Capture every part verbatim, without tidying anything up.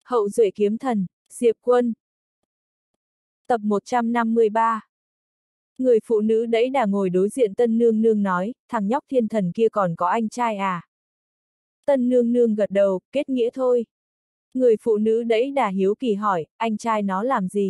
Hậu duệ kiếm thần, Diệp Quân. Tập một trăm năm mươi ba. Người phụ nữ đẫy đà ngồi đối diện Tân Nương Nương nói, thằng nhóc thiên thần kia còn có anh trai à? Tân Nương Nương gật đầu, kết nghĩa thôi. Người phụ nữ đẫy đà hiếu kỳ hỏi, anh trai nó làm gì?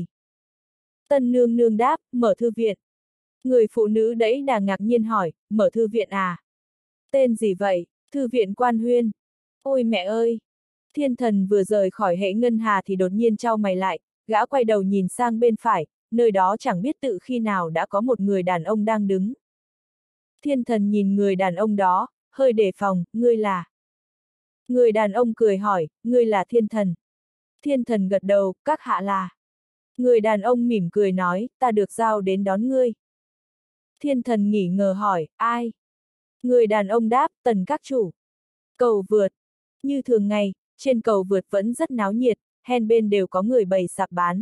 Tân Nương Nương đáp, mở thư viện. Người phụ nữ đẫy đà ngạc nhiên hỏi, mở thư viện à? Tên gì vậy? Thư viện Quan Huyên. Ôi mẹ ơi! Thiên thần vừa rời khỏi hệ ngân hà thì đột nhiên chau mày lại, gã quay đầu nhìn sang bên phải, nơi đó chẳng biết tự khi nào đã có một người đàn ông đang đứng. Thiên thần nhìn người đàn ông đó, hơi đề phòng, ngươi là... Người đàn ông cười hỏi, ngươi là thiên thần. Thiên thần gật đầu, các hạ là... Người đàn ông mỉm cười nói, ta được giao đến đón ngươi. Thiên thần nghỉ ngờ hỏi, ai? Người đàn ông đáp, Tần các chủ. Cầu vượt. Như thường ngày, trên cầu vượt vẫn rất náo nhiệt, hai bên đều có người bày sạp bán.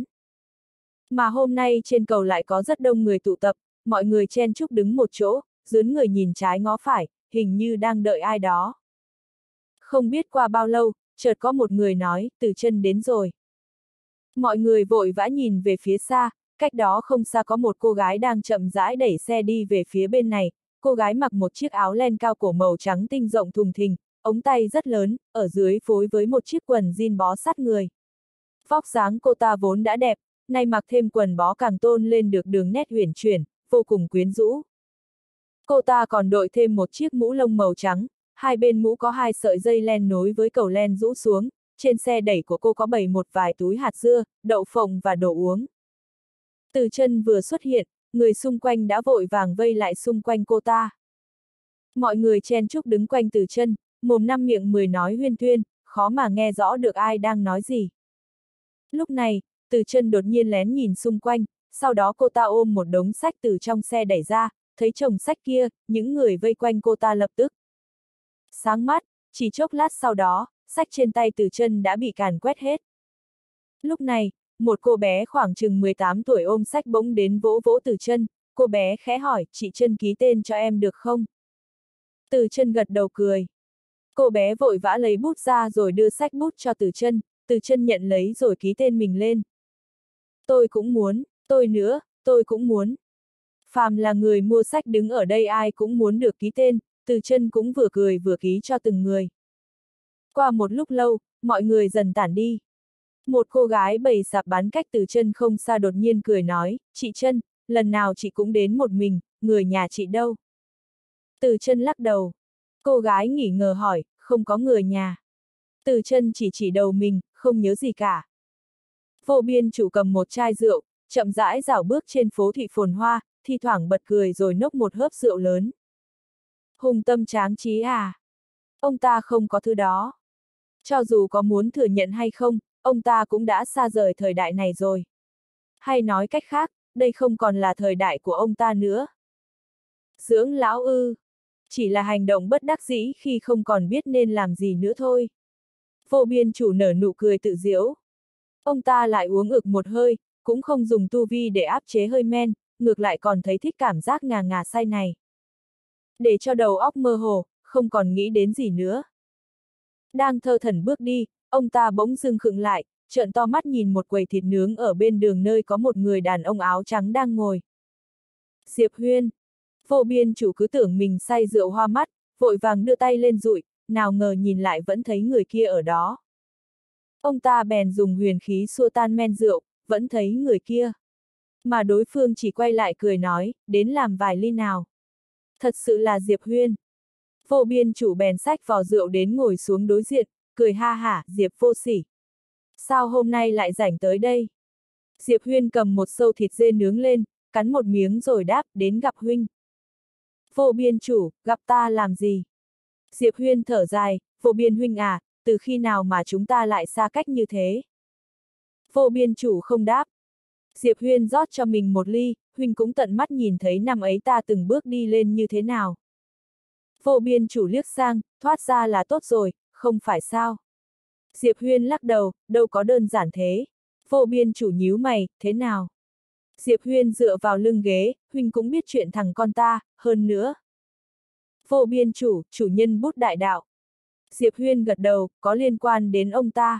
Mà hôm nay trên cầu lại có rất đông người tụ tập, mọi người chen chúc đứng một chỗ, dướn người nhìn trái ngó phải, hình như đang đợi ai đó. Không biết qua bao lâu, chợt có một người nói, Từ Chân đến rồi. Mọi người vội vã nhìn về phía xa, cách đó không xa có một cô gái đang chậm rãi đẩy xe đi về phía bên này, cô gái mặc một chiếc áo len cao cổ màu trắng tinh rộng thùng thình, ống tay rất lớn, ở dưới phối với một chiếc quần jean bó sát người. Vóc dáng cô ta vốn đã đẹp, nay mặc thêm quần bó càng tôn lên được đường nét uyển chuyển, vô cùng quyến rũ. Cô ta còn đội thêm một chiếc mũ lông màu trắng, hai bên mũ có hai sợi dây len nối với cầu len rũ xuống, trên xe đẩy của cô có bày một vài túi hạt dưa, đậu phộng và đồ uống. Từ Chân vừa xuất hiện, người xung quanh đã vội vàng vây lại xung quanh cô ta. Mọi người chen chúc đứng quanh Từ Chân, mồm năm miệng mười nói huyên thuyên, khó mà nghe rõ được ai đang nói gì. Lúc này, Từ Chân đột nhiên lén nhìn xung quanh, sau đó cô ta ôm một đống sách từ trong xe đẩy ra, thấy chồng sách kia, những người vây quanh cô ta lập tức sáng mắt, chỉ chốc lát sau đó, sách trên tay Từ Chân đã bị càn quét hết. Lúc này, một cô bé khoảng chừng mười tám tuổi ôm sách bỗng đến vỗ vỗ Từ Chân, cô bé khẽ hỏi, chị Chân ký tên cho em được không? Từ Chân gật đầu cười. Cô bé vội vã lấy bút ra rồi đưa sách bút cho Từ Chân, Từ Chân nhận lấy rồi ký tên mình lên. Tôi cũng muốn, tôi nữa, tôi cũng muốn. Phàm là người mua sách đứng ở đây ai cũng muốn được ký tên, Từ Chân cũng vừa cười vừa ký cho từng người. Qua một lúc lâu, mọi người dần tản đi. Một cô gái bày sạp bán cách Từ Chân không xa đột nhiên cười nói, chị Chân, lần nào chị cũng đến một mình, người nhà chị đâu? Từ Chân lắc đầu. Cô gái nghi ngờ hỏi, không có người nhà. Từ Chân chỉ chỉ đầu mình, không nhớ gì cả. Vô Biên chủ cầm một chai rượu, chậm rãi dạo bước trên phố thị phồn hoa, thi thoảng bật cười rồi nốc một hớp rượu lớn. Hùng tâm tráng trí à? Ông ta không có thứ đó. Cho dù có muốn thừa nhận hay không, ông ta cũng đã xa rời thời đại này rồi. Hay nói cách khác, đây không còn là thời đại của ông ta nữa. Dưỡng lão ư? Chỉ là hành động bất đắc dĩ khi không còn biết nên làm gì nữa thôi. Vô Biên chủ nở nụ cười tự giễu. Ông ta lại uống ực một hơi, cũng không dùng tu vi để áp chế hơi men, ngược lại còn thấy thích cảm giác ngà ngà say này. Để cho đầu óc mơ hồ, không còn nghĩ đến gì nữa. Đang thơ thẩn bước đi, ông ta bỗng dưng khựng lại, trợn to mắt nhìn một quầy thịt nướng ở bên đường nơi có một người đàn ông áo trắng đang ngồi. Diệp Huyên. Vô Biên chủ cứ tưởng mình say rượu hoa mắt, vội vàng đưa tay lên dụi, nào ngờ nhìn lại vẫn thấy người kia ở đó. Ông ta bèn dùng huyền khí xua tan men rượu, vẫn thấy người kia. Mà đối phương chỉ quay lại cười nói, đến làm vài ly nào. Thật sự là Diệp Huyên. Vô Biên chủ bèn xách vò rượu đến ngồi xuống đối diện, cười ha hả, Diệp vô sỉ. Sao hôm nay lại rảnh tới đây? Diệp Huyên cầm một sâu thịt dê nướng lên, cắn một miếng rồi đáp, đến gặp huynh. Vô Biên chủ, gặp ta làm gì? Diệp Huyên thở dài, Vô Biên huynh à, từ khi nào mà chúng ta lại xa cách như thế? Vô Biên chủ không đáp. Diệp Huyên rót cho mình một ly, huynh cũng tận mắt nhìn thấy năm ấy ta từng bước đi lên như thế nào. Vô Biên chủ liếc sang, thoát ra là tốt rồi, không phải sao? Diệp Huyên lắc đầu, đâu có đơn giản thế. Vô Biên chủ nhíu mày, thế nào? Diệp Huyên dựa vào lưng ghế, huynh cũng biết chuyện thằng con ta, hơn nữa. Vô Biên chủ, chủ nhân bút đại đạo. Diệp Huyên gật đầu, có liên quan đến ông ta.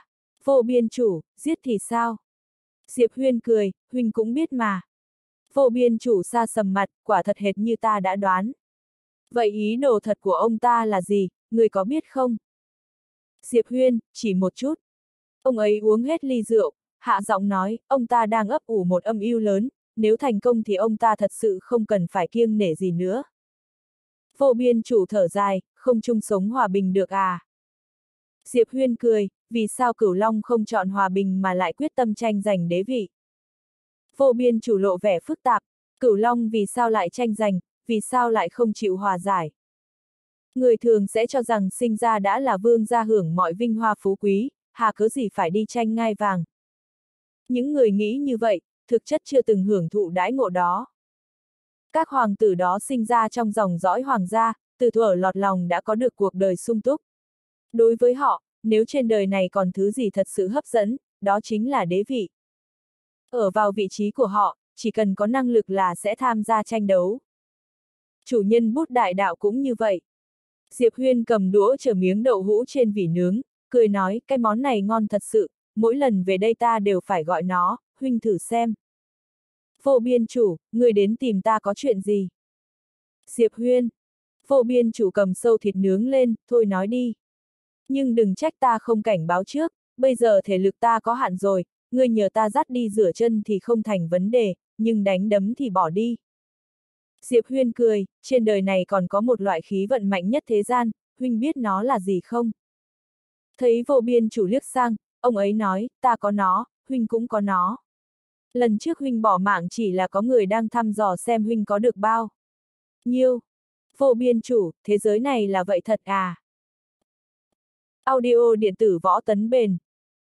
Vô biên chủ, giết thì sao? Diệp Huyên cười, huynh cũng biết mà. Vô biên chủ xa sầm mặt, quả thật hệt như ta đã đoán. Vậy ý đồ thật của ông ta là gì, người có biết không? Diệp Huyên, chỉ một chút. Ông ấy uống hết ly rượu, hạ giọng nói, ông ta đang ấp ủ một âm mưu lớn, nếu thành công thì ông ta thật sự không cần phải kiêng nể gì nữa. Vô biên chủ thở dài, không chung sống hòa bình được à? Diệp Huyên cười, vì sao Cửu Long không chọn hòa bình mà lại quyết tâm tranh giành đế vị? Vô biên chủ lộ vẻ phức tạp, Cửu Long vì sao lại tranh giành, vì sao lại không chịu hòa giải? Người thường sẽ cho rằng sinh ra đã là vương gia hưởng mọi vinh hoa phú quý, hà cớ gì phải đi tranh ngai vàng. Những người nghĩ như vậy, thực chất chưa từng hưởng thụ đãi ngộ đó. Các hoàng tử đó sinh ra trong dòng dõi hoàng gia, từ thuở lọt lòng đã có được cuộc đời sung túc. Đối với họ, nếu trên đời này còn thứ gì thật sự hấp dẫn, đó chính là đế vị. Ở vào vị trí của họ, chỉ cần có năng lực là sẽ tham gia tranh đấu. Chủ nhân bút đại đạo cũng như vậy. Diệp Huyên cầm đũa chở miếng đậu hũ trên vỉ nướng, cười nói, cái món này ngon thật sự, mỗi lần về đây ta đều phải gọi nó, huynh thử xem. Vô biên chủ, người đến tìm ta có chuyện gì? Diệp Huyên. Vô biên chủ cầm sâu thịt nướng lên, thôi nói đi. Nhưng đừng trách ta không cảnh báo trước, bây giờ thể lực ta có hạn rồi, ngươi nhờ ta dắt đi rửa chân thì không thành vấn đề, nhưng đánh đấm thì bỏ đi. Diệp Huyên cười, trên đời này còn có một loại khí vận mạnh nhất thế gian, huynh biết nó là gì không? Thấy vô biên chủ liếc sang, ông ấy nói, ta có nó, huynh cũng có nó. Lần trước huynh bỏ mạng chỉ là có người đang thăm dò xem huynh có được bao nhiêu. Vô biên chủ, thế giới này là vậy thật à? Audio điện tử võ tấn bền.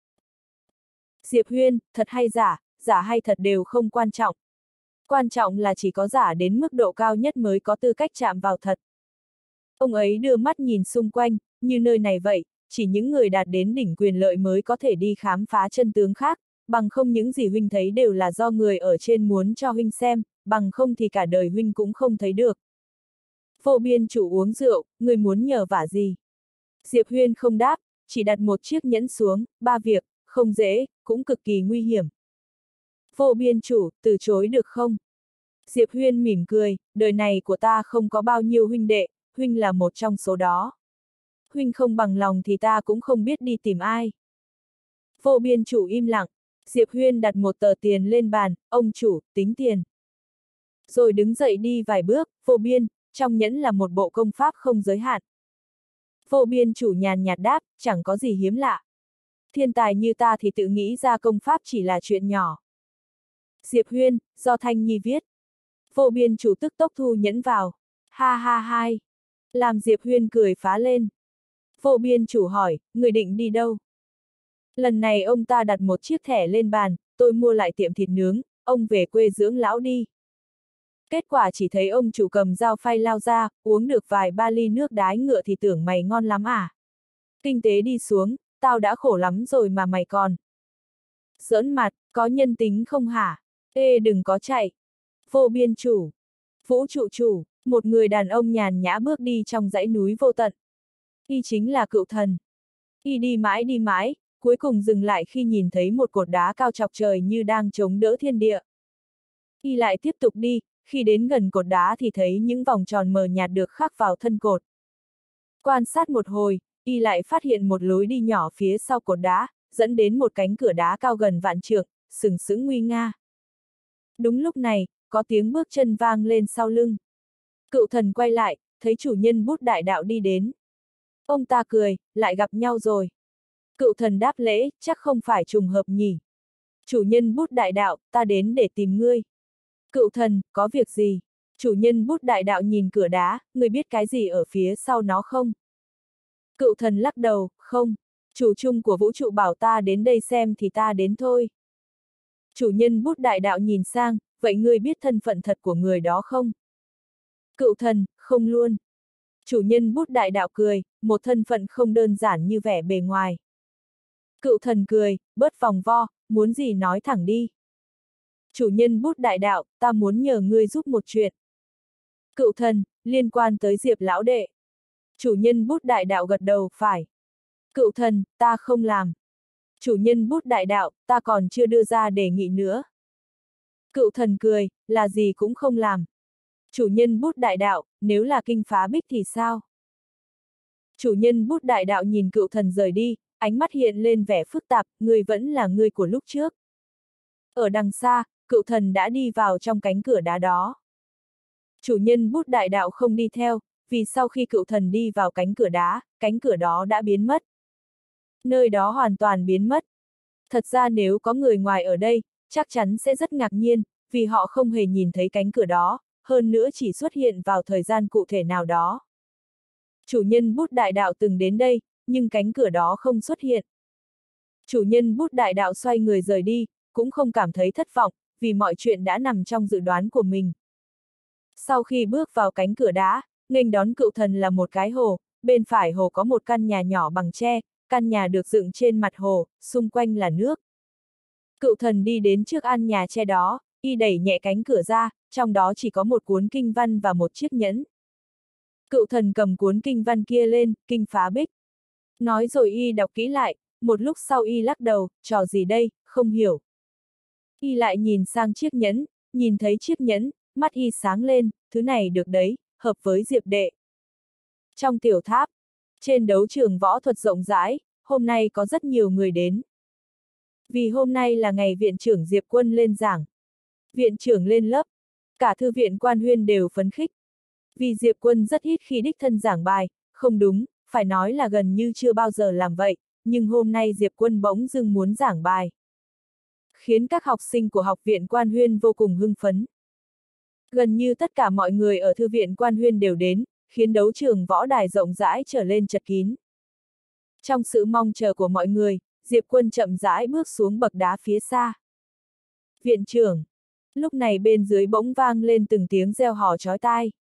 Diệp Huyên, thật hay giả, giả hay thật đều không quan trọng. Quan trọng là chỉ có giả đến mức độ cao nhất mới có tư cách chạm vào thật. Ông ấy đưa mắt nhìn xung quanh, như nơi này vậy, chỉ những người đạt đến đỉnh quyền lợi mới có thể đi khám phá chân tướng khác, bằng không những gì huynh thấy đều là do người ở trên muốn cho huynh xem, bằng không thì cả đời huynh cũng không thấy được. Vô biên chủ uống rượu, người muốn nhờ vả gì? Diệp Huyên không đáp, chỉ đặt một chiếc nhẫn xuống, ba việc, không dễ, cũng cực kỳ nguy hiểm. Vô biên chủ, từ chối được không? Diệp Huyên mỉm cười, đời này của ta không có bao nhiêu huynh đệ, huynh là một trong số đó. Huynh không bằng lòng thì ta cũng không biết đi tìm ai. Vô biên chủ im lặng, Diệp Huyên đặt một tờ tiền lên bàn, ông chủ, tính tiền. Rồi đứng dậy đi vài bước, vô biên, trong nhẫn là một bộ công pháp không giới hạn. Vô biên chủ nhàn nhạt đáp, chẳng có gì hiếm lạ. Thiên tài như ta thì tự nghĩ ra công pháp chỉ là chuyện nhỏ. Diệp Huyên, do Thanh Nhi viết. Vô biên chủ tức tốc thu nhẫn vào. Ha ha hai. Làm Diệp Huyên cười phá lên. Vô biên chủ hỏi, người định đi đâu? Lần này ông ta đặt một chiếc thẻ lên bàn, tôi mua lại tiệm thịt nướng, ông về quê dưỡng lão đi. Kết quả chỉ thấy ông chủ cầm dao phay lao ra, uống được vài ba ly nước đái ngựa thì tưởng mày ngon lắm à? Kinh tế đi xuống, tao đã khổ lắm rồi mà mày còn. Giỡn mặt, có nhân tính không hả? Ê đừng có chạy. Vô biên chủ. Vũ trụ chủ, một người đàn ông nhàn nhã bước đi trong dãy núi vô tận. Y chính là Cựu Thần. Y đi mãi đi mãi, cuối cùng dừng lại khi nhìn thấy một cột đá cao chọc trời như đang chống đỡ thiên địa. Y lại tiếp tục đi, khi đến gần cột đá thì thấy những vòng tròn mờ nhạt được khắc vào thân cột. Quan sát một hồi, Y lại phát hiện một lối đi nhỏ phía sau cột đá, dẫn đến một cánh cửa đá cao gần vạn trượng, sừng sững nguy nga. Đúng lúc này, có tiếng bước chân vang lên sau lưng. Cựu Thần quay lại, thấy chủ nhân bút đại đạo đi đến. Ông ta cười, lại gặp nhau rồi. Cựu Thần đáp lễ, chắc không phải trùng hợp nhỉ. Chủ nhân bút đại đạo, ta đến để tìm ngươi. Cựu Thần, có việc gì? Chủ nhân bút đại đạo nhìn cửa đá, ngươi biết cái gì ở phía sau nó không? Cựu Thần lắc đầu, không. Chủ chung của vũ trụ bảo ta đến đây xem thì ta đến thôi. Chủ nhân bút đại đạo nhìn sang, vậy ngươi biết thân phận thật của người đó không? Cựu Thần, không luôn. Chủ nhân bút đại đạo cười, một thân phận không đơn giản như vẻ bề ngoài. Cựu Thần cười, bớt vòng vo, muốn gì nói thẳng đi. Chủ nhân bút đại đạo, ta muốn nhờ ngươi giúp một chuyện. Cựu Thần, liên quan tới Diệp lão đệ. Chủ nhân bút đại đạo gật đầu, phải. Cựu Thần, ta không làm. Chủ nhân bút đại đạo, ta còn chưa đưa ra đề nghị nữa. Cựu thần cười, là gì cũng không làm. Chủ nhân bút đại đạo, nếu là kinh phá bích thì sao? Chủ nhân bút đại đạo nhìn cựu thần rời đi, ánh mắt hiện lên vẻ phức tạp, người vẫn là người của lúc trước. Ở đằng xa, cựu thần đã đi vào trong cánh cửa đá đó. Chủ nhân bút đại đạo không đi theo, vì sau khi cựu thần đi vào cánh cửa đá, cánh cửa đó đã biến mất. Nơi đó hoàn toàn biến mất. Thật ra nếu có người ngoài ở đây, chắc chắn sẽ rất ngạc nhiên, vì họ không hề nhìn thấy cánh cửa đó, hơn nữa chỉ xuất hiện vào thời gian cụ thể nào đó. Chủ nhân bút đại đạo từng đến đây, nhưng cánh cửa đó không xuất hiện. Chủ nhân bút đại đạo xoay người rời đi, cũng không cảm thấy thất vọng, vì mọi chuyện đã nằm trong dự đoán của mình. Sau khi bước vào cánh cửa đá, nghênh đón cựu thần là một cái hồ, bên phải hồ có một căn nhà nhỏ bằng tre, căn nhà được dựng trên mặt hồ, xung quanh là nước. Cựu thần đi đến trước căn nhà tre đó, y đẩy nhẹ cánh cửa ra, trong đó chỉ có một cuốn kinh văn và một chiếc nhẫn. Cựu thần cầm cuốn kinh văn kia lên, kinh phá bích. Nói rồi y đọc kỹ lại, một lúc sau y lắc đầu, trò gì đây, không hiểu. Y lại nhìn sang chiếc nhẫn, nhìn thấy chiếc nhẫn, mắt y sáng lên, thứ này được đấy, hợp với Diệp đệ. Trong tiểu tháp, trên đấu trường võ thuật rộng rãi, hôm nay có rất nhiều người đến. Vì hôm nay là ngày viện trưởng Diệp Quân lên giảng. Viện trưởng lên lớp, cả thư viện Quan Huyên đều phấn khích. Vì Diệp Quân rất ít khi đích thân giảng bài, không đúng, phải nói là gần như chưa bao giờ làm vậy, nhưng hôm nay Diệp Quân bỗng dưng muốn giảng bài. Khiến các học sinh của học viện Quan Huyên vô cùng hưng phấn. Gần như tất cả mọi người ở thư viện Quan Huyên đều đến, khiến đấu trường võ đài rộng rãi trở lên chật kín. Trong sự mong chờ của mọi người, Diệp Quân chậm rãi bước xuống bậc đá phía xa. Viện trưởng! Lúc này bên dưới bỗng vang lên từng tiếng reo hò chói tai.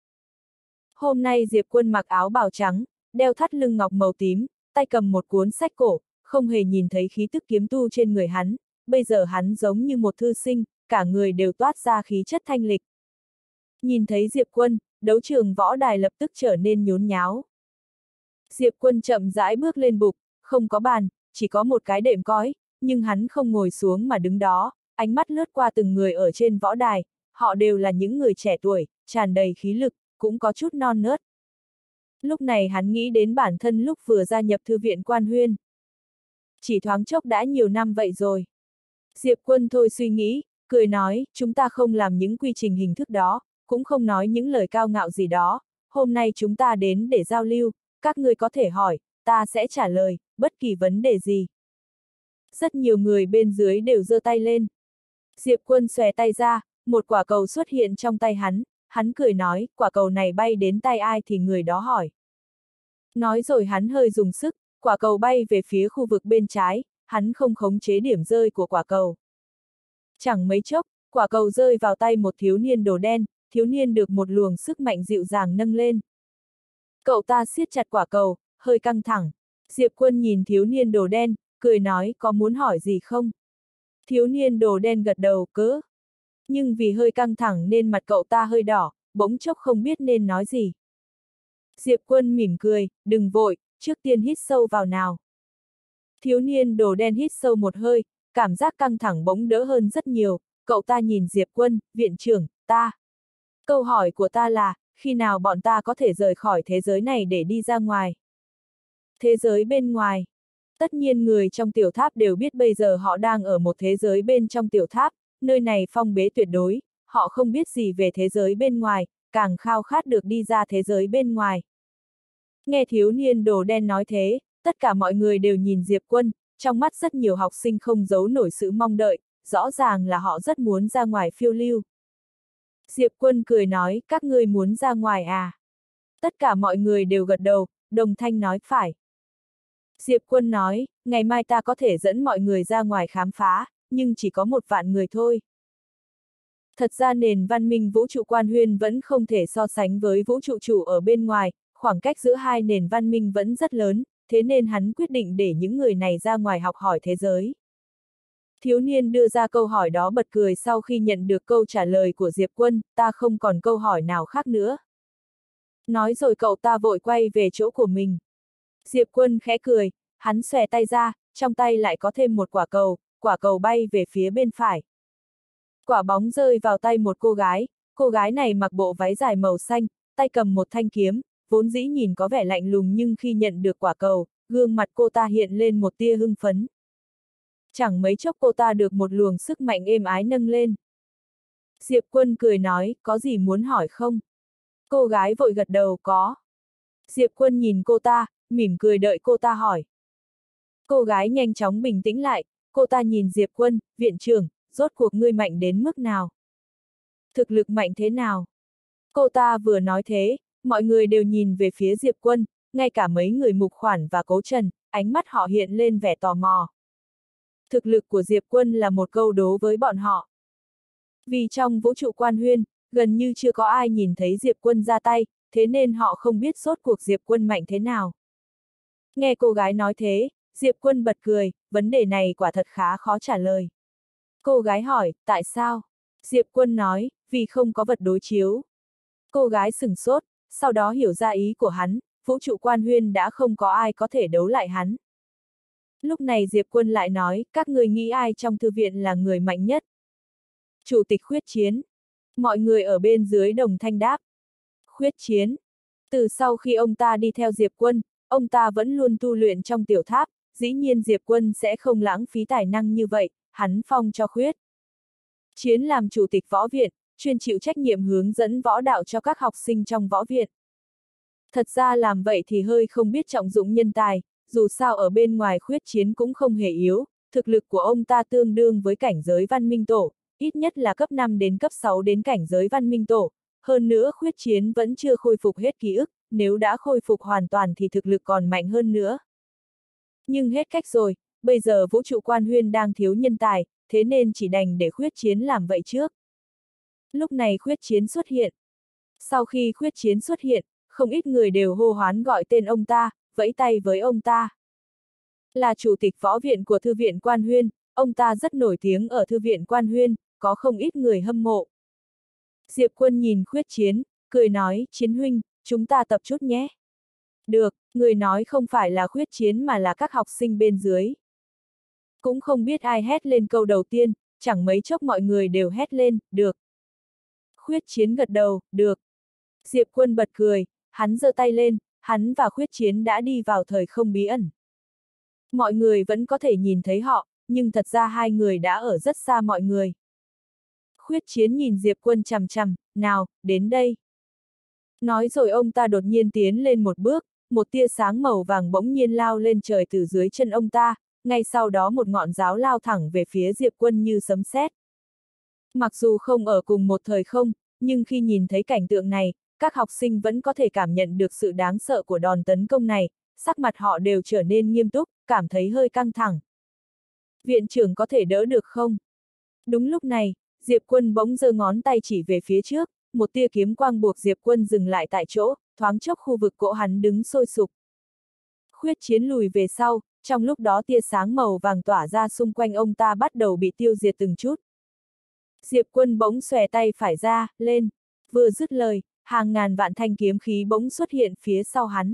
Hôm nay Diệp Quân mặc áo bào trắng, đeo thắt lưng ngọc màu tím, tay cầm một cuốn sách cổ, không hề nhìn thấy khí tức kiếm tu trên người hắn, bây giờ hắn giống như một thư sinh, cả người đều toát ra khí chất thanh lịch. Nhìn thấy Diệp Quân, đấu trường võ đài lập tức trở nên nhốn nháo. Diệp Quân chậm rãi bước lên bục, không có bàn, chỉ có một cái đệm cói, nhưng hắn không ngồi xuống mà đứng đó, ánh mắt lướt qua từng người ở trên võ đài, họ đều là những người trẻ tuổi, tràn đầy khí lực, cũng có chút non nớt. Lúc này hắn nghĩ đến bản thân lúc vừa gia nhập thư viện Quan Huyên. Chỉ thoáng chốc đã nhiều năm vậy rồi. Diệp Quân thôi suy nghĩ, cười nói, chúng ta không làm những quy trình hình thức đó, cũng không nói những lời cao ngạo gì đó, hôm nay chúng ta đến để giao lưu, các ngươi có thể hỏi, ta sẽ trả lời, bất kỳ vấn đề gì. Rất nhiều người bên dưới đều giơ tay lên. Diệp Quân xòe tay ra, một quả cầu xuất hiện trong tay hắn, hắn cười nói, quả cầu này bay đến tay ai thì người đó hỏi. Nói rồi hắn hơi dùng sức, quả cầu bay về phía khu vực bên trái, hắn không khống chế điểm rơi của quả cầu. Chẳng mấy chốc, quả cầu rơi vào tay một thiếu niên đồ đen, thiếu niên được một luồng sức mạnh dịu dàng nâng lên. Cậu ta siết chặt quả cầu, hơi căng thẳng. Diệp Quân nhìn thiếu niên đồ đen, cười nói, có muốn hỏi gì không? Thiếu niên đồ đen gật đầu, cớ. Nhưng vì hơi căng thẳng nên mặt cậu ta hơi đỏ, bỗng chốc không biết nên nói gì. Diệp Quân mỉm cười, đừng vội, trước tiên hít sâu vào nào. Thiếu niên đồ đen hít sâu một hơi, cảm giác căng thẳng bỗng đỡ hơn rất nhiều, cậu ta nhìn Diệp Quân, viện trưởng, ta. Câu hỏi của ta là, khi nào bọn ta có thể rời khỏi thế giới này để đi ra ngoài? Thế giới bên ngoài. Tất nhiên người trong tiểu tháp đều biết bây giờ họ đang ở một thế giới bên trong tiểu tháp, nơi này phong bế tuyệt đối, họ không biết gì về thế giới bên ngoài, càng khao khát được đi ra thế giới bên ngoài. Nghe thiếu niên đồ đen nói thế, tất cả mọi người đều nhìn Diệp Quân, trong mắt rất nhiều học sinh không giấu nổi sự mong đợi, rõ ràng là họ rất muốn ra ngoài phiêu lưu. Diệp Quân cười nói, các ngươi muốn ra ngoài à? Tất cả mọi người đều gật đầu, đồng thanh nói phải. Diệp Quân nói, ngày mai ta có thể dẫn mọi người ra ngoài khám phá, nhưng chỉ có một vạn người thôi. Thật ra nền văn minh vũ trụ Quan Huyên vẫn không thể so sánh với vũ trụ chủ ở bên ngoài, khoảng cách giữa hai nền văn minh vẫn rất lớn, thế nên hắn quyết định để những người này ra ngoài học hỏi thế giới. Thiếu niên đưa ra câu hỏi đó bật cười sau khi nhận được câu trả lời của Diệp Quân, ta không còn câu hỏi nào khác nữa. Nói rồi cậu ta vội quay về chỗ của mình. Diệp Quân khẽ cười, hắn xòe tay ra, trong tay lại có thêm một quả cầu, quả cầu bay về phía bên phải. Quả bóng rơi vào tay một cô gái, cô gái này mặc bộ váy dài màu xanh, tay cầm một thanh kiếm, vốn dĩ nhìn có vẻ lạnh lùng nhưng khi nhận được quả cầu, gương mặt cô ta hiện lên một tia hưng phấn. Chẳng mấy chốc cô ta được một luồng sức mạnh êm ái nâng lên. Diệp Quân cười nói, có gì muốn hỏi không? Cô gái vội gật đầu, có. Diệp Quân nhìn cô ta, mỉm cười đợi cô ta hỏi. Cô gái nhanh chóng bình tĩnh lại, cô ta nhìn Diệp Quân, viện trưởng, rốt cuộc ngươi mạnh đến mức nào? Thực lực mạnh thế nào? Cô ta vừa nói thế, mọi người đều nhìn về phía Diệp Quân, ngay cả mấy người Mục Khoản và Cố Trần, ánh mắt họ hiện lên vẻ tò mò. Thực lực của Diệp Quân là một câu đố với bọn họ. Vì trong vũ trụ Quan Huyên, gần như chưa có ai nhìn thấy Diệp Quân ra tay, thế nên họ không biết rốt cuộc Diệp Quân mạnh thế nào. Nghe cô gái nói thế, Diệp Quân bật cười, vấn đề này quả thật khá khó trả lời. Cô gái hỏi, tại sao? Diệp Quân nói, vì không có vật đối chiếu. Cô gái sửng sốt, sau đó hiểu ra ý của hắn, vũ trụ Quan Huyên đã không có ai có thể đấu lại hắn. Lúc này Diệp Quân lại nói, các người nghĩ ai trong thư viện là người mạnh nhất? Chủ tịch Khuyết Chiến. Mọi người ở bên dưới đồng thanh đáp. Khuyết Chiến. Từ sau khi ông ta đi theo Diệp Quân, ông ta vẫn luôn tu luyện trong tiểu tháp, dĩ nhiên Diệp Quân sẽ không lãng phí tài năng như vậy, hắn phong cho Khuyết Chiến làm chủ tịch võ viện, chuyên chịu trách nhiệm hướng dẫn võ đạo cho các học sinh trong võ viện. Thật ra làm vậy thì hơi không biết trọng dụng nhân tài, dù sao ở bên ngoài Khuyết Chiến cũng không hề yếu, thực lực của ông ta tương đương với cảnh giới văn minh tổ, ít nhất là cấp năm đến cấp sáu đến cảnh giới văn minh tổ, hơn nữa Khuyết Chiến vẫn chưa khôi phục hết ký ức, nếu đã khôi phục hoàn toàn thì thực lực còn mạnh hơn nữa. Nhưng hết cách rồi, bây giờ vũ trụ Quan Huyên đang thiếu nhân tài, thế nên chỉ đành để Khuyết Chiến làm vậy trước. Lúc này Khuyết Chiến xuất hiện. Sau khi Khuyết Chiến xuất hiện, không ít người đều hô hoán gọi tên ông ta, vẫy tay với ông ta. Là chủ tịch võ viện của Thư viện Quan Huyên, ông ta rất nổi tiếng ở Thư viện Quan Huyên, có không ít người hâm mộ. Diệp Quân nhìn Khuyết Chiến, cười nói, Chiến huynh, chúng ta tập chút nhé. Được, người nói không phải là Khuyết Chiến mà là các học sinh bên dưới. Cũng không biết ai hét lên câu đầu tiên, chẳng mấy chốc mọi người đều hét lên, được. Khuyết Chiến gật đầu, được. Diệp Quân bật cười, hắn giơ tay lên, hắn và Khuyết Chiến đã đi vào thời không bí ẩn. Mọi người vẫn có thể nhìn thấy họ, nhưng thật ra hai người đã ở rất xa mọi người. Khuyết Chiến nhìn Diệp Quân chằm chằm, nào, đến đây. Nói rồi ông ta đột nhiên tiến lên một bước, một tia sáng màu vàng bỗng nhiên lao lên trời từ dưới chân ông ta, ngay sau đó một ngọn giáo lao thẳng về phía Diệp Quân như sấm sét. Mặc dù không ở cùng một thời không, nhưng khi nhìn thấy cảnh tượng này, các học sinh vẫn có thể cảm nhận được sự đáng sợ của đòn tấn công này, sắc mặt họ đều trở nên nghiêm túc, cảm thấy hơi căng thẳng. Viện trưởng có thể đỡ được không? Đúng lúc này, Diệp Quân bỗng giơ ngón tay chỉ về phía trước, một tia kiếm quang buộc Diệp Quân dừng lại tại chỗ, thoáng chốc khu vực cỗ hắn đứng sôi sục. Khuyết Chiến lùi về sau, trong lúc đó tia sáng màu vàng tỏa ra xung quanh ông ta bắt đầu bị tiêu diệt từng chút. Diệp Quân bỗng xòe tay phải ra, lên, vừa dứt lời, hàng ngàn vạn thanh kiếm khí bỗng xuất hiện phía sau hắn.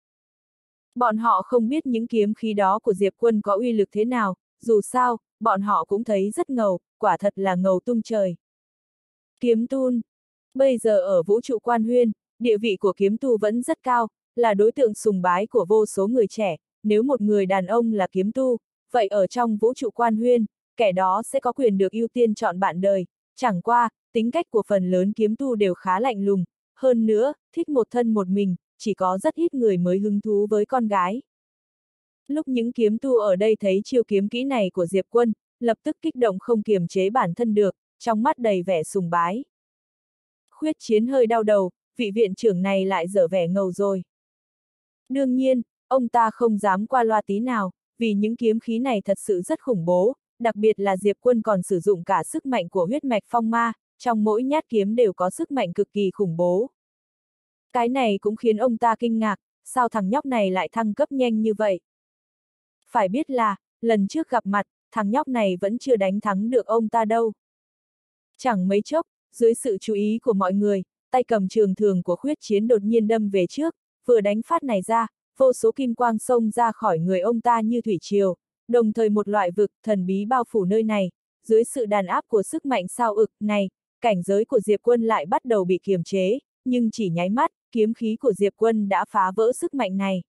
Bọn họ không biết những kiếm khí đó của Diệp Quân có uy lực thế nào, dù sao, bọn họ cũng thấy rất ngầu, quả thật là ngầu tung trời. Kiếm tu. Bây giờ ở vũ trụ Quan Huyên, địa vị của kiếm tu vẫn rất cao, là đối tượng sùng bái của vô số người trẻ, nếu một người đàn ông là kiếm tu, vậy ở trong vũ trụ Quan Huyên, kẻ đó sẽ có quyền được ưu tiên chọn bạn đời, chẳng qua, tính cách của phần lớn kiếm tu đều khá lạnh lùng, hơn nữa, thích một thân một mình, chỉ có rất ít người mới hứng thú với con gái. Lúc những kiếm tu ở đây thấy chiêu kiếm kỹ này của Diệp Quân, lập tức kích động không kiềm chế bản thân được, trong mắt đầy vẻ sùng bái. Khuyết Chiến hơi đau đầu, vị viện trưởng này lại dở vẻ ngầu rồi. Đương nhiên, ông ta không dám qua loa tí nào, vì những kiếm khí này thật sự rất khủng bố, đặc biệt là Diệp Quân còn sử dụng cả sức mạnh của huyết mạch phong ma, trong mỗi nhát kiếm đều có sức mạnh cực kỳ khủng bố. Cái này cũng khiến ông ta kinh ngạc, sao thằng nhóc này lại thăng cấp nhanh như vậy? Phải biết là, lần trước gặp mặt, thằng nhóc này vẫn chưa đánh thắng được ông ta đâu. Chẳng mấy chốc, dưới sự chú ý của mọi người, tay cầm trường thường của Khuyết Chiến đột nhiên đâm về trước, vừa đánh phát này ra, vô số kim quang xông ra khỏi người ông ta như thủy triều, đồng thời một loại vực thần bí bao phủ nơi này, dưới sự đàn áp của sức mạnh sao ực này, cảnh giới của Diệp Quân lại bắt đầu bị kiềm chế, nhưng chỉ nháy mắt, kiếm khí của Diệp Quân đã phá vỡ sức mạnh này.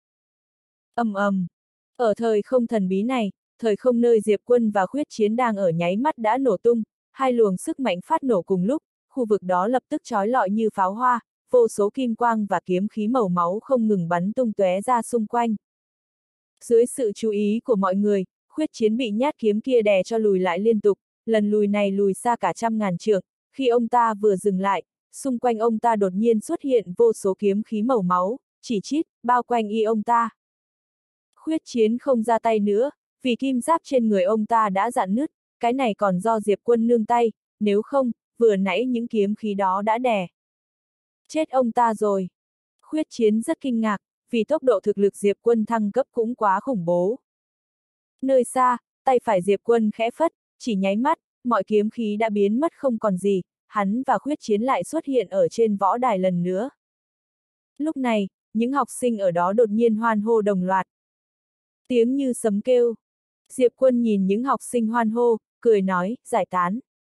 Ầm ầm, ở thời không thần bí này, thời không nơi Diệp Quân và Khuyết Chiến đang ở nháy mắt đã nổ tung, hai luồng sức mạnh phát nổ cùng lúc, khu vực đó lập tức chói lọi như pháo hoa, vô số kim quang và kiếm khí màu máu không ngừng bắn tung tóe ra xung quanh. Dưới sự chú ý của mọi người, Khuyết Chiến bị nhát kiếm kia đè cho lùi lại liên tục, lần lùi này lùi xa cả trăm ngàn trượng, khi ông ta vừa dừng lại, xung quanh ông ta đột nhiên xuất hiện vô số kiếm khí màu máu, chỉ chít, bao quanh y ông ta. Khuyết Chiến không ra tay nữa, vì kim giáp trên người ông ta đã rạn nứt, cái này còn do Diệp Quân nương tay, nếu không, vừa nãy những kiếm khí đó đã đè chết ông ta rồi. Khuyết Chiến rất kinh ngạc, vì tốc độ thực lực Diệp Quân thăng cấp cũng quá khủng bố. Nơi xa, tay phải Diệp Quân khẽ phất, chỉ nháy mắt, mọi kiếm khí đã biến mất không còn gì, hắn và Khuyết Chiến lại xuất hiện ở trên võ đài lần nữa. Lúc này, những học sinh ở đó đột nhiên hoan hô đồng loạt. Tiếng như sấm kêu. Diệp Quân nhìn những học sinh hoan hô, cười nói, giải tán.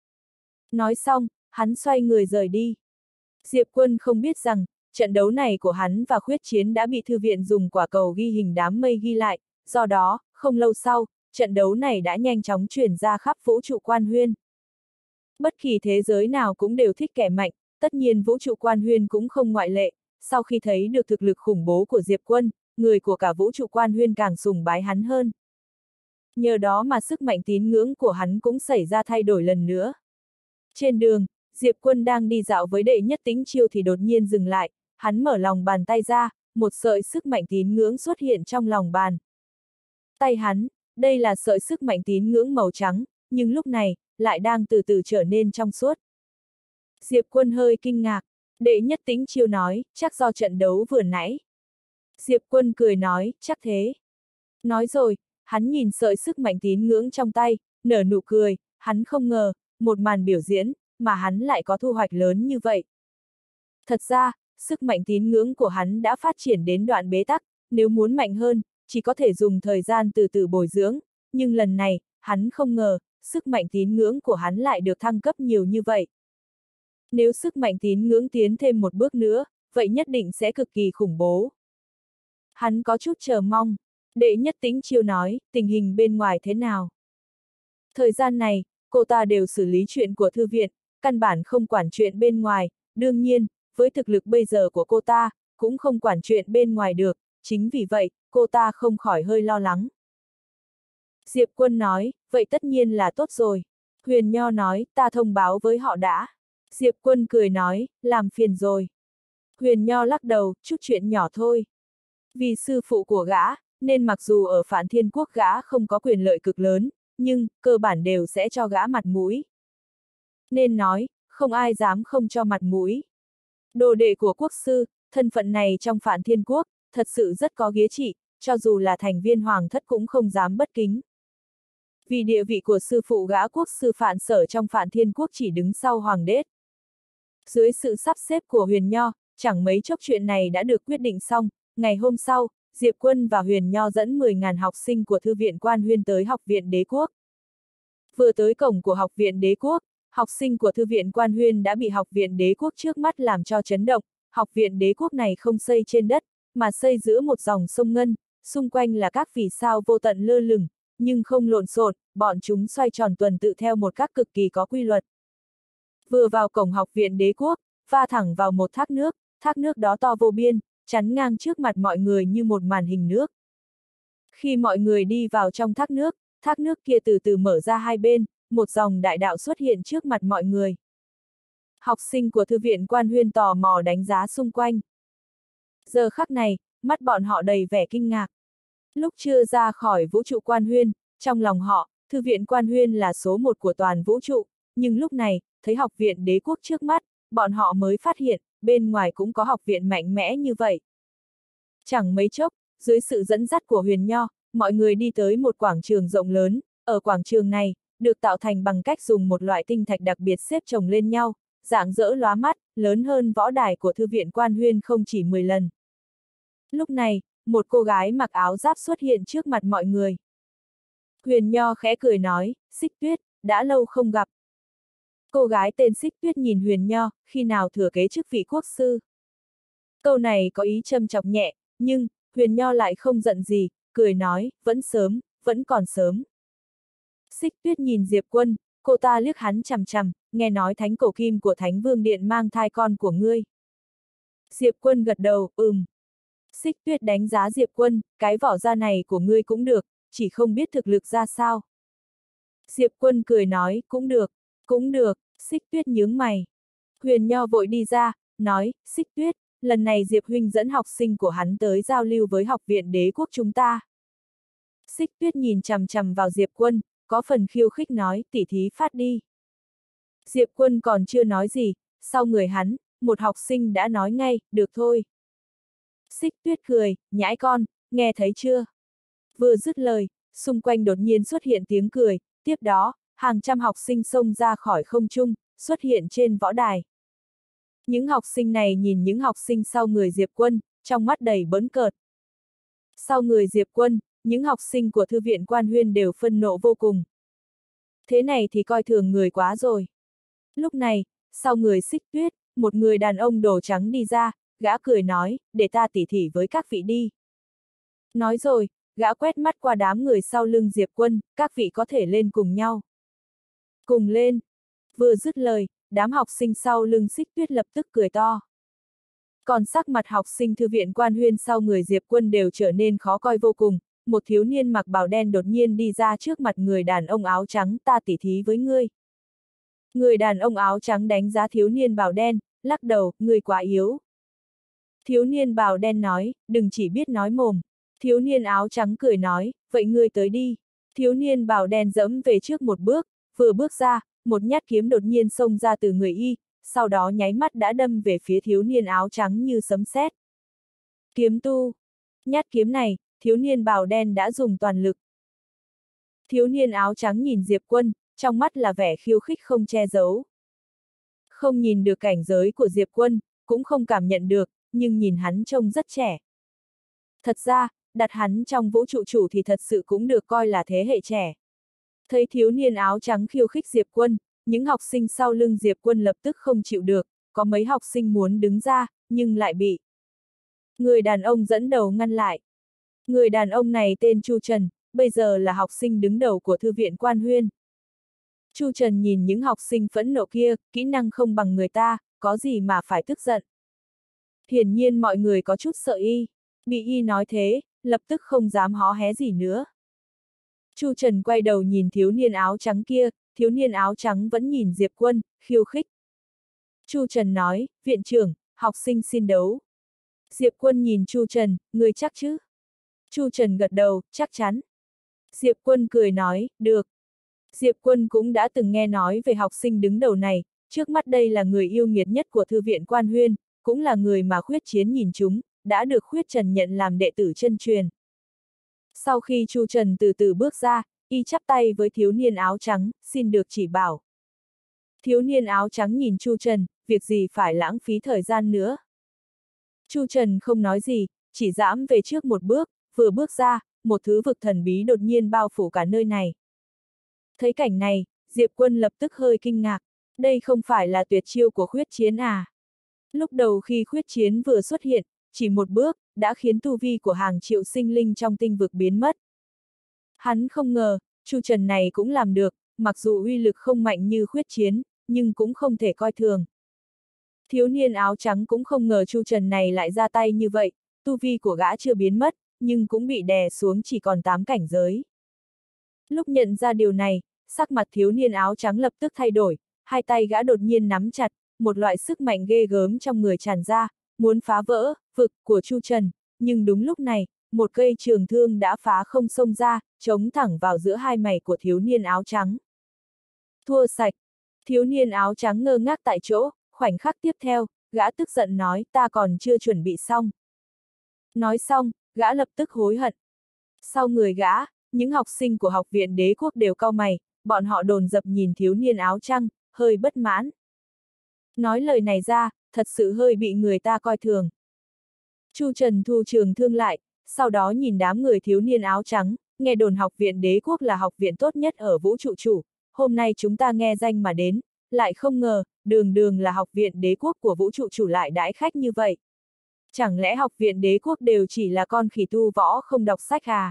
Nói xong, hắn xoay người rời đi. Diệp Quân không biết rằng, trận đấu này của hắn và Khuyết Chiến đã bị thư viện dùng quả cầu ghi hình đám mây ghi lại, do đó, không lâu sau, trận đấu này đã nhanh chóng truyền ra khắp vũ trụ Quan Huyên. Bất kỳ thế giới nào cũng đều thích kẻ mạnh, tất nhiên vũ trụ Quan Huyên cũng không ngoại lệ, sau khi thấy được thực lực khủng bố của Diệp Quân, người của cả vũ trụ Quan Huyên càng sùng bái hắn hơn. Nhờ đó mà sức mạnh tín ngưỡng của hắn cũng xảy ra thay đổi lần nữa. Trên đường, Diệp Quân đang đi dạo với Đệ Nhất Tĩnh Chiêu thì đột nhiên dừng lại, hắn mở lòng bàn tay ra, một sợi sức mạnh tín ngưỡng xuất hiện trong lòng bàn tay hắn, đây là sợi sức mạnh tín ngưỡng màu trắng, nhưng lúc này, lại đang từ từ trở nên trong suốt. Diệp Quân hơi kinh ngạc, Đệ Nhất Tĩnh Chiêu nói, chắc do trận đấu vừa nãy. Diệp Quân cười nói, chắc thế. Nói rồi, hắn nhìn sợi sức mạnh tín ngưỡng trong tay, nở nụ cười, hắn không ngờ, một màn biểu diễn, mà hắn lại có thu hoạch lớn như vậy. Thật ra, sức mạnh tín ngưỡng của hắn đã phát triển đến đoạn bế tắc, nếu muốn mạnh hơn, chỉ có thể dùng thời gian từ từ bồi dưỡng, nhưng lần này, hắn không ngờ, sức mạnh tín ngưỡng của hắn lại được thăng cấp nhiều như vậy. Nếu sức mạnh tín ngưỡng tiến thêm một bước nữa, vậy nhất định sẽ cực kỳ khủng bố. Hắn có chút chờ mong. Đệ Nhất Tĩnh Chiêu nói, tình hình bên ngoài thế nào? Thời gian này, cô ta đều xử lý chuyện của thư viện, căn bản không quản chuyện bên ngoài, đương nhiên, với thực lực bây giờ của cô ta, cũng không quản chuyện bên ngoài được, chính vì vậy, cô ta không khỏi hơi lo lắng. Diệp Quân nói, vậy tất nhiên là tốt rồi. Huyền Nho nói, ta thông báo với họ đã. Diệp Quân cười nói, làm phiền rồi. Huyền Nho lắc đầu, chút chuyện nhỏ thôi. Vì sư phụ của gã, nên mặc dù ở Phản Thiên Quốc gã không có quyền lợi cực lớn, nhưng, cơ bản đều sẽ cho gã mặt mũi. Nên nói, không ai dám không cho mặt mũi. Đồ đệ của quốc sư, thân phận này trong Phản Thiên Quốc, thật sự rất có ghế trị, cho dù là thành viên hoàng thất cũng không dám bất kính. Vì địa vị của sư phụ gã quốc sư Phản Sở trong Phản Thiên Quốc chỉ đứng sau hoàng đế. Dưới sự sắp xếp của Huyền Nho, chẳng mấy chốc chuyện này đã được quyết định xong, ngày hôm sau, Diệp Quân và Huyền Nho dẫn mười nghìn học sinh của Thư viện Quan Huyên tới Học viện Đế Quốc. Vừa tới cổng của Học viện Đế Quốc, học sinh của Thư viện Quan Huyên đã bị Học viện Đế Quốc trước mắt làm cho chấn động. Học viện Đế Quốc này không xây trên đất, mà xây giữa một dòng sông ngân, xung quanh là các vì sao vô tận lơ lửng, nhưng không lộn xộn, bọn chúng xoay tròn tuần tự theo một các cực kỳ có quy luật. Vừa vào cổng Học viện Đế Quốc, va thẳng vào một thác nước, thác nước đó to vô biên, chắn ngang trước mặt mọi người như một màn hình nước. Khi mọi người đi vào trong thác nước, thác nước kia từ từ mở ra hai bên, một dòng đại đạo xuất hiện trước mặt mọi người. Học sinh của Thư viện Quan Huyên tò mò đánh giá xung quanh. Giờ khắc này, mắt bọn họ đầy vẻ kinh ngạc. Lúc chưa ra khỏi vũ trụ Quan Huyên, trong lòng họ, Thư viện Quan Huyên là số một của toàn vũ trụ, nhưng lúc này, thấy Học viện Đế Quốc trước mắt, bọn họ mới phát hiện, bên ngoài cũng có học viện mạnh mẽ như vậy. Chẳng mấy chốc, dưới sự dẫn dắt của Huyền Nho, mọi người đi tới một quảng trường rộng lớn, ở quảng trường này, được tạo thành bằng cách dùng một loại tinh thạch đặc biệt xếp chồng lên nhau, rạng rỡ lóa mắt, lớn hơn võ đài của Thư viện Quan Huyên không chỉ mười lần. Lúc này, một cô gái mặc áo giáp xuất hiện trước mặt mọi người. Huyền Nho khẽ cười nói, Xích Tuyết, đã lâu không gặp. Cô gái tên Xích Tuyết nhìn Huyền Nho, khi nào thừa kế chức vị quốc sư. Câu này có ý châm chọc nhẹ, nhưng, Huyền Nho lại không giận gì, cười nói, vẫn sớm, vẫn còn sớm. Xích Tuyết nhìn Diệp Quân, cô ta liếc hắn chằm chằm, nghe nói thánh cổ kim của Thánh Vương Điện mang thai con của ngươi. Diệp Quân gật đầu, ừm. Xích Tuyết đánh giá Diệp Quân, cái vỏ da này của ngươi cũng được, chỉ không biết thực lực ra sao. Diệp Quân cười nói, cũng được, cũng được, Xích Tuyết nhướng mày. Huyền Nho vội đi ra, nói, Xích Tuyết, lần này Diệp huynh dẫn học sinh của hắn tới giao lưu với học viện đế quốc chúng ta. Xích Tuyết nhìn chằm chằm vào Diệp Quân, có phần khiêu khích nói, tỉ thí phát đi. Diệp Quân còn chưa nói gì, sau người hắn, một học sinh đã nói ngay, được thôi. Xích Tuyết cười, nhãi con, nghe thấy chưa? Vừa dứt lời, xung quanh đột nhiên xuất hiện tiếng cười, tiếp đó, hàng trăm học sinh xông ra khỏi không trung, xuất hiện trên võ đài. Những học sinh này nhìn những học sinh sau người Diệp Quân, trong mắt đầy bỡn cợt. Sau người Diệp Quân, những học sinh của thư viện Quan Huyên đều phân nộ vô cùng. Thế này thì coi thường người quá rồi. Lúc này, sau người Xích Tuyết, một người đàn ông đồ trắng đi ra, gã cười nói, để ta tỉ thỉ với các vị đi. Nói rồi, gã quét mắt qua đám người sau lưng Diệp Quân, các vị có thể lên cùng nhau. Cùng lên. Vừa dứt lời, đám học sinh sau lưng Xích Tuyết lập tức cười to. Còn sắc mặt học sinh thư viện Quan Huyên sau người Diệp Quân đều trở nên khó coi vô cùng, một thiếu niên mặc bào đen đột nhiên đi ra trước mặt người đàn ông áo trắng, ta tỉ thí với ngươi. Người đàn ông áo trắng đánh giá thiếu niên bào đen, lắc đầu, ngươi quá yếu. Thiếu niên bào đen nói, đừng chỉ biết nói mồm. Thiếu niên áo trắng cười nói, vậy ngươi tới đi. Thiếu niên bào đen dẫm về trước một bước, vừa bước ra, một nhát kiếm đột nhiên xông ra từ người y, sau đó nháy mắt đã đâm về phía thiếu niên áo trắng như sấm sét. Kiếm tu. Nhát kiếm này, thiếu niên bào đen đã dùng toàn lực. Thiếu niên áo trắng nhìn Diệp Quân, trong mắt là vẻ khiêu khích không che giấu. Không nhìn được cảnh giới của Diệp Quân, cũng không cảm nhận được, nhưng nhìn hắn trông rất trẻ. Thật ra, đặt hắn trong vũ trụ chủ thì thật sự cũng được coi là thế hệ trẻ. Thấy thiếu niên áo trắng khiêu khích Diệp Quân, những học sinh sau lưng Diệp Quân lập tức không chịu được, có mấy học sinh muốn đứng ra, nhưng lại bị người đàn ông dẫn đầu ngăn lại. Người đàn ông này tên Chu Trần, bây giờ là học sinh đứng đầu của thư viện Quan Huyên. Chu Trần nhìn những học sinh phẫn nộ kia, kỹ năng không bằng người ta, có gì mà phải tức giận. Hiển nhiên mọi người có chút sợ y, bị y nói thế, lập tức không dám hó hé gì nữa. Chu Trần quay đầu nhìn thiếu niên áo trắng kia, thiếu niên áo trắng vẫn nhìn Diệp Quân, khiêu khích. Chu Trần nói, viện trưởng, học sinh xin đấu. Diệp Quân nhìn Chu Trần, ngươi chắc chứ? Chu Trần gật đầu, chắc chắn. Diệp Quân cười nói, được. Diệp Quân cũng đã từng nghe nói về học sinh đứng đầu này, trước mắt đây là người yêu nghiệt nhất của thư viện Quan Huyên, cũng là người mà Khuyết Chiến nhìn chúng, đã được Khuyết Trần nhận làm đệ tử chân truyền. Sau khi Chu Trần từ từ bước ra, y chắp tay với thiếu niên áo trắng, xin được chỉ bảo. Thiếu niên áo trắng nhìn Chu Trần, việc gì phải lãng phí thời gian nữa. Chu Trần không nói gì, chỉ dãm về trước một bước, vừa bước ra, một thứ vực thần bí đột nhiên bao phủ cả nơi này. Thấy cảnh này, Diệp Quân lập tức hơi kinh ngạc, đây không phải là tuyệt chiêu của Khuyết Chiến à? Lúc đầu khi Khuyết Chiến vừa xuất hiện, chỉ một bước, đã khiến tu vi của hàng triệu sinh linh trong tinh vực biến mất. Hắn không ngờ, Chu Trần này cũng làm được, mặc dù uy lực không mạnh như Khuyết Chiến, nhưng cũng không thể coi thường. Thiếu niên áo trắng cũng không ngờ Chu Trần này lại ra tay như vậy, tu vi của gã chưa biến mất, nhưng cũng bị đè xuống chỉ còn tám cảnh giới. Lúc nhận ra điều này, sắc mặt thiếu niên áo trắng lập tức thay đổi, hai tay gã đột nhiên nắm chặt, một loại sức mạnh ghê gớm trong người tràn ra, muốn phá vỡ vực của Chu Trần, nhưng đúng lúc này, một cây trường thương đã phá không xông ra, chống thẳng vào giữa hai mày của thiếu niên áo trắng. Thua sạch. Thiếu niên áo trắng ngơ ngác tại chỗ, khoảnh khắc tiếp theo, gã tức giận nói, ta còn chưa chuẩn bị xong. Nói xong, gã lập tức hối hận. Sau người gã, những học sinh của học viện đế quốc đều cau mày, bọn họ đồn dập nhìn thiếu niên áo trắng, hơi bất mãn. Nói lời này ra, thật sự hơi bị người ta coi thường. Chu Trần thu trường thương lại, sau đó nhìn đám người thiếu niên áo trắng, nghe đồn học viện đế quốc là học viện tốt nhất ở vũ trụ chủ, hôm nay chúng ta nghe danh mà đến, lại không ngờ, đường đường là học viện đế quốc của vũ trụ chủ lại đãi khách như vậy. Chẳng lẽ học viện đế quốc đều chỉ là con khỉ tu võ không đọc sách à?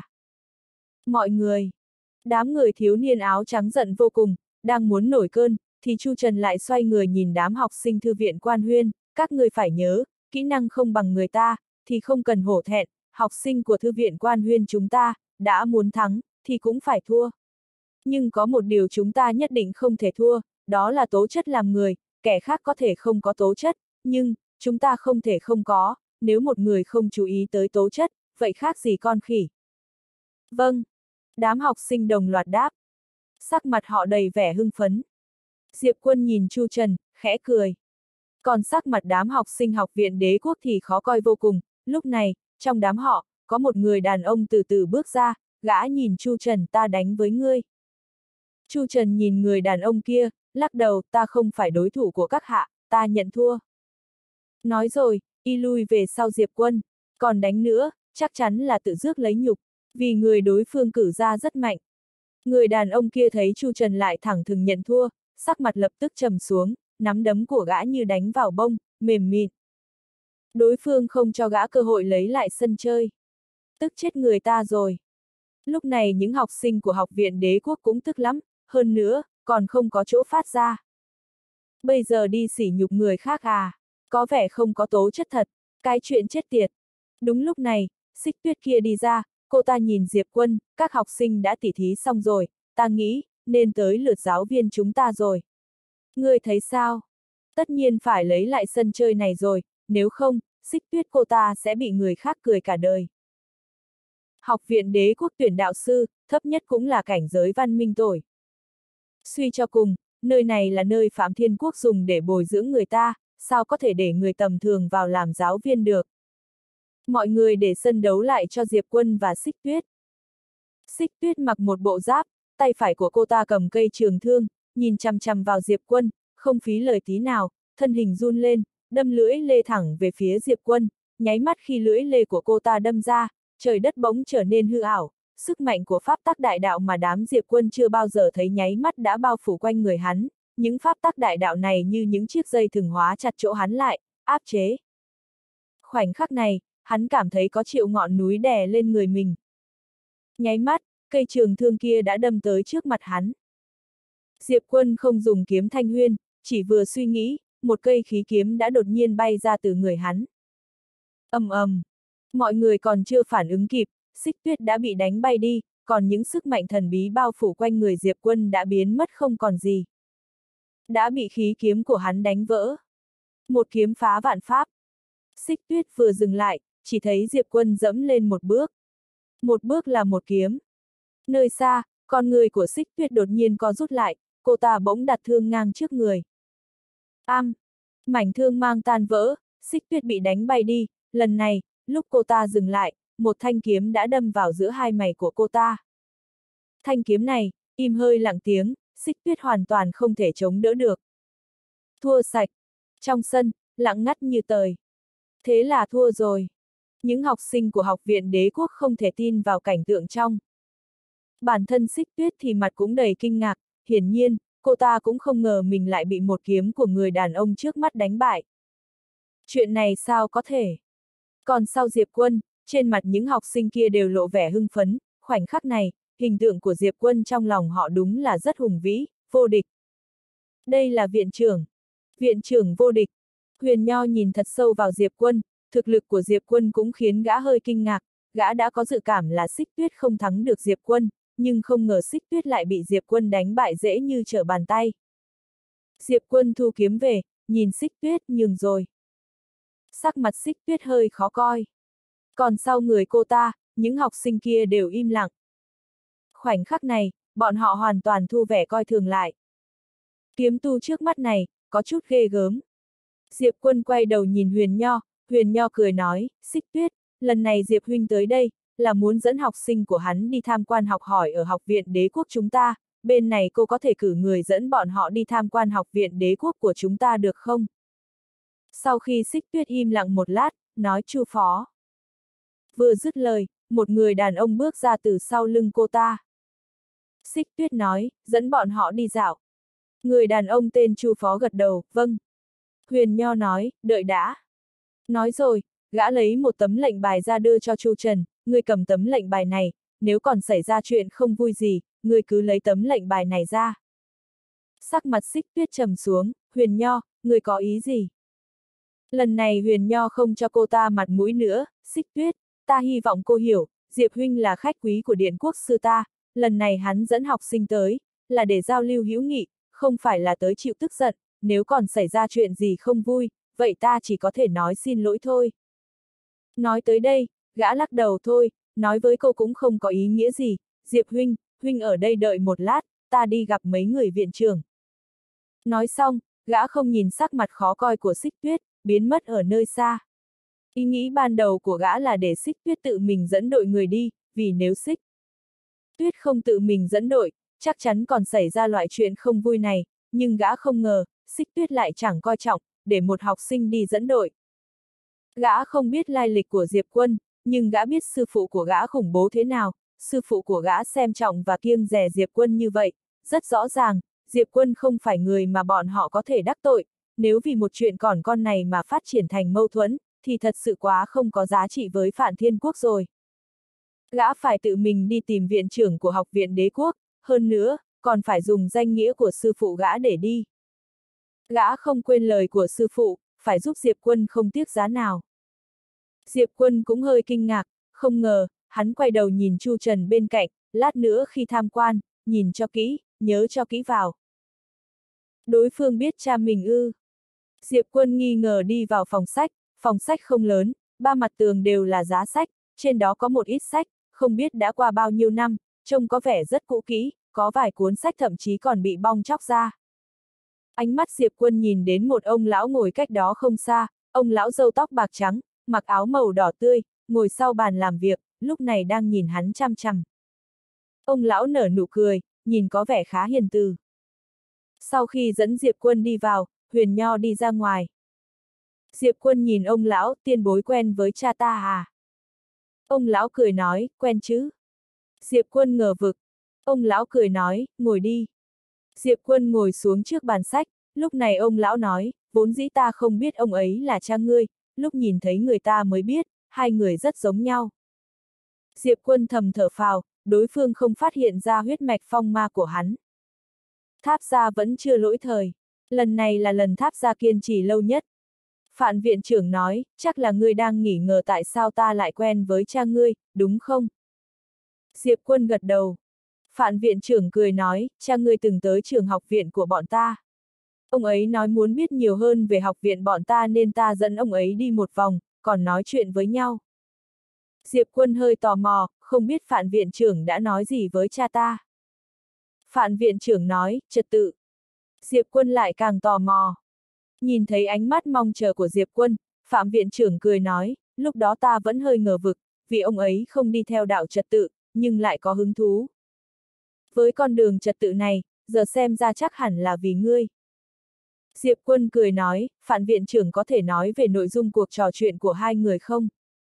Mọi người, đám người thiếu niên áo trắng giận vô cùng, đang muốn nổi cơn, thì Chu Trần lại xoay người nhìn đám học sinh thư viện Quan Huyên, các người phải nhớ, kỹ năng không bằng người ta, thì không cần hổ thẹn, học sinh của thư viện Quan Huyên chúng ta, đã muốn thắng, thì cũng phải thua. Nhưng có một điều chúng ta nhất định không thể thua, đó là tố chất làm người, kẻ khác có thể không có tố chất, nhưng, chúng ta không thể không có, nếu một người không chú ý tới tố chất, vậy khác gì con khỉ. Vâng. Đám học sinh đồng loạt đáp. Sắc mặt họ đầy vẻ hưng phấn. Diệp Quân nhìn Chu Trần, khẽ cười. Còn sắc mặt đám học sinh học viện đế quốc thì khó coi vô cùng, lúc này, trong đám họ, có một người đàn ông từ từ bước ra, gã nhìn Chu Trần, ta đánh với ngươi. Chu Trần nhìn người đàn ông kia, lắc đầu, ta không phải đối thủ của các hạ, ta nhận thua. Nói rồi, y lui về sau Diệp Quân, còn đánh nữa, chắc chắn là tự rước lấy nhục, vì người đối phương cử ra rất mạnh. Người đàn ông kia thấy Chu Trần lại thẳng thừng nhận thua, sắc mặt lập tức trầm xuống, nắm đấm của gã như đánh vào bông, mềm mịn. Đối phương không cho gã cơ hội lấy lại sân chơi. Tức chết người ta rồi. Lúc này những học sinh của học viện đế quốc cũng tức lắm, hơn nữa, còn không có chỗ phát ra. Bây giờ đi sỉ nhục người khác à, có vẻ không có tố chất thật, cái chuyện chết tiệt. Đúng lúc này, Xích Tuyết kia đi ra, cô ta nhìn Diệp Quân, các học sinh đã tỉ thí xong rồi, ta nghĩ, nên tới lượt giáo viên chúng ta rồi. Ngươi thấy sao? Tất nhiên phải lấy lại sân chơi này rồi, nếu không, Xích Tuyết cô ta sẽ bị người khác cười cả đời. Học viện đế quốc tuyển đạo sư, thấp nhất cũng là cảnh giới văn minh tồi. Suy cho cùng, nơi này là nơi Phạm Thiên Quốc dùng để bồi dưỡng người ta, sao có thể để người tầm thường vào làm giáo viên được. Mọi người để sân đấu lại cho Diệp Quân và Xích Tuyết. Xích Tuyết mặc một bộ giáp, tay phải của cô ta cầm cây trường thương, nhìn chằm chằm vào Diệp Quân, không phí lời tí nào, thân hình run lên, đâm lưỡi lê thẳng về phía Diệp Quân, nháy mắt khi lưỡi lê của cô ta đâm ra, trời đất bỗng trở nên hư ảo, sức mạnh của pháp tắc đại đạo mà đám Diệp Quân chưa bao giờ thấy nháy mắt đã bao phủ quanh người hắn, những pháp tắc đại đạo này như những chiếc dây thừng hóa chặt chỗ hắn lại, áp chế. Khoảnh khắc này, hắn cảm thấy có triệu ngọn núi đè lên người mình. Nháy mắt, cây trường thương kia đã đâm tới trước mặt hắn. Diệp Quân không dùng kiếm thanh huyên, chỉ vừa suy nghĩ, một cây khí kiếm đã đột nhiên bay ra từ người hắn. Ầm ầm, mọi người còn chưa phản ứng kịp, Xích Tuyết đã bị đánh bay đi, còn những sức mạnh thần bí bao phủ quanh người Diệp Quân đã biến mất không còn gì. Đã bị khí kiếm của hắn đánh vỡ. Một kiếm phá vạn pháp. Xích Tuyết vừa dừng lại, chỉ thấy Diệp Quân dẫm lên một bước. Một bước là một kiếm. Nơi xa, con người của Xích Tuyết đột nhiên co rút lại, cô ta bỗng đặt thương ngang trước người. Am! Mảnh thương mang tan vỡ, Xích Tuyết bị đánh bay đi, lần này, lúc cô ta dừng lại, một thanh kiếm đã đâm vào giữa hai mày của cô ta. Thanh kiếm này, im hơi lặng tiếng, Xích Tuyết hoàn toàn không thể chống đỡ được. Thua sạch. Trong sân, lặng ngắt như tời. Thế là thua rồi. Những học sinh của học viện đế quốc không thể tin vào cảnh tượng trong. Bản thân Xích Tuyết thì mặt cũng đầy kinh ngạc, hiển nhiên, cô ta cũng không ngờ mình lại bị một kiếm của người đàn ông trước mắt đánh bại. Chuyện này sao có thể? Còn sau Diệp Quân, trên mặt những học sinh kia đều lộ vẻ hưng phấn, khoảnh khắc này, hình tượng của Diệp Quân trong lòng họ đúng là rất hùng vĩ, vô địch. Đây là viện trưởng. Viện trưởng vô địch. Huyền Nho nhìn thật sâu vào Diệp Quân, thực lực của Diệp Quân cũng khiến gã hơi kinh ngạc, gã đã có dự cảm là Xích Tuyết không thắng được Diệp Quân, nhưng không ngờ Xích Tuyết lại bị Diệp Quân đánh bại dễ như trở bàn tay. Diệp Quân thu kiếm về, nhìn Xích Tuyết nhường rồi. Sắc mặt Xích Tuyết hơi khó coi. Còn sau người cô ta, những học sinh kia đều im lặng. Khoảnh khắc này, bọn họ hoàn toàn thu vẻ coi thường lại. Kiếm tu trước mắt này, có chút ghê gớm. Diệp Quân quay đầu nhìn Huyền Nho, Huyền Nho cười nói, Xích Tuyết, lần này Diệp huynh tới đây, là muốn dẫn học sinh của hắn đi tham quan học hỏi ở học viện đế quốc chúng ta, bên này cô có thể cử người dẫn bọn họ đi tham quan học viện đế quốc của chúng ta được không? Sau khi Xích Tuyết im lặng một lát, nói Chu phó. Vừa dứt lời, một người đàn ông bước ra từ sau lưng cô ta. Xích Tuyết nói, dẫn bọn họ đi dạo. Người đàn ông tên Chu Phó gật đầu, vâng. Huyền Nho nói, đợi đã. Nói rồi, gã lấy một tấm lệnh bài ra đưa cho Chu Trần, ngươi cầm tấm lệnh bài này, nếu còn xảy ra chuyện không vui gì, ngươi cứ lấy tấm lệnh bài này ra. Sắc mặt Xích Tuyết trầm xuống, Huyền Nho, ngươi có ý gì? Lần này Huyền Nho không cho cô ta mặt mũi nữa, Xích Tuyết, ta hy vọng cô hiểu, Diệp huynh là khách quý của Điện Quốc sư ta, lần này hắn dẫn học sinh tới, là để giao lưu hữu nghị, không phải là tới chịu tức giận, nếu còn xảy ra chuyện gì không vui, vậy ta chỉ có thể nói xin lỗi thôi. Nói tới đây, gã lắc đầu thôi, nói với cô cũng không có ý nghĩa gì, Diệp huynh, huynh ở đây đợi một lát, ta đi gặp mấy người viện trưởng. Nói xong, gã không nhìn sắc mặt khó coi của Xích Tuyết, biến mất ở nơi xa. Ý nghĩ ban đầu của gã là để Xích Tuyết tự mình dẫn đội người đi, vì nếu Xích Tuyết không tự mình dẫn đội, chắc chắn còn xảy ra loại chuyện không vui này, nhưng gã không ngờ, Xích Tuyết lại chẳng coi trọng, để một học sinh đi dẫn đội. Gã không biết lai lịch của Diệp Quân, nhưng gã biết sư phụ của gã khủng bố thế nào, sư phụ của gã xem trọng và kiêng dè Diệp Quân như vậy, rất rõ ràng, Diệp Quân không phải người mà bọn họ có thể đắc tội, nếu vì một chuyện còn con này mà phát triển thành mâu thuẫn, thì thật sự quá không có giá trị với Phản Thiên Quốc rồi. Gã phải tự mình đi tìm viện trưởng của Học viện Đế Quốc, hơn nữa, còn phải dùng danh nghĩa của sư phụ gã để đi. Gã không quên lời của sư phụ, phải giúp Diệp Quân không tiếc giá nào. Diệp Quân cũng hơi kinh ngạc, không ngờ, hắn quay đầu nhìn Chu Trần bên cạnh, lát nữa khi tham quan, nhìn cho kỹ, nhớ cho kỹ vào. Đối phương biết cha mình ư. Diệp Quân nghi ngờ đi vào phòng sách, phòng sách không lớn, ba mặt tường đều là giá sách, trên đó có một ít sách, không biết đã qua bao nhiêu năm, trông có vẻ rất cũ kỹ, có vài cuốn sách thậm chí còn bị bong tróc ra. Ánh mắt Diệp Quân nhìn đến một ông lão ngồi cách đó không xa, ông lão râu tóc bạc trắng, mặc áo màu đỏ tươi, ngồi sau bàn làm việc, lúc này đang nhìn hắn chăm chăm. Ông lão nở nụ cười, nhìn có vẻ khá hiền từ. Sau khi dẫn Diệp Quân đi vào, Huyền Nho đi ra ngoài. Diệp Quân nhìn ông lão, tiên bối quen với cha ta à? Ông lão cười nói, quen chứ. Diệp Quân ngờ vực. Ông lão cười nói, ngồi đi. Diệp Quân ngồi xuống trước bàn sách, lúc này ông lão nói, vốn dĩ ta không biết ông ấy là cha ngươi, lúc nhìn thấy người ta mới biết, hai người rất giống nhau. Diệp Quân thầm thở phào, đối phương không phát hiện ra huyết mạch phong ma của hắn. Tháp gia vẫn chưa lỗi thời, lần này là lần Tháp gia kiên trì lâu nhất. Phạn viện trưởng nói, chắc là ngươi đang nghi ngờ tại sao ta lại quen với cha ngươi, đúng không? Diệp Quân gật đầu. Phạn viện trưởng cười nói, cha ngươi từng tới trường học viện của bọn ta. Ông ấy nói muốn biết nhiều hơn về học viện bọn ta nên ta dẫn ông ấy đi một vòng, còn nói chuyện với nhau. Diệp Quân hơi tò mò, không biết Phạn viện trưởng đã nói gì với cha ta. Phạn viện trưởng nói, trật tự. Diệp Quân lại càng tò mò. Nhìn thấy ánh mắt mong chờ của Diệp Quân, Phạm viện trưởng cười nói, lúc đó ta vẫn hơi ngờ vực, vì ông ấy không đi theo đạo trật tự, nhưng lại có hứng thú. Với con đường trật tự này, giờ xem ra chắc hẳn là vì ngươi. Diệp Quân cười nói, Phạm viện trưởng có thể nói về nội dung cuộc trò chuyện của hai người không?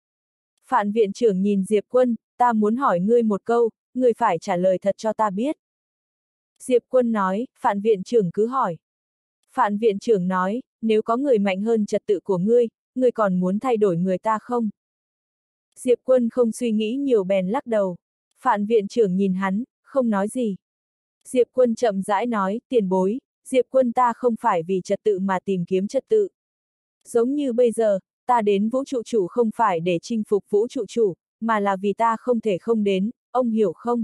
Phạm viện trưởng nhìn Diệp Quân, ta muốn hỏi ngươi một câu, ngươi phải trả lời thật cho ta biết. Diệp Quân nói, Phạm viện trưởng cứ hỏi. Phạm viện trưởng nói, nếu có người mạnh hơn trật tự của ngươi, ngươi còn muốn thay đổi người ta không? Diệp Quân không suy nghĩ nhiều bèn lắc đầu. Phạm viện trưởng nhìn hắn, không nói gì. Diệp Quân chậm rãi nói, tiền bối, Diệp Quân ta không phải vì trật tự mà tìm kiếm trật tự. Giống như bây giờ, ta đến vũ trụ chủ không phải để chinh phục vũ trụ chủ, mà là vì ta không thể không đến, ông hiểu không?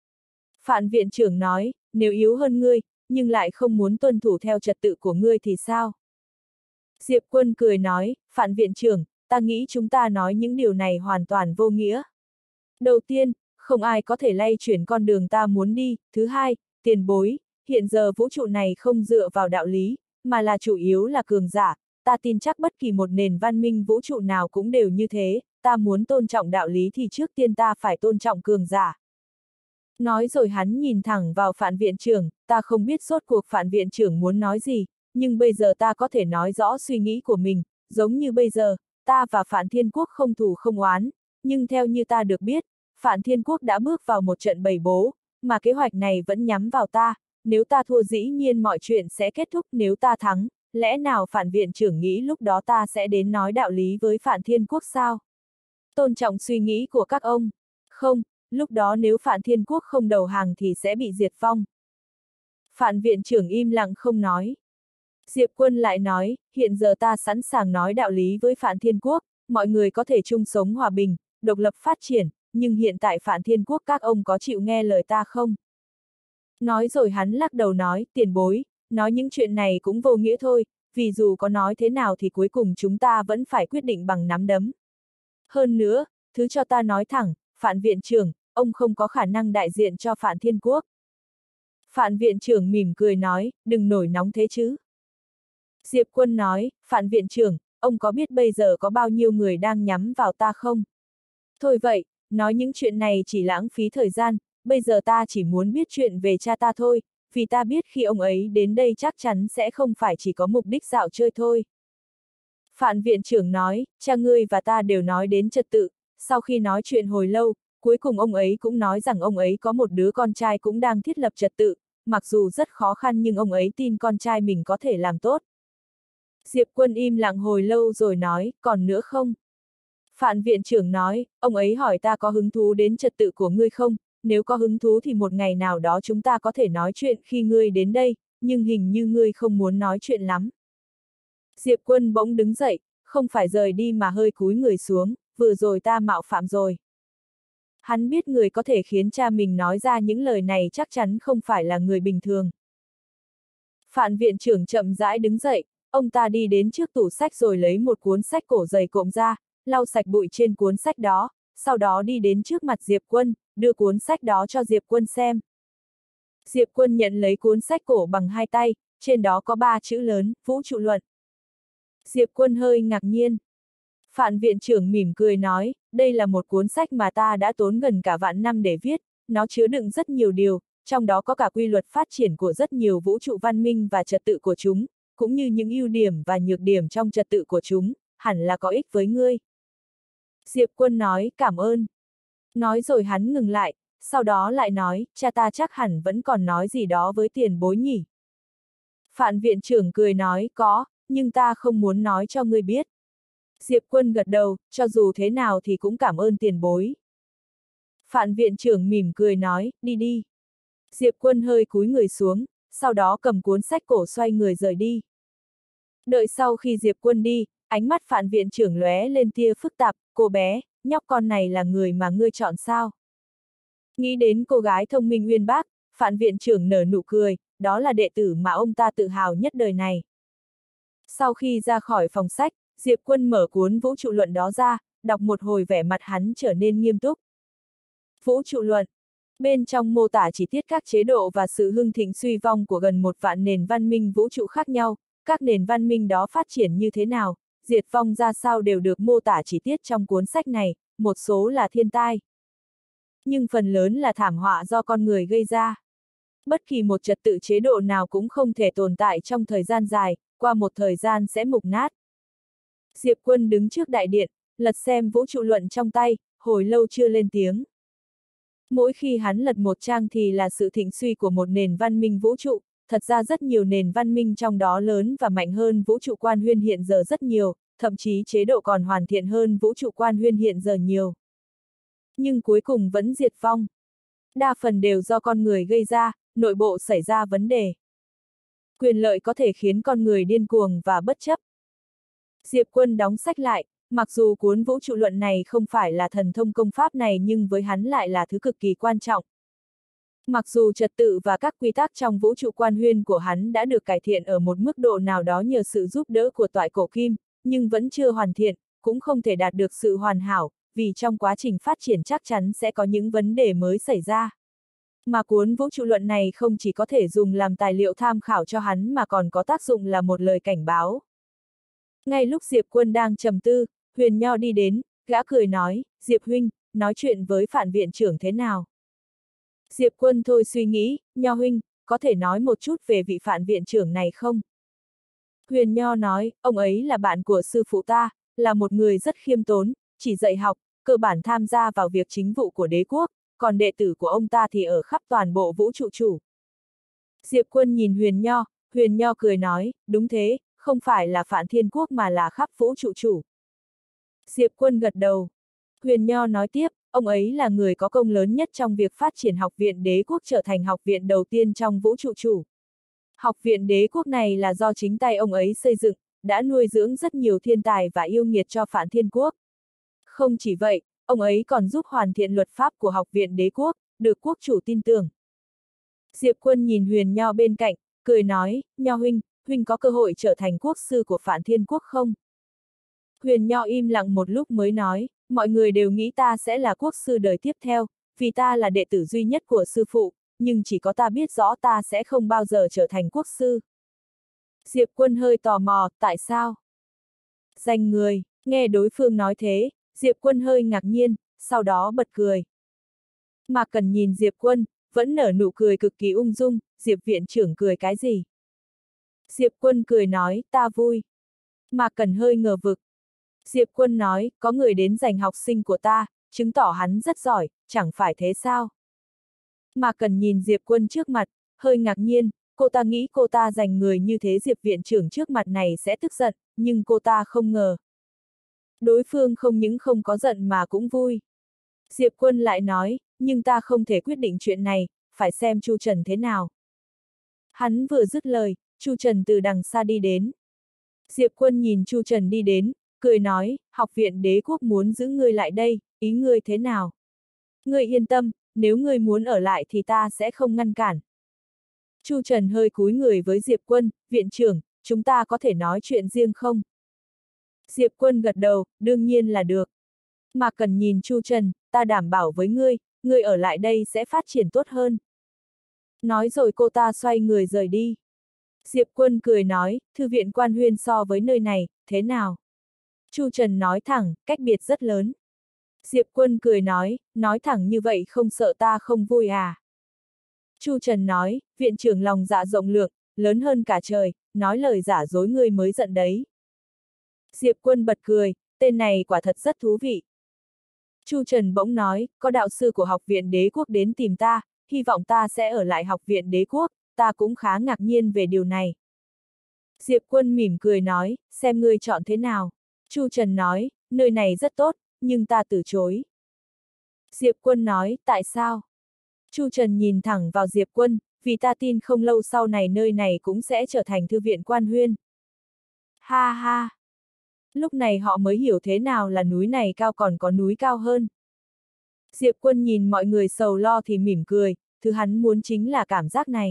Phạm viện trưởng nói, nếu yếu hơn ngươi, nhưng lại không muốn tuân thủ theo trật tự của ngươi thì sao? Diệp Quân cười nói, Phạm viện trưởng, ta nghĩ chúng ta nói những điều này hoàn toàn vô nghĩa. Đầu tiên, không ai có thể lay chuyển con đường ta muốn đi, thứ hai, tiền bối, hiện giờ vũ trụ này không dựa vào đạo lý, mà là chủ yếu là cường giả, ta tin chắc bất kỳ một nền văn minh vũ trụ nào cũng đều như thế, ta muốn tôn trọng đạo lý thì trước tiên ta phải tôn trọng cường giả. Nói rồi hắn nhìn thẳng vào Phạm viện trưởng, ta không biết rốt cuộc Phạm viện trưởng muốn nói gì, nhưng bây giờ ta có thể nói rõ suy nghĩ của mình, giống như bây giờ, ta và Phạn Thiên Quốc không thù không oán, nhưng theo như ta được biết, Phản Thiên Quốc đã bước vào một trận bầy bố, mà kế hoạch này vẫn nhắm vào ta, nếu ta thua dĩ nhiên mọi chuyện sẽ kết thúc, nếu ta thắng, lẽ nào Phản viện trưởng nghĩ lúc đó ta sẽ đến nói đạo lý với Phản Thiên Quốc sao? Tôn trọng suy nghĩ của các ông. Không, lúc đó nếu Phản Thiên Quốc không đầu hàng thì sẽ bị diệt vong. Phản viện trưởng im lặng không nói. Diệp Quân lại nói, hiện giờ ta sẵn sàng nói đạo lý với Phản Thiên Quốc, mọi người có thể chung sống hòa bình, độc lập phát triển, nhưng hiện tại Phản Thiên Quốc các ông có chịu nghe lời ta không? Nói rồi hắn lắc đầu nói, tiền bối, nói những chuyện này cũng vô nghĩa thôi, vì dù có nói thế nào thì cuối cùng chúng ta vẫn phải quyết định bằng nắm đấm. Hơn nữa, thứ cho ta nói thẳng, Phản viện trưởng, ông không có khả năng đại diện cho Phản Thiên Quốc. Phản viện trưởng mỉm cười nói, đừng nổi nóng thế chứ. Diệp Quân nói, Phản viện trưởng, ông có biết bây giờ có bao nhiêu người đang nhắm vào ta không? Thôi vậy, nói những chuyện này chỉ lãng phí thời gian, bây giờ ta chỉ muốn biết chuyện về cha ta thôi, vì ta biết khi ông ấy đến đây chắc chắn sẽ không phải chỉ có mục đích dạo chơi thôi. Phản viện trưởng nói, cha ngươi và ta đều nói đến trật tự, sau khi nói chuyện hồi lâu, cuối cùng ông ấy cũng nói rằng ông ấy có một đứa con trai cũng đang thiết lập trật tự, mặc dù rất khó khăn nhưng ông ấy tin con trai mình có thể làm tốt. Diệp Quân im lặng hồi lâu rồi nói, còn nữa không? Phản viện trưởng nói, ông ấy hỏi ta có hứng thú đến trật tự của ngươi không, nếu có hứng thú thì một ngày nào đó chúng ta có thể nói chuyện khi ngươi đến đây, nhưng hình như ngươi không muốn nói chuyện lắm. Diệp Quân bỗng đứng dậy, không phải rời đi mà hơi cúi người xuống, vừa rồi ta mạo phạm rồi. Hắn biết người có thể khiến cha mình nói ra những lời này chắc chắn không phải là người bình thường. Phản viện trưởng chậm rãi đứng dậy, ông ta đi đến trước tủ sách rồi lấy một cuốn sách cổ dày cộm ra, lau sạch bụi trên cuốn sách đó, sau đó đi đến trước mặt Diệp Quân, đưa cuốn sách đó cho Diệp Quân xem. Diệp Quân nhận lấy cuốn sách cổ bằng hai tay, trên đó có ba chữ lớn, Vũ trụ luận. Diệp Quân hơi ngạc nhiên. Phản viện trưởng mỉm cười nói, đây là một cuốn sách mà ta đã tốn gần cả vạn năm để viết, nó chứa đựng rất nhiều điều, trong đó có cả quy luật phát triển của rất nhiều vũ trụ văn minh và trật tự của chúng, cũng như những ưu điểm và nhược điểm trong trật tự của chúng, hẳn là có ích với ngươi. Diệp Quân nói, cảm ơn. Nói rồi hắn ngừng lại, sau đó lại nói, cha ta chắc hẳn vẫn còn nói gì đó với tiền bối nhỉ. Phản viện trưởng cười nói, có, nhưng ta không muốn nói cho ngươi biết. Diệp Quân gật đầu, cho dù thế nào thì cũng cảm ơn tiền bối. Phản viện trưởng mỉm cười nói, đi đi. Diệp Quân hơi cúi người xuống, sau đó cầm cuốn sách cổ xoay người rời đi. Đợi sau khi Diệp Quân đi, ánh mắt phản viện trưởng lóe lên tia phức tạp, cô bé, nhóc con này là người mà ngươi chọn sao? Nghĩ đến cô gái thông minh uyên bác, phản viện trưởng nở nụ cười, đó là đệ tử mà ông ta tự hào nhất đời này. Sau khi ra khỏi phòng sách, Diệp Quân mở cuốn vũ trụ luận đó ra, đọc một hồi vẻ mặt hắn trở nên nghiêm túc. Vũ trụ luận. Bên trong mô tả chi tiết các chế độ và sự hưng thịnh suy vong của gần một vạn nền văn minh vũ trụ khác nhau, các nền văn minh đó phát triển như thế nào, diệt vong ra sao đều được mô tả chi tiết trong cuốn sách này, một số là thiên tai. Nhưng phần lớn là thảm họa do con người gây ra. Bất kỳ một trật tự chế độ nào cũng không thể tồn tại trong thời gian dài, qua một thời gian sẽ mục nát. Diệp Quân đứng trước đại điện, lật xem vũ trụ luận trong tay, hồi lâu chưa lên tiếng. Mỗi khi hắn lật một trang thì là sự thịnh suy của một nền văn minh vũ trụ, thật ra rất nhiều nền văn minh trong đó lớn và mạnh hơn vũ trụ quan huyên hiện giờ rất nhiều, thậm chí chế độ còn hoàn thiện hơn vũ trụ quan huyên hiện giờ nhiều. Nhưng cuối cùng vẫn diệt vong. Đa phần đều do con người gây ra, nội bộ xảy ra vấn đề. Quyền lợi có thể khiến con người điên cuồng và bất chấp. Diệp Quân đóng sách lại, mặc dù cuốn vũ trụ luận này không phải là thần thông công pháp này nhưng với hắn lại là thứ cực kỳ quan trọng. Mặc dù trật tự và các quy tắc trong vũ trụ quan huyên của hắn đã được cải thiện ở một mức độ nào đó nhờ sự giúp đỡ của toại cổ kim, nhưng vẫn chưa hoàn thiện, cũng không thể đạt được sự hoàn hảo, vì trong quá trình phát triển chắc chắn sẽ có những vấn đề mới xảy ra. Mà cuốn vũ trụ luận này không chỉ có thể dùng làm tài liệu tham khảo cho hắn mà còn có tác dụng là một lời cảnh báo. Ngay lúc Diệp Quân đang trầm tư, Huyền Nho đi đến, gã cười nói, Diệp huynh, nói chuyện với phản viện trưởng thế nào? Diệp Quân thôi suy nghĩ, Nho huynh, có thể nói một chút về vị phản viện trưởng này không? Huyền Nho nói, ông ấy là bạn của sư phụ ta, là một người rất khiêm tốn, chỉ dạy học, cơ bản tham gia vào việc chính vụ của đế quốc, còn đệ tử của ông ta thì ở khắp toàn bộ vũ trụ chủ. Diệp Quân nhìn Huyền Nho, Huyền Nho cười nói, đúng thế, không phải là Phạn Thiên Quốc mà là khắp vũ trụ chủ. Diệp Quân gật đầu. Huyền Nho nói tiếp, ông ấy là người có công lớn nhất trong việc phát triển học viện đế quốc trở thành học viện đầu tiên trong vũ trụ chủ. Học viện đế quốc này là do chính tay ông ấy xây dựng, đã nuôi dưỡng rất nhiều thiên tài và yêu nghiệt cho Phạn Thiên Quốc. Không chỉ vậy, ông ấy còn giúp hoàn thiện luật pháp của học viện đế quốc, được quốc chủ tin tưởng. Diệp Quân nhìn Huyền Nho bên cạnh, cười nói, Nho huynh, huynh có cơ hội trở thành quốc sư của Phạn Thiên Quốc không? Huyền Nho im lặng một lúc mới nói, mọi người đều nghĩ ta sẽ là quốc sư đời tiếp theo, vì ta là đệ tử duy nhất của sư phụ, nhưng chỉ có ta biết rõ ta sẽ không bao giờ trở thành quốc sư. Diệp Quân hơi tò mò, tại sao? Danh người, nghe đối phương nói thế, Diệp Quân hơi ngạc nhiên, sau đó bật cười. Mạc Cẩn nhìn Diệp Quân, vẫn nở nụ cười cực kỳ ung dung, Diệp viện trưởng cười cái gì? Diệp Quân cười nói, ta vui. Mạc Cẩn hơi ngờ vực. Diệp Quân nói, có người đến giành học sinh của ta, chứng tỏ hắn rất giỏi, chẳng phải thế sao? Mạc Cẩn nhìn Diệp Quân trước mặt, hơi ngạc nhiên, cô ta nghĩ cô ta giành người như thế Diệp viện trưởng trước mặt này sẽ tức giận, nhưng cô ta không ngờ. Đối phương không những không có giận mà cũng vui. Diệp Quân lại nói, nhưng ta không thể quyết định chuyện này, phải xem Chu Trần thế nào. Hắn vừa dứt lời, Chu Trần từ đằng xa đi đến. Diệp Quân nhìn Chu Trần đi đến, cười nói, học viện đế quốc muốn giữ ngươi lại đây, ý ngươi thế nào? Ngươi yên tâm, nếu ngươi muốn ở lại thì ta sẽ không ngăn cản. Chu Trần hơi cúi người với Diệp Quân, viện trưởng, chúng ta có thể nói chuyện riêng không? Diệp Quân gật đầu, đương nhiên là được. Mà cần nhìn Chu Trần, ta đảm bảo với ngươi, ngươi ở lại đây sẽ phát triển tốt hơn. Nói rồi cô ta xoay người rời đi. Diệp Quân cười nói, thư viện Quan Huyên so với nơi này, thế nào? Chu Trần nói thẳng, cách biệt rất lớn. Diệp Quân cười nói, nói thẳng như vậy không sợ ta không vui à? Chu Trần nói, viện trưởng lòng dạ rộng lượng, lớn hơn cả trời, nói lời giả dối ngươi mới giận đấy. Diệp Quân bật cười, tên này quả thật rất thú vị. Chu Trần bỗng nói, có đạo sư của học viện đế quốc đến tìm ta, hy vọng ta sẽ ở lại học viện đế quốc, ta cũng khá ngạc nhiên về điều này. Diệp Quân mỉm cười nói, xem ngươi chọn thế nào. Chu Trần nói, nơi này rất tốt, nhưng ta từ chối. Diệp Quân nói, tại sao? Chu Trần nhìn thẳng vào Diệp Quân, vì ta tin không lâu sau này nơi này cũng sẽ trở thành thư viện Quan Huyên. Ha ha! Lúc này họ mới hiểu thế nào là núi này cao còn có núi cao hơn. Diệp Quân nhìn mọi người sầu lo thì mỉm cười, thứ hắn muốn chính là cảm giác này.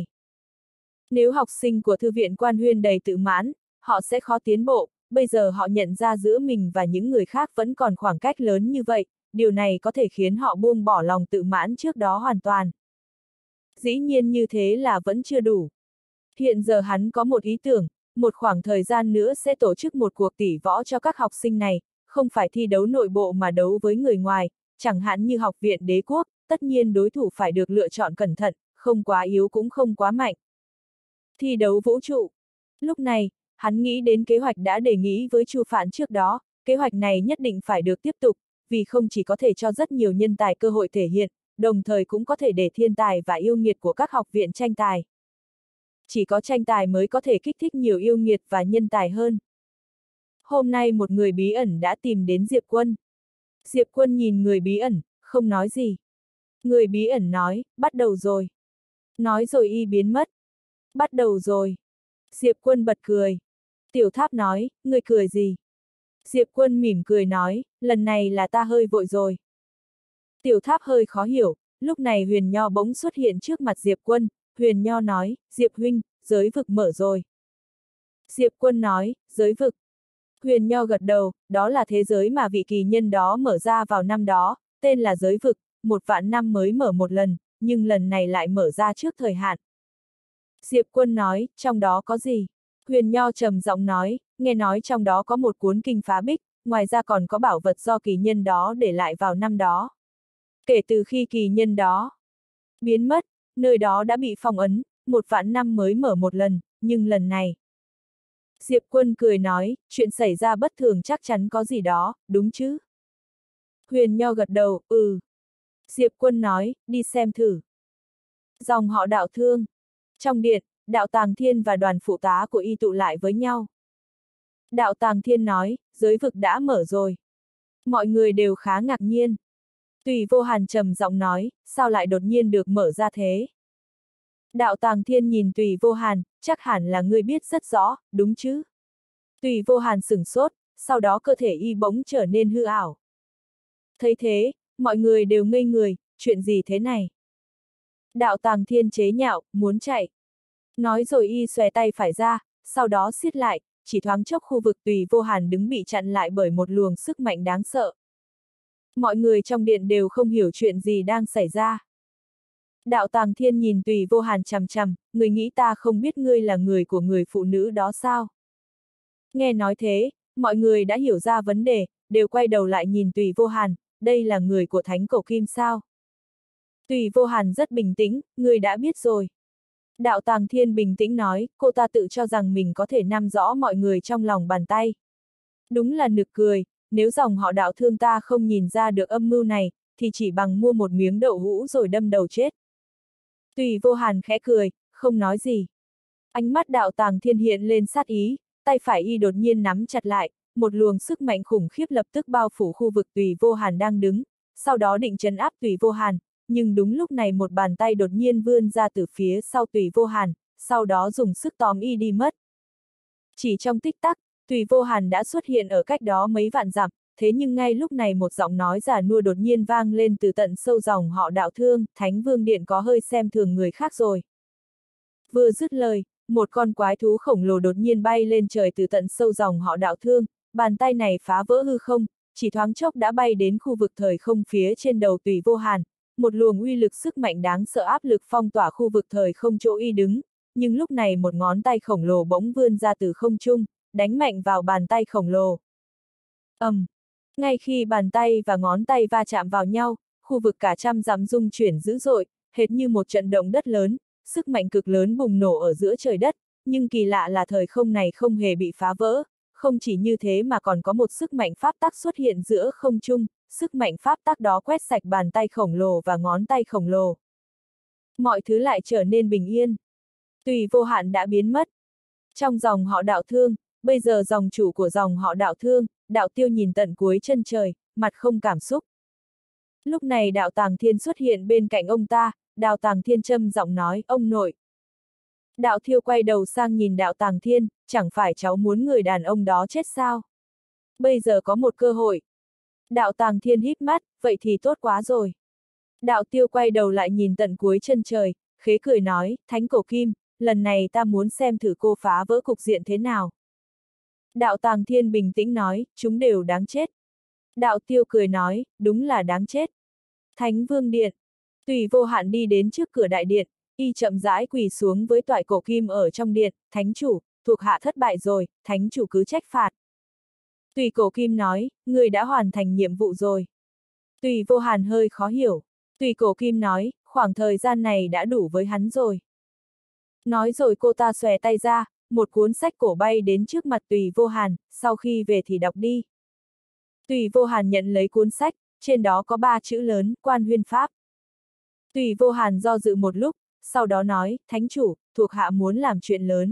Nếu học sinh của thư viện Quan Huyên đầy tự mãn, họ sẽ khó tiến bộ, bây giờ họ nhận ra giữa mình và những người khác vẫn còn khoảng cách lớn như vậy, điều này có thể khiến họ buông bỏ lòng tự mãn trước đó hoàn toàn. Dĩ nhiên như thế là vẫn chưa đủ. Hiện giờ hắn có một ý tưởng, một khoảng thời gian nữa sẽ tổ chức một cuộc tỷ võ cho các học sinh này, không phải thi đấu nội bộ mà đấu với người ngoài, chẳng hạn như học viện đế quốc, tất nhiên đối thủ phải được lựa chọn cẩn thận, không quá yếu cũng không quá mạnh. Thi đấu vũ trụ. Lúc này, hắn nghĩ đến kế hoạch đã đề nghị với Chu Phạn trước đó, kế hoạch này nhất định phải được tiếp tục, vì không chỉ có thể cho rất nhiều nhân tài cơ hội thể hiện, đồng thời cũng có thể để thiên tài và yêu nghiệt của các học viện tranh tài. Chỉ có tranh tài mới có thể kích thích nhiều yêu nghiệt và nhân tài hơn. Hôm nay một người bí ẩn đã tìm đến Diệp Quân. Diệp Quân nhìn người bí ẩn, không nói gì. Người bí ẩn nói, bắt đầu rồi. Nói rồi y biến mất. Bắt đầu rồi. Diệp Quân bật cười. Tiểu Tháp nói, ngươi cười gì? Diệp Quân mỉm cười nói, lần này là ta hơi vội rồi. Tiểu Tháp hơi khó hiểu, lúc này Huyền Nho bỗng xuất hiện trước mặt Diệp Quân, Huyền Nho nói, Diệp huynh, giới vực mở rồi. Diệp Quân nói, giới vực. Huyền Nho gật đầu, đó là thế giới mà vị kỳ nhân đó mở ra vào năm đó, tên là giới vực, một vạn năm mới mở một lần, nhưng lần này lại mở ra trước thời hạn. Diệp Quân nói, trong đó có gì? Huyền Nho trầm giọng nói, nghe nói trong đó có một cuốn kinh phá bích, ngoài ra còn có bảo vật do kỳ nhân đó để lại vào năm đó. Kể từ khi kỳ nhân đó biến mất, nơi đó đã bị phong ấn, một vạn năm mới mở một lần, nhưng lần này. Diệp Quân cười nói, chuyện xảy ra bất thường chắc chắn có gì đó, đúng chứ? Huyền Nho gật đầu, ừ. Diệp Quân nói, đi xem thử. Dòng họ Đạo Thương. Trong điện, Đạo Tàng Thiên và đoàn phụ tá của y tụ lại với nhau. Đạo Tàng Thiên nói, giới vực đã mở rồi. Mọi người đều khá ngạc nhiên. Tùy Vô Hàn trầm giọng nói, sao lại đột nhiên được mở ra thế? Đạo Tàng Thiên nhìn Tùy Vô Hàn, chắc hẳn là ngươi biết rất rõ, đúng chứ? Tùy Vô Hàn sửng sốt, sau đó cơ thể y bỗng trở nên hư ảo. Thấy thế, mọi người đều ngây người, chuyện gì thế này? Đạo Tàng Thiên chế nhạo, muốn chạy. Nói rồi y xòe tay phải ra, sau đó siết lại, chỉ thoáng chốc khu vực Tùy Vô Hàn đứng bị chặn lại bởi một luồng sức mạnh đáng sợ. Mọi người trong điện đều không hiểu chuyện gì đang xảy ra. Đạo Tàng Thiên nhìn Tùy Vô Hàn chằm chằm, người nghĩ ta không biết ngươi là người của người phụ nữ đó sao? Nghe nói thế, mọi người đã hiểu ra vấn đề, đều quay đầu lại nhìn Tùy Vô Hàn, đây là người của Thánh Cổ Kim sao? Tùy Vô Hàn rất bình tĩnh, ngươi đã biết rồi. Đạo Tàng Thiên bình tĩnh nói, cô ta tự cho rằng mình có thể nắm rõ mọi người trong lòng bàn tay. Đúng là nực cười, nếu dòng họ Đạo Thương ta không nhìn ra được âm mưu này, thì chỉ bằng mua một miếng đậu hũ rồi đâm đầu chết. Tùy Vô Hàn khẽ cười, không nói gì. Ánh mắt Đạo Tàng Thiên hiện lên sát ý, tay phải y đột nhiên nắm chặt lại, một luồng sức mạnh khủng khiếp lập tức bao phủ khu vực Tùy Vô Hàn đang đứng, sau đó định trấn áp Tùy Vô Hàn, nhưng đúng lúc này một bàn tay đột nhiên vươn ra từ phía sau Tùy Vô Hàn, sau đó dùng sức tóm y đi mất. Chỉ trong tích tắc, Tùy Vô Hàn đã xuất hiện ở cách đó mấy vạn dặm, thế nhưng ngay lúc này một giọng nói già nua đột nhiên vang lên từ tận sâu dòng họ Đạo Thương, Thánh Vương Điện có hơi xem thường người khác rồi. Vừa dứt lời, một con quái thú khổng lồ đột nhiên bay lên trời từ tận sâu dòng họ Đạo Thương, bàn tay này phá vỡ hư không, chỉ thoáng chốc đã bay đến khu vực thời không phía trên đầu Tùy Vô Hàn, một luồng uy lực sức mạnh đáng sợ áp lực phong tỏa khu vực thời không chỗ y đứng, nhưng lúc này một ngón tay khổng lồ bỗng vươn ra từ không trung, đánh mạnh vào bàn tay khổng lồ. ầm, um, ngay khi bàn tay và ngón tay va chạm vào nhau, khu vực cả trăm dặm rung chuyển dữ dội, hệt như một trận động đất lớn, sức mạnh cực lớn bùng nổ ở giữa trời đất, nhưng kỳ lạ là thời không này không hề bị phá vỡ, không chỉ như thế mà còn có một sức mạnh pháp tắc xuất hiện giữa không trung, sức mạnh pháp tắc đó quét sạch bàn tay khổng lồ và ngón tay khổng lồ. Mọi thứ lại trở nên bình yên. Tùy Vô Hạn đã biến mất. Trong dòng họ Đạo Thương, bây giờ dòng chủ của dòng họ Đạo Thương, Đạo Tiêu nhìn tận cuối chân trời, mặt không cảm xúc. Lúc này Đạo Tàng Thiên xuất hiện bên cạnh ông ta, Đạo Tàng Thiên trầm giọng nói, ông nội. Đạo Tiêu quay đầu sang nhìn Đạo Tàng Thiên, chẳng phải cháu muốn người đàn ông đó chết sao? Bây giờ có một cơ hội. Đạo Tàng Thiên híp mắt, vậy thì tốt quá rồi. Đạo Tiêu quay đầu lại nhìn tận cuối chân trời, khế cười nói, Thánh Cổ Kim, lần này ta muốn xem thử cô phá vỡ cục diện thế nào. Đạo Tàng Thiên bình tĩnh nói, chúng đều đáng chết. Đạo Tiêu cười nói, đúng là đáng chết. Thánh Vương Điện. Tùy Vô Hạn đi đến trước cửa đại điện, y chậm rãi quỳ xuống với toại cổ kim ở trong điện, Thánh Chủ, thuộc hạ thất bại rồi, Thánh Chủ cứ trách phạt. Tùy Cổ Kim nói, người đã hoàn thành nhiệm vụ rồi. Tùy Vô Hàn hơi khó hiểu. Tùy Cổ Kim nói, khoảng thời gian này đã đủ với hắn rồi. Nói rồi cô ta xòe tay ra, một cuốn sách cổ bay đến trước mặt Tùy Vô Hàn, sau khi về thì đọc đi. Tùy Vô Hàn nhận lấy cuốn sách, trên đó có ba chữ lớn, Quan Huyên Pháp. Tùy Vô Hàn do dự một lúc, sau đó nói, Thánh Chủ, thuộc hạ muốn làm chuyện lớn.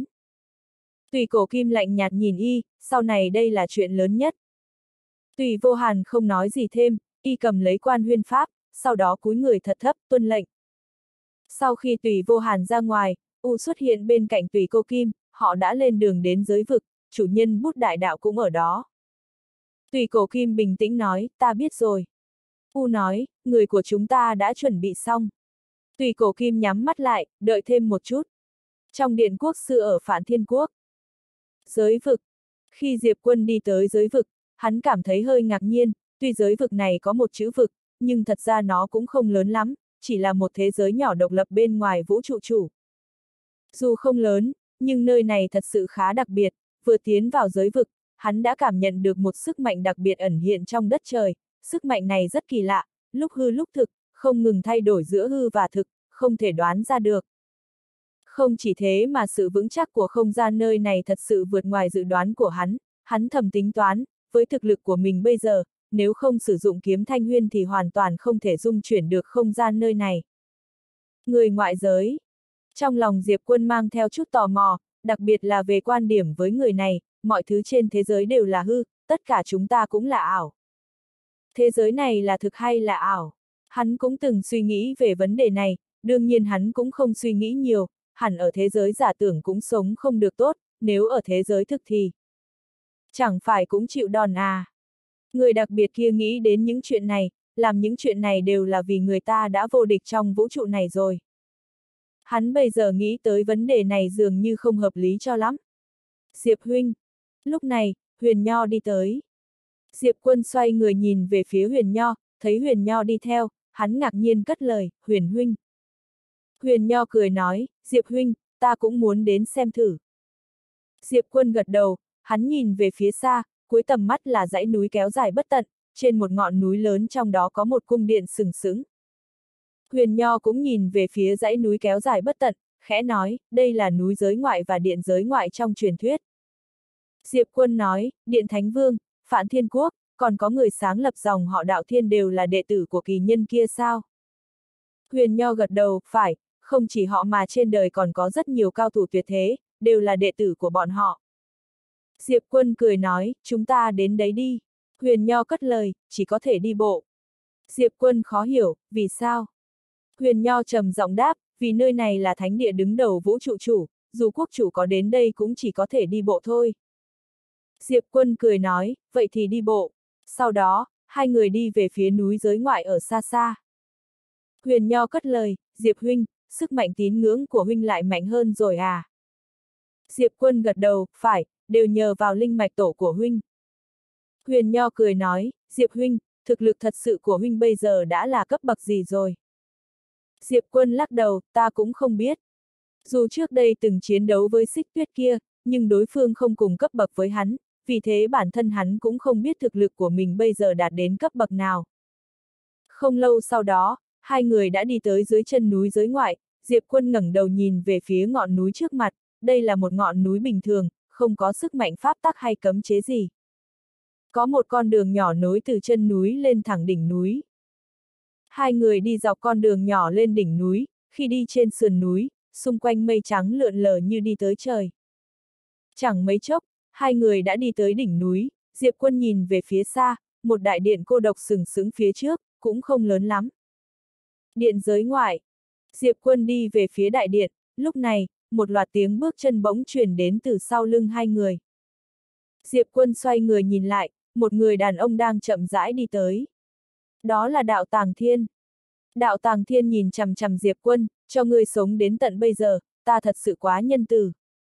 Tùy Cổ Kim lạnh nhạt nhìn y, sau này đây là chuyện lớn nhất. Tùy Vô Hàn không nói gì thêm, y cầm lấy Quan Huyên Pháp, sau đó cúi người thật thấp, tuân lệnh. Sau khi Tùy Vô Hàn ra ngoài, U xuất hiện bên cạnh Tùy Cổ Kim, họ đã lên đường đến giới vực, chủ nhân bút đại đạo cũng ở đó. Tùy Cổ Kim bình tĩnh nói, ta biết rồi. U nói, người của chúng ta đã chuẩn bị xong. Tùy Cổ Kim nhắm mắt lại, đợi thêm một chút. Trong điện quốc sư ở Phản Thiên Quốc. Giới vực. Khi Diệp Quân đi tới giới vực, hắn cảm thấy hơi ngạc nhiên, tuy giới vực này có một chữ vực, nhưng thật ra nó cũng không lớn lắm, chỉ là một thế giới nhỏ độc lập bên ngoài vũ trụ chủ. Dù không lớn, nhưng nơi này thật sự khá đặc biệt, vừa tiến vào giới vực, hắn đã cảm nhận được một sức mạnh đặc biệt ẩn hiện trong đất trời, sức mạnh này rất kỳ lạ, lúc hư lúc thực, không ngừng thay đổi giữa hư và thực, không thể đoán ra được. Không chỉ thế mà sự vững chắc của không gian nơi này thật sự vượt ngoài dự đoán của hắn, hắn thầm tính toán, với thực lực của mình bây giờ, nếu không sử dụng kiếm thanh huyên thì hoàn toàn không thể dung chuyển được không gian nơi này. Người ngoại giới. Trong lòng Diệp Quân mang theo chút tò mò, đặc biệt là về quan điểm với người này, mọi thứ trên thế giới đều là hư, tất cả chúng ta cũng là ảo. Thế giới này là thực hay là ảo? Hắn cũng từng suy nghĩ về vấn đề này, đương nhiên hắn cũng không suy nghĩ nhiều, hẳn ở thế giới giả tưởng cũng sống không được tốt, nếu ở thế giới thực thì chẳng phải cũng chịu đòn à. Người đặc biệt kia nghĩ đến những chuyện này, làm những chuyện này đều là vì người ta đã vô địch trong vũ trụ này rồi. Hắn bây giờ nghĩ tới vấn đề này dường như không hợp lý cho lắm. Diệp huynh. Lúc này, Huyền Nho đi tới. Diệp Quân xoay người nhìn về phía Huyền Nho, thấy Huyền Nho đi theo, hắn ngạc nhiên cất lời, Huyền huynh. Huyền Nho cười nói, Diệp huynh, ta cũng muốn đến xem thử. Diệp Quân gật đầu, hắn nhìn về phía xa, cuối tầm mắt là dãy núi kéo dài bất tận, trên một ngọn núi lớn trong đó có một cung điện sừng sững. Huyền Nho cũng nhìn về phía dãy núi kéo dài bất tận, khẽ nói, đây là núi giới ngoại và điện giới ngoại trong truyền thuyết. Diệp Quân nói, Điện Thánh Vương, Phản Thiên Quốc, còn có người sáng lập dòng họ Đạo Thiên đều là đệ tử của kỳ nhân kia sao? Huyền Nho gật đầu, phải, không chỉ họ mà trên đời còn có rất nhiều cao thủ tuyệt thế, đều là đệ tử của bọn họ. Diệp Quân cười nói, chúng ta đến đấy đi. Huyền Nho cất lời, chỉ có thể đi bộ. Diệp Quân khó hiểu, vì sao? Huyền Nho trầm giọng đáp, vì nơi này là thánh địa đứng đầu vũ trụ chủ, dù quốc chủ có đến đây cũng chỉ có thể đi bộ thôi. Diệp Quân cười nói, vậy thì đi bộ. Sau đó, hai người đi về phía núi giới ngoại ở xa xa. Huyền Nho cất lời, Diệp huynh, sức mạnh tín ngưỡng của huynh lại mạnh hơn rồi à? Diệp Quân gật đầu, phải, đều nhờ vào linh mạch tổ của huynh. Huyền Nho cười nói, Diệp huynh, thực lực thật sự của huynh bây giờ đã là cấp bậc gì rồi? Diệp Quân lắc đầu, ta cũng không biết. Dù trước đây từng chiến đấu với Xích Tuyết kia, nhưng đối phương không cùng cấp bậc với hắn, vì thế bản thân hắn cũng không biết thực lực của mình bây giờ đạt đến cấp bậc nào. Không lâu sau đó, hai người đã đi tới dưới chân núi giới ngoại, Diệp Quân ngẩng đầu nhìn về phía ngọn núi trước mặt, đây là một ngọn núi bình thường, không có sức mạnh pháp tắc hay cấm chế gì. Có một con đường nhỏ nối từ chân núi lên thẳng đỉnh núi. Hai người đi dọc con đường nhỏ lên đỉnh núi, khi đi trên sườn núi, xung quanh mây trắng lượn lờ như đi tới trời. Chẳng mấy chốc, hai người đã đi tới đỉnh núi, Diệp Quân nhìn về phía xa, một đại điện cô độc sừng sững phía trước, cũng không lớn lắm. Điện giới ngoại. Diệp Quân đi về phía đại điện, lúc này, một loạt tiếng bước chân bỗng truyền đến từ sau lưng hai người. Diệp Quân xoay người nhìn lại, một người đàn ông đang chậm rãi đi tới. Đó là Đạo Tàng Thiên. Đạo Tàng Thiên nhìn chằm chằm Diệp Quân, cho ngươi sống đến tận bây giờ, ta thật sự quá nhân từ.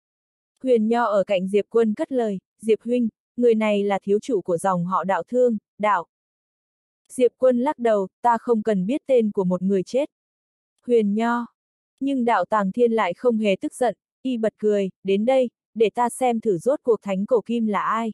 Huyền Nho ở cạnh Diệp Quân cất lời, Diệp huynh, người này là thiếu chủ của dòng họ Đạo Thương, Đạo. Diệp Quân lắc đầu, ta không cần biết tên của một người chết. Huyền Nho. Nhưng Đạo Tàng Thiên lại không hề tức giận, y bật cười, đến đây, để ta xem thử rốt cuộc thánh cổ kim là ai.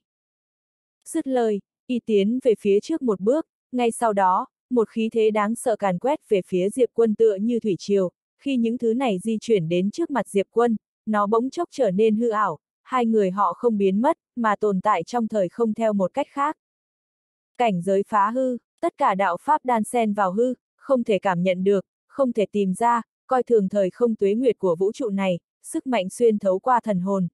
Dứt lời, y tiến về phía trước một bước, ngay sau đó, một khí thế đáng sợ càn quét về phía Diệp Quân tựa như thủy triều, khi những thứ này di chuyển đến trước mặt Diệp Quân, nó bỗng chốc trở nên hư ảo, hai người họ không biến mất, mà tồn tại trong thời không theo một cách khác. Cảnh giới phá hư, tất cả đạo pháp đan xen vào hư, không thể cảm nhận được, không thể tìm ra, coi thường thời không tuế nguyệt của vũ trụ này, sức mạnh xuyên thấu qua thần hồn.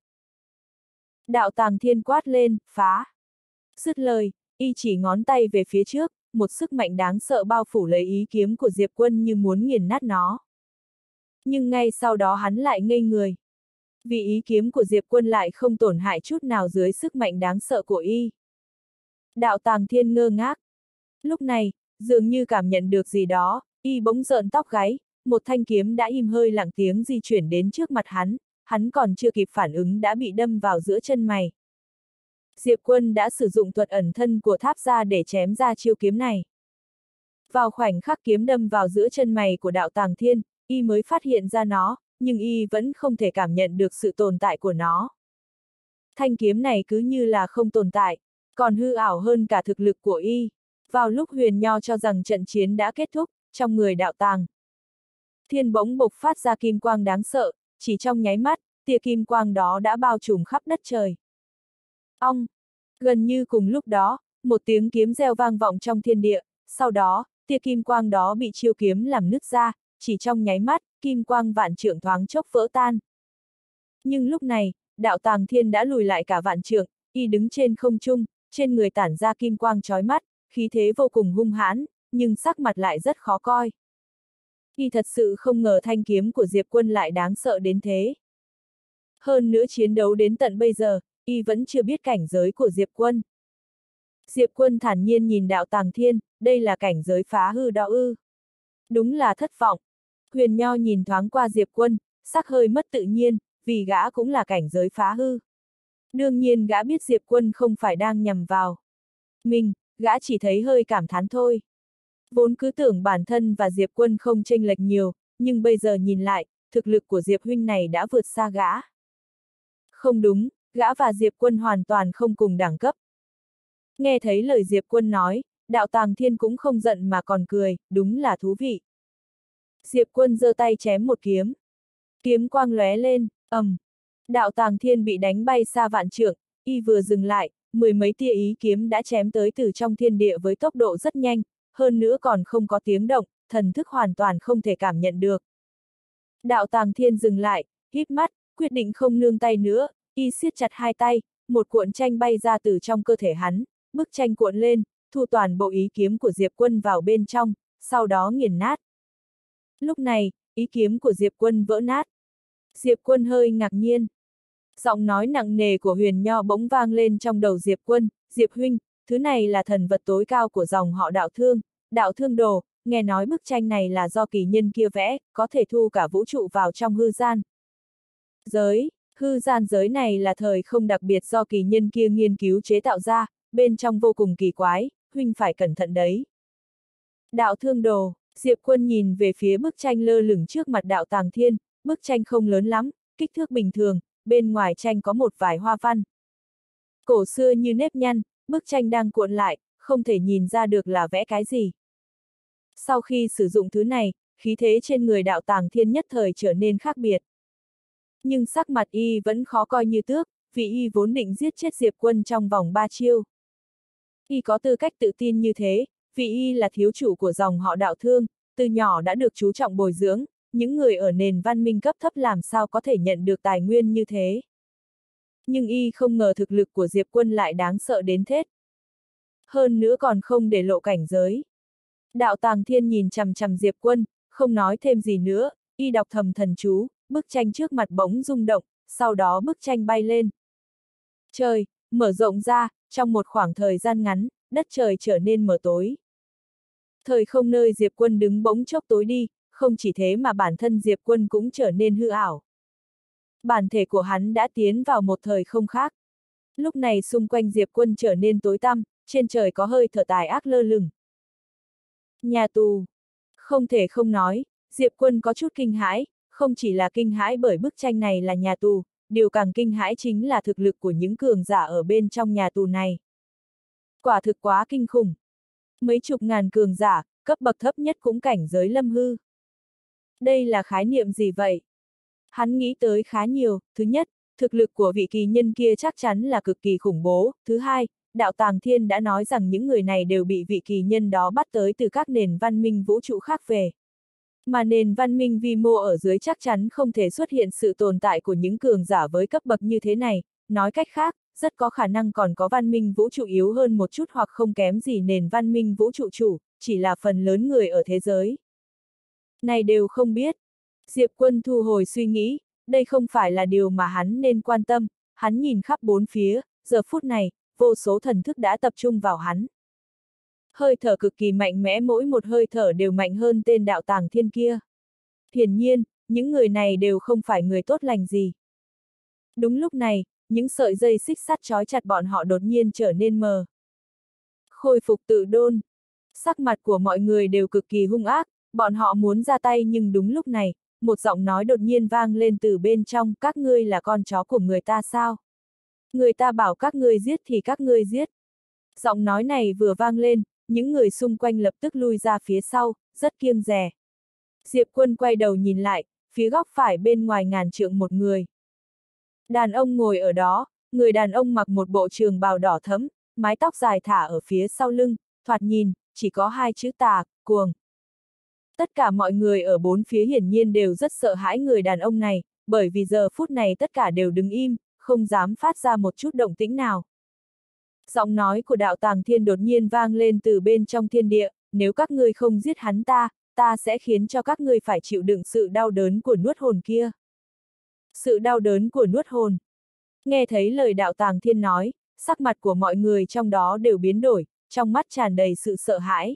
Đạo Tàng Thiên quát lên, phá. Dứt lời, y chỉ ngón tay về phía trước, một sức mạnh đáng sợ bao phủ lấy ý kiếm của Diệp Quân như muốn nghiền nát nó. Nhưng ngay sau đó hắn lại ngây người. Vì ý kiếm của Diệp Quân lại không tổn hại chút nào dưới sức mạnh đáng sợ của y. Đạo Tàng Thiên ngơ ngác. Lúc này, dường như cảm nhận được gì đó, y bỗng rợn tóc gáy, một thanh kiếm đã im hơi lặng tiếng di chuyển đến trước mặt hắn, hắn còn chưa kịp phản ứng đã bị đâm vào giữa chân mày. Diệp Quân đã sử dụng thuật ẩn thân của tháp gia để chém ra chiêu kiếm này. Vào khoảnh khắc kiếm đâm vào giữa chân mày của Đạo Tàng Thiên, y mới phát hiện ra nó, nhưng y vẫn không thể cảm nhận được sự tồn tại của nó. Thanh kiếm này cứ như là không tồn tại, còn hư ảo hơn cả thực lực của y. Vào lúc Huyền Nho cho rằng trận chiến đã kết thúc, trong người Đạo Tàng Thiên bỗng bộc phát ra kim quang đáng sợ, chỉ trong nháy mắt, tia kim quang đó đã bao trùm khắp đất trời. Ong! Gần như cùng lúc đó, một tiếng kiếm reo vang vọng trong thiên địa, sau đó, tia kim quang đó bị chiêu kiếm làm nứt ra, chỉ trong nháy mắt, kim quang vạn trượng thoáng chốc vỡ tan. Nhưng lúc này, đạo Tàng Thiên đã lùi lại cả vạn trượng, y đứng trên không trung, trên người tản ra kim quang chói mắt, khí thế vô cùng hung hãn, nhưng sắc mặt lại rất khó coi. Y thật sự không ngờ thanh kiếm của Diệp Quân lại đáng sợ đến thế. Hơn nữa chiến đấu đến tận bây giờ, y vẫn chưa biết cảnh giới của Diệp Quân. Diệp Quân thản nhiên nhìn đạo Tàng Thiên, đây là cảnh giới phá hư đó ư. Đúng là thất vọng. Huyền Nho nhìn thoáng qua Diệp Quân, sắc hơi mất tự nhiên, vì gã cũng là cảnh giới phá hư. Đương nhiên gã biết Diệp Quân không phải đang nhằm vào mình, gã chỉ thấy hơi cảm thán thôi. Vốn cứ tưởng bản thân và Diệp Quân không chênh lệch nhiều, nhưng bây giờ nhìn lại, thực lực của Diệp huynh này đã vượt xa gã. Không đúng, gã và Diệp Quân hoàn toàn không cùng đẳng cấp. Nghe thấy lời Diệp Quân nói, đạo Tàng Thiên cũng không giận mà còn cười, đúng là thú vị. Diệp Quân giơ tay chém một kiếm. Kiếm quang lóe lên, ầm. Đạo Tàng Thiên bị đánh bay xa vạn trượng, y vừa dừng lại, mười mấy tia ý kiếm đã chém tới từ trong thiên địa với tốc độ rất nhanh, hơn nữa còn không có tiếng động, thần thức hoàn toàn không thể cảm nhận được. Đạo Tàng Thiên dừng lại, híp mắt, quyết định không nương tay nữa, y siết chặt hai tay, một cuộn tranh bay ra từ trong cơ thể hắn, bức tranh cuộn lên, thu toàn bộ ý kiếm của Diệp Quân vào bên trong, sau đó nghiền nát. Lúc này, ý kiếm của Diệp Quân vỡ nát. Diệp Quân hơi ngạc nhiên. Giọng nói nặng nề của Huyền Nho bỗng vang lên trong đầu Diệp Quân, Diệp huynh, thứ này là thần vật tối cao của dòng họ Đạo Thương, Đạo Thương Đồ, nghe nói bức tranh này là do kỳ nhân kia vẽ, có thể thu cả vũ trụ vào trong hư gian. Giới, hư gian giới này là thời không đặc biệt do kỳ nhân kia nghiên cứu chế tạo ra, bên trong vô cùng kỳ quái, huynh phải cẩn thận đấy. Đạo Thương Đồ, Diệp Quân nhìn về phía bức tranh lơ lửng trước mặt đạo Tàng Thiên, bức tranh không lớn lắm, kích thước bình thường, bên ngoài tranh có một vài hoa văn. Cổ xưa như nếp nhăn, bức tranh đang cuộn lại, không thể nhìn ra được là vẽ cái gì. Sau khi sử dụng thứ này, khí thế trên người đạo Tàng Thiên nhất thời trở nên khác biệt. Nhưng sắc mặt y vẫn khó coi như tước, vì y vốn định giết chết Diệp Quân trong vòng ba chiêu. Y có tư cách tự tin như thế, vì y là thiếu chủ của dòng họ Đạo Thương, từ nhỏ đã được chú trọng bồi dưỡng, những người ở nền văn minh cấp thấp làm sao có thể nhận được tài nguyên như thế. Nhưng y không ngờ thực lực của Diệp Quân lại đáng sợ đến thế. Hơn nữa còn không để lộ cảnh giới. Đạo Tàng Thiên nhìn chằm chằm Diệp Quân, không nói thêm gì nữa, y đọc thầm thần chú, bức tranh trước mặt bỗng rung động, sau đó bức tranh bay lên. Trời, mở rộng ra, trong một khoảng thời gian ngắn, đất trời trở nên mờ tối. Thời không nơi Diệp Quân đứng bỗng chốc tối đi, không chỉ thế mà bản thân Diệp Quân cũng trở nên hư ảo. Bản thể của hắn đã tiến vào một thời không khác. Lúc này xung quanh Diệp Quân trở nên tối tăm, trên trời có hơi thở tài ác lơ lửng. Nhà tù. Không thể không nói, Diệp Quân có chút kinh hãi, không chỉ là kinh hãi bởi bức tranh này là nhà tù, điều càng kinh hãi chính là thực lực của những cường giả ở bên trong nhà tù này. Quả thực quá kinh khủng. Mấy chục ngàn cường giả, cấp bậc thấp nhất cũng cảnh giới lâm hư. Đây là khái niệm gì vậy? Hắn nghĩ tới khá nhiều, thứ nhất, thực lực của vị kỳ nhân kia chắc chắn là cực kỳ khủng bố, thứ hai, đạo Tàng Thiên đã nói rằng những người này đều bị vị kỳ nhân đó bắt tới từ các nền văn minh vũ trụ khác về. Mà nền văn minh vi mô ở dưới chắc chắn không thể xuất hiện sự tồn tại của những cường giả với cấp bậc như thế này, nói cách khác, rất có khả năng còn có văn minh vũ trụ yếu hơn một chút hoặc không kém gì nền văn minh vũ trụ chủ, chỉ là phần lớn người ở thế giới này đều không biết. Diệp Quân thu hồi suy nghĩ, đây không phải là điều mà hắn nên quan tâm, hắn nhìn khắp bốn phía, giờ phút này, vô số thần thức đã tập trung vào hắn. Hơi thở cực kỳ mạnh mẽ, mỗi một hơi thở đều mạnh hơn tên đạo Tàng Thiên kia. Hiển nhiên, những người này đều không phải người tốt lành gì. Đúng lúc này, những sợi dây xích sắt trói chặt bọn họ đột nhiên trở nên mờ. Khôi phục tự đôn. Sắc mặt của mọi người đều cực kỳ hung ác, bọn họ muốn ra tay nhưng đúng lúc này, một giọng nói đột nhiên vang lên từ bên trong, các ngươi là con chó của người ta sao? Người ta bảo các ngươi giết thì các ngươi giết. Giọng nói này vừa vang lên, những người xung quanh lập tức lui ra phía sau, rất kiêng dè. Diệp Quân quay đầu nhìn lại, phía góc phải bên ngoài ngàn trượng một người. Đàn ông ngồi ở đó, người đàn ông mặc một bộ trường bào đỏ thẫm, mái tóc dài thả ở phía sau lưng, thoạt nhìn, chỉ có hai chữ tà, cuồng. Tất cả mọi người ở bốn phía hiển nhiên đều rất sợ hãi người đàn ông này, bởi vì giờ phút này tất cả đều đứng im, không dám phát ra một chút động tĩnh nào. Giọng nói của đạo Tàng Thiên đột nhiên vang lên từ bên trong thiên địa, nếu các ngươi không giết hắn ta, ta sẽ khiến cho các ngươi phải chịu đựng sự đau đớn của nuốt hồn kia. Sự đau đớn của nuốt hồn. Nghe thấy lời đạo Tàng Thiên nói, sắc mặt của mọi người trong đó đều biến đổi, trong mắt tràn đầy sự sợ hãi.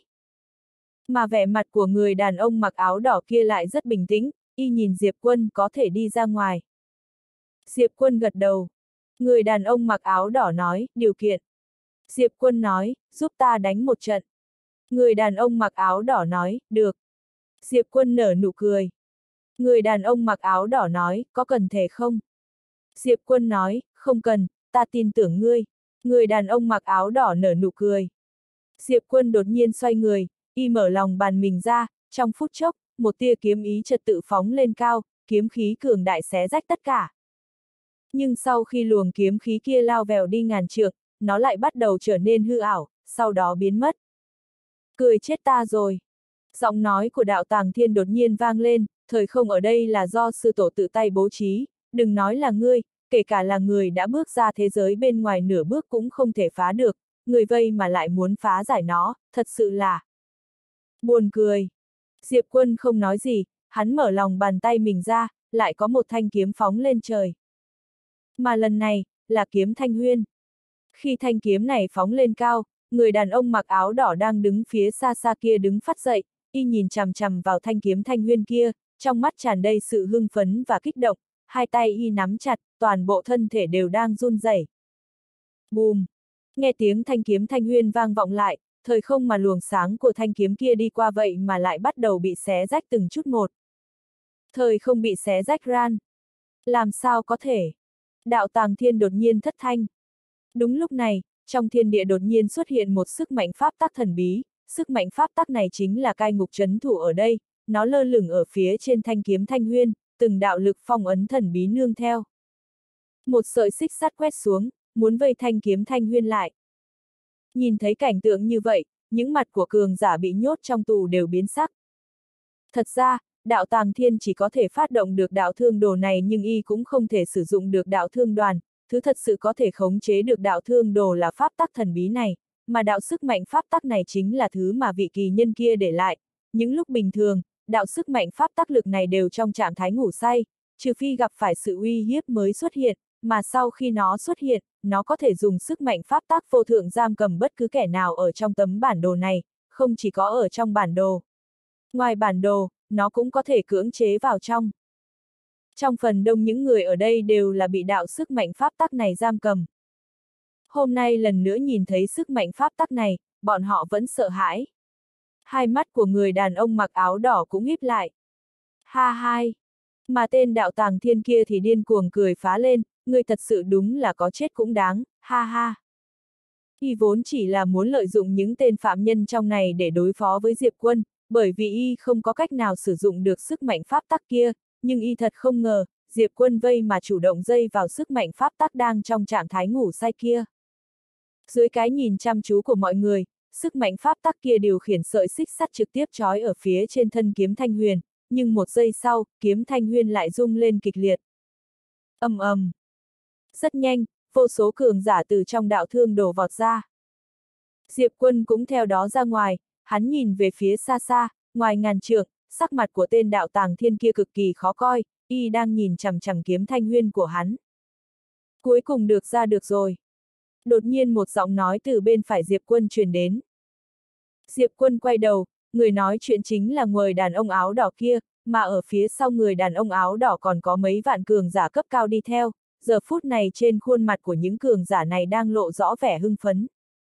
Mà vẻ mặt của người đàn ông mặc áo đỏ kia lại rất bình tĩnh, y nhìn Diệp Quân có thể đi ra ngoài. Diệp Quân gật đầu. Người đàn ông mặc áo đỏ nói, điều kiện. Diệp Quân nói, giúp ta đánh một trận. Người đàn ông mặc áo đỏ nói, được. Diệp Quân nở nụ cười. Người đàn ông mặc áo đỏ nói, có cần thể không? Diệp Quân nói, không cần, ta tin tưởng ngươi. Người đàn ông mặc áo đỏ nở nụ cười. Diệp Quân đột nhiên xoay người, y mở lòng bàn mình ra, trong phút chốc, một tia kiếm ý trật tự phóng lên cao, kiếm khí cường đại xé rách tất cả. Nhưng sau khi luồng kiếm khí kia lao vèo đi ngàn trượng, nó lại bắt đầu trở nên hư ảo, sau đó biến mất. Cười chết ta rồi. Giọng nói của đạo Tàng Thiên đột nhiên vang lên, thời không ở đây là do sư tổ tự tay bố trí, đừng nói là ngươi, kể cả là người đã bước ra thế giới bên ngoài nửa bước cũng không thể phá được, người vây mà lại muốn phá giải nó, thật sự là buồn cười. Diệp Quân không nói gì, hắn mở lòng bàn tay mình ra, lại có một thanh kiếm phóng lên trời. Mà lần này, là kiếm Thanh Huyên. Khi thanh kiếm này phóng lên cao, người đàn ông mặc áo đỏ đang đứng phía xa xa kia đứng phắt dậy, y nhìn chằm chằm vào thanh kiếm Thanh Huyên kia, trong mắt tràn đầy sự hưng phấn và kích động, hai tay y nắm chặt, toàn bộ thân thể đều đang run rẩy. Bùm! Nghe tiếng thanh kiếm Thanh Huyên vang vọng lại, thời không mà luồng sáng của thanh kiếm kia đi qua vậy mà lại bắt đầu bị xé rách từng chút một. Thời không bị xé rách ran. Làm sao có thể? Đạo Tàng Thiên đột nhiên thất thanh. Đúng lúc này, trong thiên địa đột nhiên xuất hiện một sức mạnh pháp tắc thần bí, sức mạnh pháp tắc này chính là cai ngục trấn thủ ở đây, nó lơ lửng ở phía trên thanh kiếm Thanh Huyên, từng đạo lực phong ấn thần bí nương theo. Một sợi xích sắt quét xuống, muốn vây thanh kiếm Thanh Huyên lại. Nhìn thấy cảnh tượng như vậy, những mặt của cường giả bị nhốt trong tù đều biến sắc. Thật ra, đạo Tàng Thiên chỉ có thể phát động được đạo thương đồ này nhưng y cũng không thể sử dụng được đạo thương đoàn, thứ thật sự có thể khống chế được đạo thương đồ là pháp tắc thần bí này, mà đạo sức mạnh pháp tắc này chính là thứ mà vị kỳ nhân kia để lại. Những lúc bình thường, đạo sức mạnh pháp tắc lực này đều trong trạng thái ngủ say, trừ phi gặp phải sự uy hiếp mới xuất hiện, mà sau khi nó xuất hiện, nó có thể dùng sức mạnh pháp tắc vô thượng giam cầm bất cứ kẻ nào ở trong tấm bản đồ này, không chỉ có ở trong bản đồ. Ngoài bản đồ, nó cũng có thể cưỡng chế vào trong. Trong phần đông những người ở đây đều là bị đạo sức mạnh pháp tắc này giam cầm. Hôm nay lần nữa nhìn thấy sức mạnh pháp tắc này, bọn họ vẫn sợ hãi. Hai mắt của người đàn ông mặc áo đỏ cũng híp lại. Ha hai! Mà tên đạo Tàng Thiên kia thì điên cuồng cười phá lên, ngươi thật sự đúng là có chết cũng đáng, ha ha. Y vốn chỉ là muốn lợi dụng những tên phạm nhân trong này để đối phó với Diệp Quân, bởi vì y không có cách nào sử dụng được sức mạnh pháp tắc kia, nhưng y thật không ngờ, Diệp Quân vây mà chủ động dây vào sức mạnh pháp tắc đang trong trạng thái ngủ say kia. Dưới cái nhìn chăm chú của mọi người, sức mạnh pháp tắc kia điều khiển sợi xích sắt trực tiếp trói ở phía trên thân kiếm Thanh Huyền, nhưng một giây sau, kiếm Thanh Huyền lại rung lên kịch liệt. Ầm ầm. Rất nhanh, vô số cường giả từ trong đạo thương đổ vọt ra. Diệp Quân cũng theo đó ra ngoài, hắn nhìn về phía xa xa, ngoài ngàn trượng, sắc mặt của tên đạo Tàng Thiên kia cực kỳ khó coi, y đang nhìn chằm chằm kiếm Thanh Huyên của hắn. Cuối cùng được ra được rồi. Đột nhiên một giọng nói từ bên phải Diệp Quân truyền đến. Diệp Quân quay đầu, người nói chuyện chính là người đàn ông áo đỏ kia, mà ở phía sau người đàn ông áo đỏ còn có mấy vạn cường giả cấp cao đi theo, giờ phút này trên khuôn mặt của những cường giả này đang lộ rõ vẻ hưng phấn.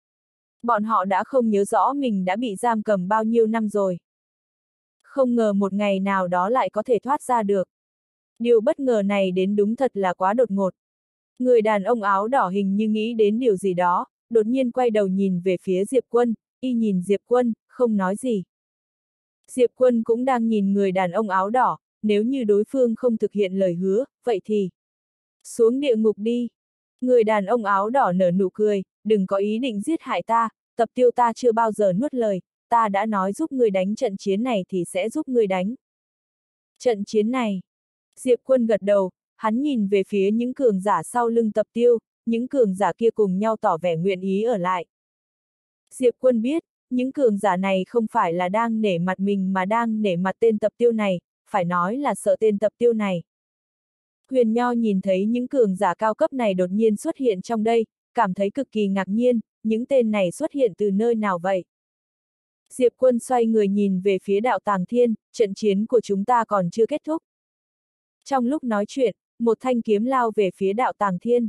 Bọn họ đã không nhớ rõ mình đã bị giam cầm bao nhiêu năm rồi. Không ngờ một ngày nào đó lại có thể thoát ra được. Điều bất ngờ này đến đúng thật là quá đột ngột. Người đàn ông áo đỏ hình như nghĩ đến điều gì đó, đột nhiên quay đầu nhìn về phía Diệp Quân, y nhìn Diệp Quân, không nói gì. Diệp Quân cũng đang nhìn người đàn ông áo đỏ, nếu như đối phương không thực hiện lời hứa, vậy thì xuống địa ngục đi. Người đàn ông áo đỏ nở nụ cười, đừng có ý định giết hại ta, Tập Tiêu ta chưa bao giờ nuốt lời, ta đã nói giúp ngươi đánh trận chiến này thì sẽ giúp ngươi đánh. Trận chiến này, Diệp Quân gật đầu, hắn nhìn về phía những cường giả sau lưng Tập Tiêu, những cường giả kia cùng nhau tỏ vẻ nguyện ý ở lại. Diệp Quân biết, những cường giả này không phải là đang nể mặt mình mà đang nể mặt tên Tập Tiêu này, phải nói là sợ tên Tập Tiêu này. Huyền Nho nhìn thấy những cường giả cao cấp này đột nhiên xuất hiện trong đây, cảm thấy cực kỳ ngạc nhiên, những tên này xuất hiện từ nơi nào vậy? Diệp Quân xoay người nhìn về phía Đạo Tàng Thiên, trận chiến của chúng ta còn chưa kết thúc. Trong lúc nói chuyện, một thanh kiếm lao về phía Đạo Tàng Thiên.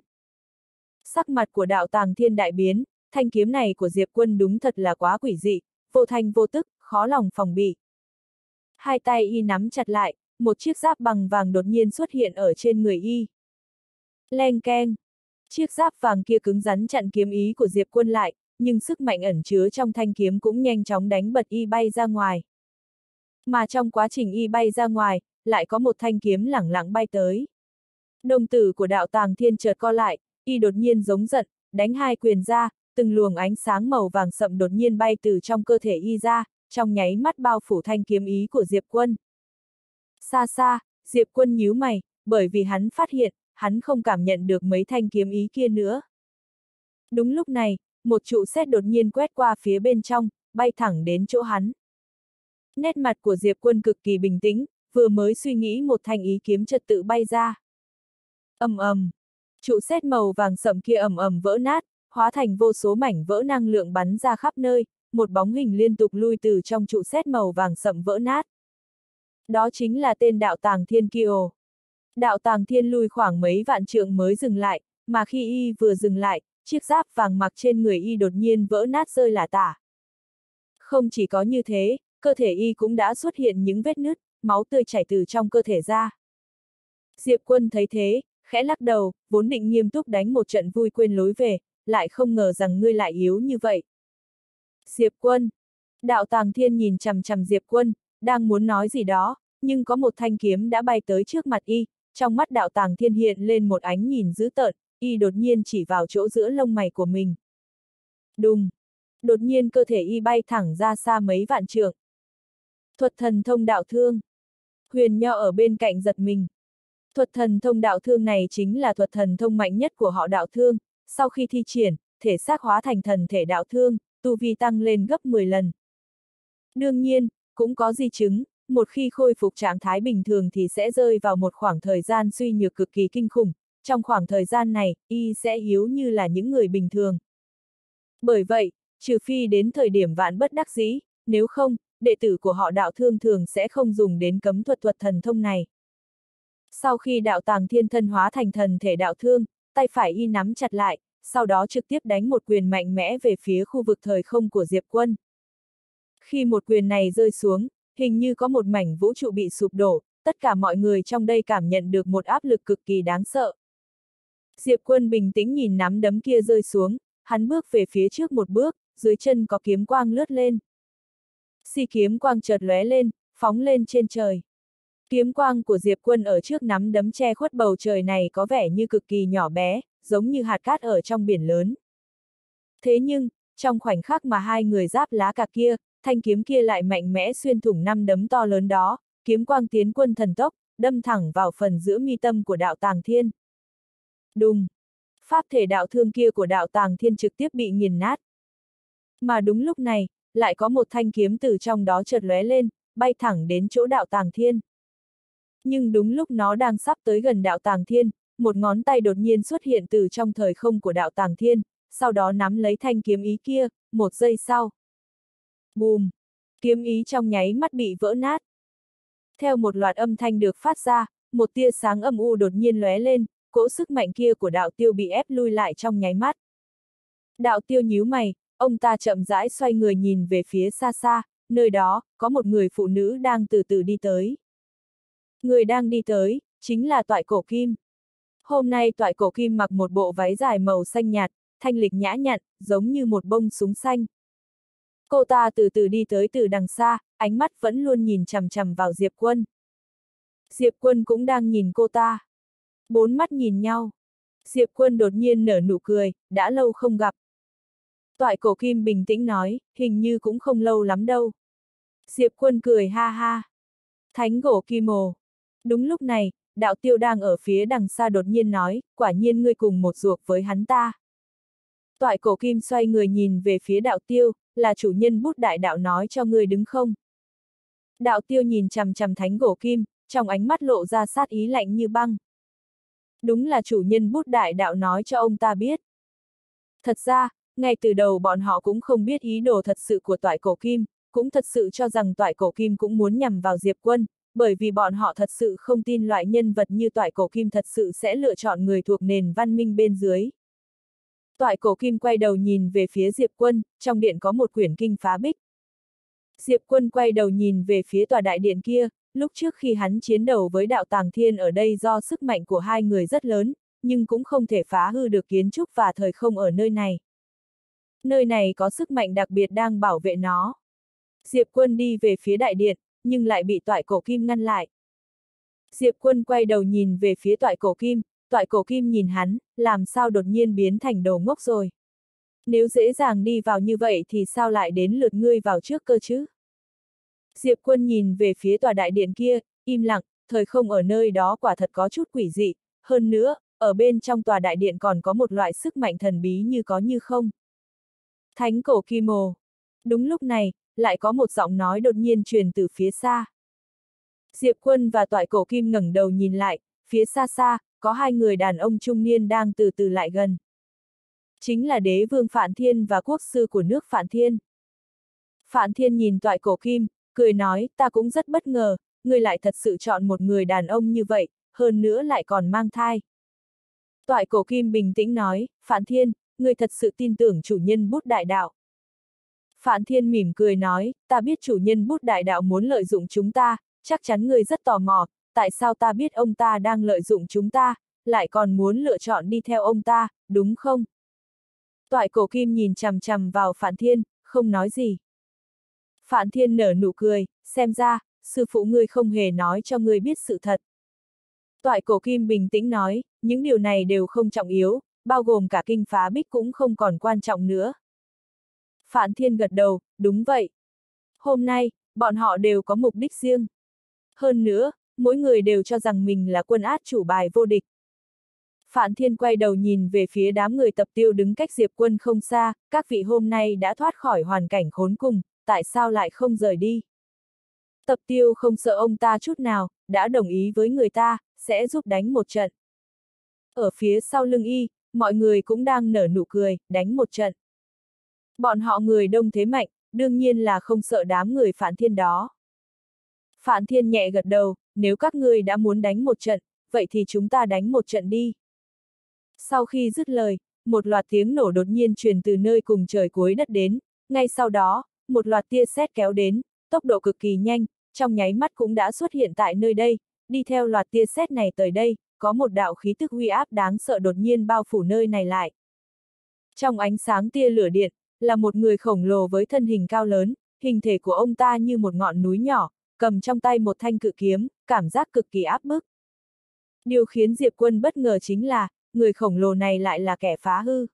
Sắc mặt của Đạo Tàng Thiên đại biến, thanh kiếm này của Diệp Quân đúng thật là quá quỷ dị, vô thanh vô tức, khó lòng phòng bị. Hai tay y nắm chặt lại, một chiếc giáp bằng vàng đột nhiên xuất hiện ở trên người y. Leng keng. Chiếc giáp vàng kia cứng rắn chặn kiếm ý của Diệp Quân lại, nhưng sức mạnh ẩn chứa trong thanh kiếm cũng nhanh chóng đánh bật y bay ra ngoài. Mà trong quá trình y bay ra ngoài, lại có một thanh kiếm lẳng lặng bay tới. Đồng tử của Đạo Tàng Thiên chợt co lại, y đột nhiên giống giận, đánh hai quyền ra, từng luồng ánh sáng màu vàng sậm đột nhiên bay từ trong cơ thể y ra, trong nháy mắt bao phủ thanh kiếm ý của Diệp Quân. Xa xa, Diệp Quân nhíu mày, bởi vì hắn phát hiện, hắn không cảm nhận được mấy thanh kiếm ý kia nữa. Đúng lúc này, một trụ sét đột nhiên quét qua phía bên trong, bay thẳng đến chỗ hắn. Nét mặt của Diệp Quân cực kỳ bình tĩnh, vừa mới suy nghĩ một thanh ý kiếm trật tự bay ra. Ầm ầm, trụ sét màu vàng sậm kia ầm ầm vỡ nát, hóa thành vô số mảnh vỡ năng lượng bắn ra khắp nơi, một bóng hình liên tục lui từ trong trụ sét màu vàng sậm vỡ nát. Đó chính là tên Đạo Tàng Thiên kia. Đạo Tàng Thiên lui khoảng mấy vạn trượng mới dừng lại, mà khi y vừa dừng lại, chiếc giáp vàng mặc trên người y đột nhiên vỡ nát rơi lả tả. Không chỉ có như thế, cơ thể y cũng đã xuất hiện những vết nứt, máu tươi chảy từ trong cơ thể ra. Diệp Quân thấy thế, khẽ lắc đầu, vốn định nghiêm túc đánh một trận vui quên lối về, lại không ngờ rằng ngươi lại yếu như vậy. Diệp Quân. Đạo Tàng Thiên nhìn chằm chằm Diệp Quân, đang muốn nói gì đó, nhưng có một thanh kiếm đã bay tới trước mặt y, trong mắt Đạo Tàng Thiên hiện lên một ánh nhìn dữ tợn, y đột nhiên chỉ vào chỗ giữa lông mày của mình. Đùng! Đột nhiên cơ thể y bay thẳng ra xa mấy vạn trượng. Thuật thần thông đạo thương. Huyền Nho ở bên cạnh giật mình. Thuật thần thông đạo thương này chính là thuật thần thông mạnh nhất của họ Đạo Thương, sau khi thi triển, thể xác hóa thành thần thể đạo thương, tu vi tăng lên gấp mười lần. Đương nhiên, cũng có di chứng, một khi khôi phục trạng thái bình thường thì sẽ rơi vào một khoảng thời gian suy nhược cực kỳ kinh khủng, trong khoảng thời gian này, y sẽ yếu như là những người bình thường. Bởi vậy, trừ phi đến thời điểm vạn bất đắc dĩ, nếu không, đệ tử của họ Đạo Thương thường sẽ không dùng đến cấm thuật thuật thần thông này. Sau khi Đạo Tàng Thiên thân hóa thành thần thể đạo thương, tay phải y nắm chặt lại, sau đó trực tiếp đánh một quyền mạnh mẽ về phía khu vực thời không của Diệp Quân. Khi một quyền này rơi xuống, hình như có một mảnh vũ trụ bị sụp đổ, tất cả mọi người trong đây cảm nhận được một áp lực cực kỳ đáng sợ. Diệp Quân bình tĩnh nhìn nắm đấm kia rơi xuống, hắn bước về phía trước một bước, dưới chân có kiếm quang lướt lên. Xi kiếm quang chợt lóe lên, phóng lên trên trời. Kiếm quang của Diệp Quân ở trước nắm đấm che khuất bầu trời này có vẻ như cực kỳ nhỏ bé, giống như hạt cát ở trong biển lớn. Thế nhưng, trong khoảnh khắc mà hai người giáp lá cà kia, thanh kiếm kia lại mạnh mẽ xuyên thủng năm đấm to lớn đó, kiếm quang tiến quân thần tốc, đâm thẳng vào phần giữa mi tâm của Đạo Tàng Thiên. Đùng! Pháp thể đạo thương kia của Đạo Tàng Thiên trực tiếp bị nghiền nát. Mà đúng lúc này, lại có một thanh kiếm từ trong đó chợt lóe lên, bay thẳng đến chỗ Đạo Tàng Thiên. Nhưng đúng lúc nó đang sắp tới gần Đạo Tàng Thiên, một ngón tay đột nhiên xuất hiện từ trong thời không của Đạo Tàng Thiên, sau đó nắm lấy thanh kiếm ý kia, một giây sau. Bùm! Kiếm ý trong nháy mắt bị vỡ nát. Theo một loạt âm thanh được phát ra, một tia sáng âm u đột nhiên lóe lên, cỗ sức mạnh kia của Đạo Tiêu bị ép lui lại trong nháy mắt. Đạo Tiêu nhíu mày, ông ta chậm rãi xoay người nhìn về phía xa xa, nơi đó, có một người phụ nữ đang từ từ đi tới. Người đang đi tới, chính là Toại Cổ Kim. Hôm nay Toại Cổ Kim mặc một bộ váy dài màu xanh nhạt, thanh lịch nhã nhặn, giống như một bông súng xanh. Cô ta từ từ đi tới từ đằng xa, ánh mắt vẫn luôn nhìn chằm chằm vào Diệp Quân. Diệp Quân cũng đang nhìn cô ta. Bốn mắt nhìn nhau. Diệp Quân đột nhiên nở nụ cười, đã lâu không gặp. Toại cổ kim bình tĩnh nói, hình như cũng không lâu lắm đâu. Diệp Quân cười ha ha. Thánh gỗ kim ồ. Đúng lúc này, đạo tiêu đang ở phía đằng xa đột nhiên nói, quả nhiên ngươi cùng một ruột với hắn ta. Toại cổ kim xoay người nhìn về phía đạo tiêu, là chủ nhân bút đại đạo nói cho ngươi đứng không? Đạo tiêu nhìn chằm chằm thánh gỗ kim, trong ánh mắt lộ ra sát ý lạnh như băng. Đúng là chủ nhân bút đại đạo nói cho ông ta biết. Thật ra, ngay từ đầu bọn họ cũng không biết ý đồ thật sự của toại cổ kim, cũng thật sự cho rằng toại cổ kim cũng muốn nhằm vào Diệp Quân, bởi vì bọn họ thật sự không tin loại nhân vật như toại cổ kim thật sự sẽ lựa chọn người thuộc nền văn minh bên dưới. Toại cổ kim quay đầu nhìn về phía Diệp Quân, trong điện có một quyển kinh phá bích. Diệp Quân quay đầu nhìn về phía tòa đại điện kia, lúc trước khi hắn chiến đấu với đạo Tàng Thiên ở đây do sức mạnh của hai người rất lớn, nhưng cũng không thể phá hư được kiến trúc và thời không ở nơi này. Nơi này có sức mạnh đặc biệt đang bảo vệ nó. Diệp Quân đi về phía đại điện, nhưng lại bị toại cổ kim ngăn lại. Diệp Quân quay đầu nhìn về phía toại cổ kim, toại cổ kim nhìn hắn, làm sao đột nhiên biến thành đồ ngốc rồi. Nếu dễ dàng đi vào như vậy thì sao lại đến lượt ngươi vào trước cơ chứ? Diệp Quân nhìn về phía tòa đại điện kia, im lặng, thời không ở nơi đó quả thật có chút quỷ dị, hơn nữa, ở bên trong tòa đại điện còn có một loại sức mạnh thần bí như có như không. Thánh cổ kim ồ. Đúng lúc này, lại có một giọng nói đột nhiên truyền từ phía xa. Diệp Quân và toại cổ kim ngẩng đầu nhìn lại, phía xa xa, có hai người đàn ông trung niên đang từ từ lại gần. Chính là đế vương Phạn Thiên và quốc sư của nước Phạn Thiên. Phạn Thiên nhìn toại cổ kim, cười nói, ta cũng rất bất ngờ, ngươi lại thật sự chọn một người đàn ông như vậy, hơn nữa lại còn mang thai. Toại cổ kim bình tĩnh nói, Phạn Thiên, ngươi thật sự tin tưởng chủ nhân bút đại đạo. Phạn Thiên mỉm cười nói, ta biết chủ nhân bút đại đạo muốn lợi dụng chúng ta, chắc chắn ngươi rất tò mò, tại sao ta biết ông ta đang lợi dụng chúng ta, lại còn muốn lựa chọn đi theo ông ta, đúng không? Toại cổ kim nhìn chằm chằm vào Phạn Thiên, không nói gì. Phạn Thiên nở nụ cười, xem ra, sư phụ ngươi không hề nói cho ngươi biết sự thật. Toại cổ kim bình tĩnh nói, những điều này đều không trọng yếu, bao gồm cả kinh phá bích cũng không còn quan trọng nữa. Phạn Thiên gật đầu, đúng vậy. Hôm nay, bọn họ đều có mục đích riêng. Hơn nữa, mỗi người đều cho rằng mình là quân át chủ bài vô địch. Phạn Thiên quay đầu nhìn về phía đám người tập tiêu đứng cách Diệp Quân không xa, các vị hôm nay đã thoát khỏi hoàn cảnh khốn cùng, tại sao lại không rời đi? Tập tiêu không sợ ông ta chút nào, đã đồng ý với người ta, sẽ giúp đánh một trận. Ở phía sau lưng y, mọi người cũng đang nở nụ cười, đánh một trận. Bọn họ người đông thế mạnh, đương nhiên là không sợ đám người Phạn Thiên đó. Phạn Thiên nhẹ gật đầu, nếu các ngươi đã muốn đánh một trận, vậy thì chúng ta đánh một trận đi. Sau khi dứt lời, một loạt tiếng nổ đột nhiên truyền từ nơi cùng trời cuối đất đến, ngay sau đó, một loạt tia sét kéo đến, tốc độ cực kỳ nhanh, trong nháy mắt cũng đã xuất hiện tại nơi đây, đi theo loạt tia sét này tới đây, có một đạo khí tức uy áp đáng sợ đột nhiên bao phủ nơi này lại. Trong ánh sáng tia lửa điện, là một người khổng lồ với thân hình cao lớn, hình thể của ông ta như một ngọn núi nhỏ, cầm trong tay một thanh cự kiếm, cảm giác cực kỳ áp bức. Điều khiến Diệp Quân bất ngờ chính là, người khổng lồ này lại là kẻ phá hư.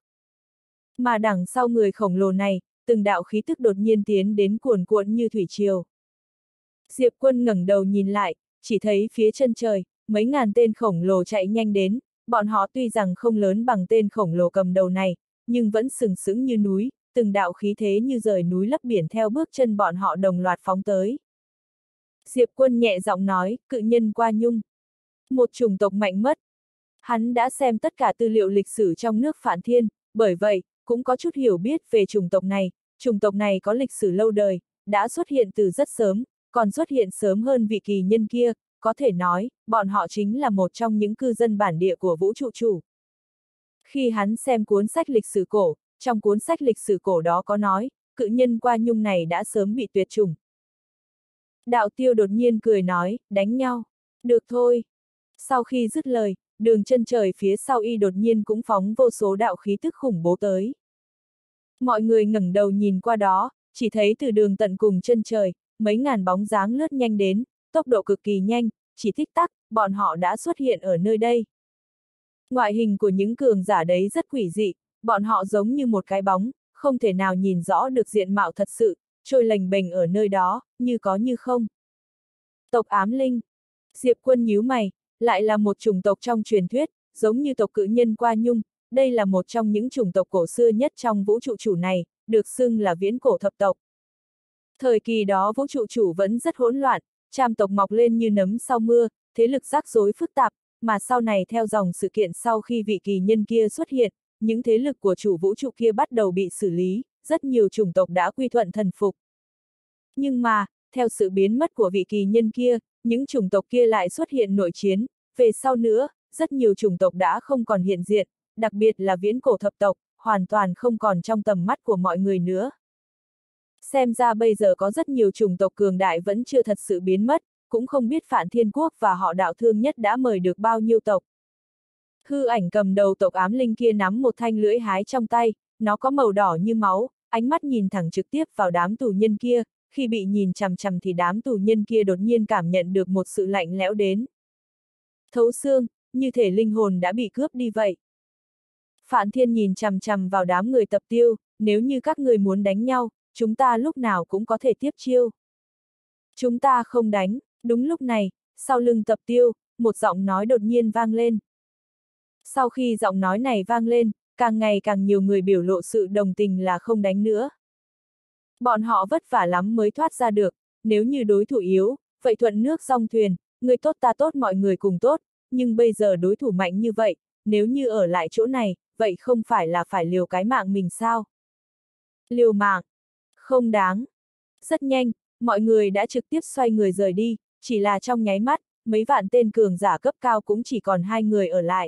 Mà đằng sau người khổng lồ này, từng đạo khí tức đột nhiên tiến đến cuồn cuộn như thủy triều. Diệp Quân ngẩng đầu nhìn lại, chỉ thấy phía chân trời, mấy ngàn tên khổng lồ chạy nhanh đến, bọn họ tuy rằng không lớn bằng tên khổng lồ cầm đầu này, nhưng vẫn sừng sững như núi, từng đạo khí thế như rời núi lấp biển theo bước chân bọn họ đồng loạt phóng tới. Diệp Quân nhẹ giọng nói, cự nhân qua nhung. Một chủng tộc mạnh mất. Hắn đã xem tất cả tư liệu lịch sử trong nước Phạn Thiên, bởi vậy, cũng có chút hiểu biết về chủng tộc này. Chủng tộc này có lịch sử lâu đời, đã xuất hiện từ rất sớm, còn xuất hiện sớm hơn vị kỳ nhân kia, có thể nói, bọn họ chính là một trong những cư dân bản địa của vũ trụ chủ. Khi hắn xem cuốn sách lịch sử cổ, trong cuốn sách lịch sử cổ đó có nói, cự nhân qua nhung này đã sớm bị tuyệt chủng. Đạo Tiêu đột nhiên cười nói, đánh nhau. Được thôi. Sau khi dứt lời, đường chân trời phía sau y đột nhiên cũng phóng vô số đạo khí tức khủng bố tới. Mọi người ngẩng đầu nhìn qua đó, chỉ thấy từ đường tận cùng chân trời, mấy ngàn bóng dáng lướt nhanh đến, tốc độ cực kỳ nhanh, chỉ tích tắc, bọn họ đã xuất hiện ở nơi đây. Ngoại hình của những cường giả đấy rất quỷ dị, bọn họ giống như một cái bóng, không thể nào nhìn rõ được diện mạo thật sự, trôi lềnh bềnh ở nơi đó, như có như không. Tộc ám linh. Diệp Quân nhíu mày, lại là một chủng tộc trong truyền thuyết, giống như tộc cự nhân Qua Nhung, đây là một trong những chủng tộc cổ xưa nhất trong vũ trụ chủ này, được xưng là viễn cổ thập tộc. Thời kỳ đó vũ trụ chủ vẫn rất hỗn loạn, trăm tộc mọc lên như nấm sau mưa, thế lực rắc rối phức tạp, mà sau này theo dòng sự kiện sau khi vị kỳ nhân kia xuất hiện, những thế lực của chủ vũ trụ kia bắt đầu bị xử lý, rất nhiều chủng tộc đã quy thuận thần phục. Nhưng mà, theo sự biến mất của vị kỳ nhân kia, những chủng tộc kia lại xuất hiện nội chiến, về sau nữa, rất nhiều chủng tộc đã không còn hiện diện, đặc biệt là viễn cổ thập tộc, hoàn toàn không còn trong tầm mắt của mọi người nữa. Xem ra bây giờ có rất nhiều chủng tộc cường đại vẫn chưa thật sự biến mất, cũng không biết Phản Thiên Quốc và họ Đạo Thương Nhất đã mời được bao nhiêu tộc. Hư ảnh cầm đầu tộc ám linh kia nắm một thanh lưỡi hái trong tay, nó có màu đỏ như máu, ánh mắt nhìn thẳng trực tiếp vào đám tù nhân kia, khi bị nhìn chằm chằm thì đám tù nhân kia đột nhiên cảm nhận được một sự lạnh lẽo đến. Thấu xương, như thể linh hồn đã bị cướp đi vậy. Phản Thiên nhìn chằm chằm vào đám người Tập Tiêu, nếu như các người muốn đánh nhau, chúng ta lúc nào cũng có thể tiếp chiêu. Chúng ta không đánh. Đúng lúc này, sau lưng Tập Tiêu, một giọng nói đột nhiên vang lên. Sau khi giọng nói này vang lên, càng ngày càng nhiều người biểu lộ sự đồng tình là không đánh nữa. Bọn họ vất vả lắm mới thoát ra được, nếu như đối thủ yếu, vậy thuận nước song thuyền, người tốt ta tốt mọi người cùng tốt, nhưng bây giờ đối thủ mạnh như vậy, nếu như ở lại chỗ này, vậy không phải là phải liều cái mạng mình sao? Liều mạng? Không đáng. Rất nhanh, mọi người đã trực tiếp xoay người rời đi, chỉ là trong nháy mắt, mấy vạn tên cường giả cấp cao cũng chỉ còn hai người ở lại.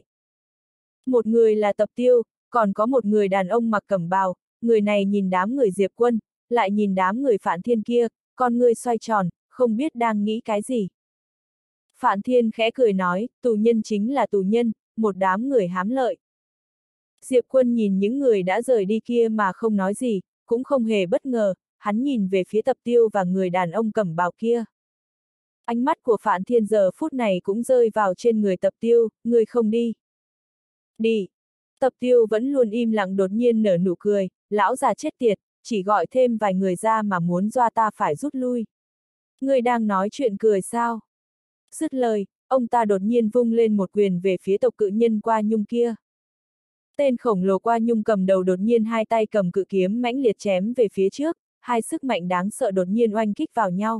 Một người là Tập Tiêu, còn có một người đàn ông mặc cẩm bào, người này nhìn đám người Diệp Quân, lại nhìn đám người Phản Thiên kia, con người xoay tròn, không biết đang nghĩ cái gì. Phản Thiên khẽ cười nói, tù nhân chính là tù nhân, một đám người hám lợi. Diệp Quân nhìn những người đã rời đi kia mà không nói gì, cũng không hề bất ngờ, hắn nhìn về phía Tập Tiêu và người đàn ông cẩm bào kia. Ánh mắt của Phản Thiên giờ phút này cũng rơi vào trên người Tập Tiêu, người không đi. Đi. Tập Tiêu vẫn luôn im lặng đột nhiên nở nụ cười, lão già chết tiệt, chỉ gọi thêm vài người ra mà muốn dọa ta phải rút lui. Người đang nói chuyện cười sao? Dứt lời, ông ta đột nhiên vung lên một quyền về phía tộc cự nhân Qua Nhung kia. Tên khổng lồ Qua Nhung cầm đầu đột nhiên hai tay cầm cự kiếm mãnh liệt chém về phía trước, hai sức mạnh đáng sợ đột nhiên oanh kích vào nhau.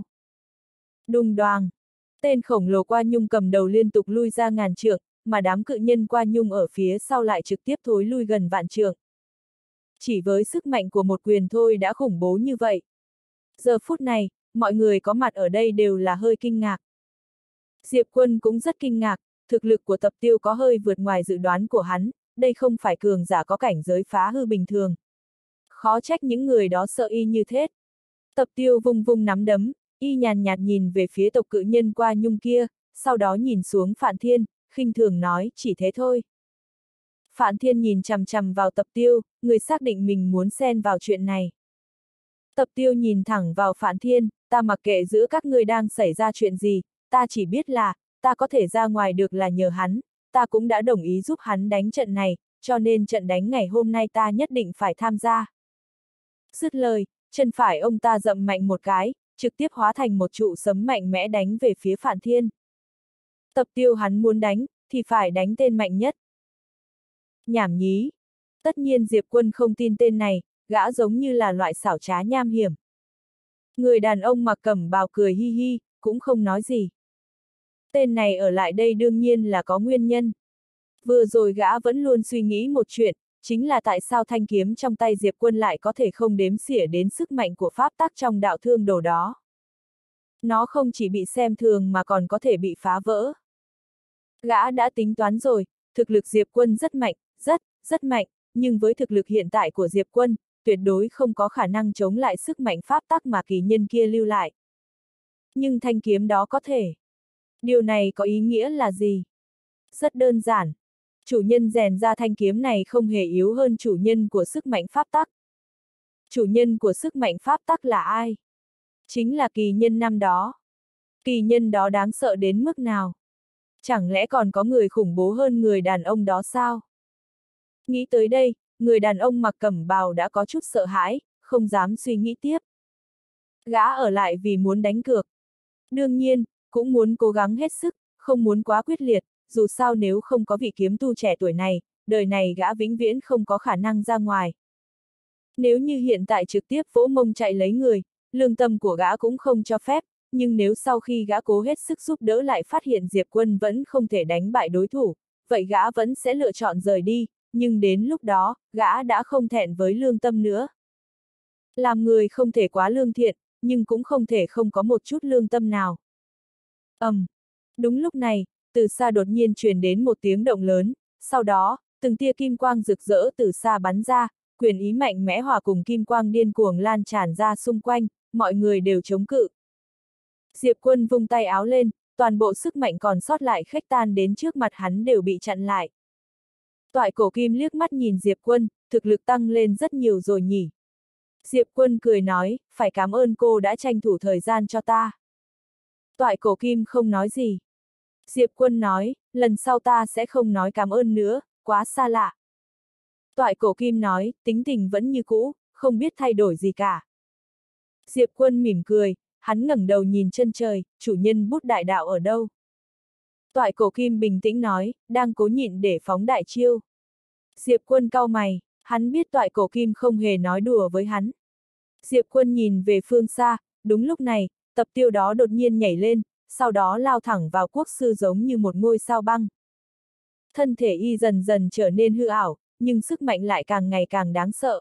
Đùng đoàng. Tên khổng lồ Qua Nhung cầm đầu liên tục lui ra ngàn trượng, mà đám cự nhân Qua Nhung ở phía sau lại trực tiếp thối lui gần vạn trượng. Chỉ với sức mạnh của một quyền thôi đã khủng bố như vậy. Giờ phút này, mọi người có mặt ở đây đều là hơi kinh ngạc. Diệp Quân cũng rất kinh ngạc, thực lực của Tập Tiêu có hơi vượt ngoài dự đoán của hắn, đây không phải cường giả có cảnh giới phá hư bình thường. Khó trách những người đó sợ y như thế. Tập Tiêu vung vung nắm đấm, y nhàn nhạt nhìn về phía tộc cự nhân Qua Nhung kia, sau đó nhìn xuống Phản Thiên, khinh thường nói, chỉ thế thôi. Phản Thiên nhìn chằm chằm vào Tập Tiêu, người xác định mình muốn xen vào chuyện này. Tập Tiêu nhìn thẳng vào Phản Thiên, ta mặc kệ giữa các ngươi đang xảy ra chuyện gì, ta chỉ biết là, ta có thể ra ngoài được là nhờ hắn, ta cũng đã đồng ý giúp hắn đánh trận này, cho nên trận đánh ngày hôm nay ta nhất định phải tham gia. Dứt lời, chân phải ông ta dậm mạnh một cái, trực tiếp hóa thành một trụ sấm mạnh mẽ đánh về phía Phản Thiên. Tập Tiêu hắn muốn đánh, thì phải đánh tên mạnh nhất. Nhảm nhí. Tất nhiên Diệp Quân không tin tên này, gã giống như là loại xảo trá nham hiểm. Người đàn ông mặc cẩm bào cười hi hi, cũng không nói gì. Tên này ở lại đây đương nhiên là có nguyên nhân. Vừa rồi gã vẫn luôn suy nghĩ một chuyện, chính là tại sao thanh kiếm trong tay Diệp Quân lại có thể không đếm xỉa đến sức mạnh của pháp tắc trong đạo thương đồ đó. Nó không chỉ bị xem thường mà còn có thể bị phá vỡ. Gã đã tính toán rồi, thực lực Diệp Quân rất mạnh, rất, rất mạnh, nhưng với thực lực hiện tại của Diệp Quân, tuyệt đối không có khả năng chống lại sức mạnh pháp tắc mà kỳ nhân kia lưu lại. Nhưng thanh kiếm đó có thể. Điều này có ý nghĩa là gì? Rất đơn giản. Chủ nhân rèn ra thanh kiếm này không hề yếu hơn chủ nhân của sức mạnh pháp tắc. Chủ nhân của sức mạnh pháp tắc là ai? Chính là kỳ nhân năm đó. Kỳ nhân đó đáng sợ đến mức nào? Chẳng lẽ còn có người khủng bố hơn người đàn ông đó sao? Nghĩ tới đây, người đàn ông mặc cẩm bào đã có chút sợ hãi, không dám suy nghĩ tiếp. Gã ở lại vì muốn đánh cược. Đương nhiên, cũng muốn cố gắng hết sức, không muốn quá quyết liệt, dù sao nếu không có vị kiếm tu trẻ tuổi này, đời này gã vĩnh viễn không có khả năng ra ngoài. Nếu như hiện tại trực tiếp vỗ mông chạy lấy người, lương tâm của gã cũng không cho phép, nhưng nếu sau khi gã cố hết sức giúp đỡ lại phát hiện Diệp Quân vẫn không thể đánh bại đối thủ, vậy gã vẫn sẽ lựa chọn rời đi, nhưng đến lúc đó, gã đã không thẹn với lương tâm nữa. Làm người không thể quá lương thiện, nhưng cũng không thể không có một chút lương tâm nào. ầm, um, đúng lúc này, từ xa đột nhiên truyền đến một tiếng động lớn, sau đó, từng tia kim quang rực rỡ từ xa bắn ra, quyền ý mạnh mẽ hòa cùng kim quang điên cuồng lan tràn ra xung quanh, mọi người đều chống cự. Diệp Quân vung tay áo lên, toàn bộ sức mạnh còn sót lại khuếch tan đến trước mặt hắn đều bị chặn lại. Toại Cổ Kim liếc mắt nhìn Diệp Quân, thực lực tăng lên rất nhiều rồi nhỉ. Diệp Quân cười nói, phải cảm ơn cô đã tranh thủ thời gian cho ta. Toại Cổ Kim không nói gì. Diệp Quân nói, lần sau ta sẽ không nói cảm ơn nữa, quá xa lạ. Toại Cổ Kim nói, tính tình vẫn như cũ, không biết thay đổi gì cả. Diệp Quân mỉm cười, hắn ngẩng đầu nhìn chân trời, chủ nhân bút đại đạo ở đâu? Toại Cổ Kim bình tĩnh nói, đang cố nhịn để phóng đại chiêu. Diệp Quân cau mày, hắn biết Toại Cổ Kim không hề nói đùa với hắn. Diệp Quân nhìn về phương xa, đúng lúc này, Tập Tiêu đó đột nhiên nhảy lên, sau đó lao thẳng vào quốc sư giống như một ngôi sao băng. Thân thể y dần dần trở nên hư ảo, nhưng sức mạnh lại càng ngày càng đáng sợ.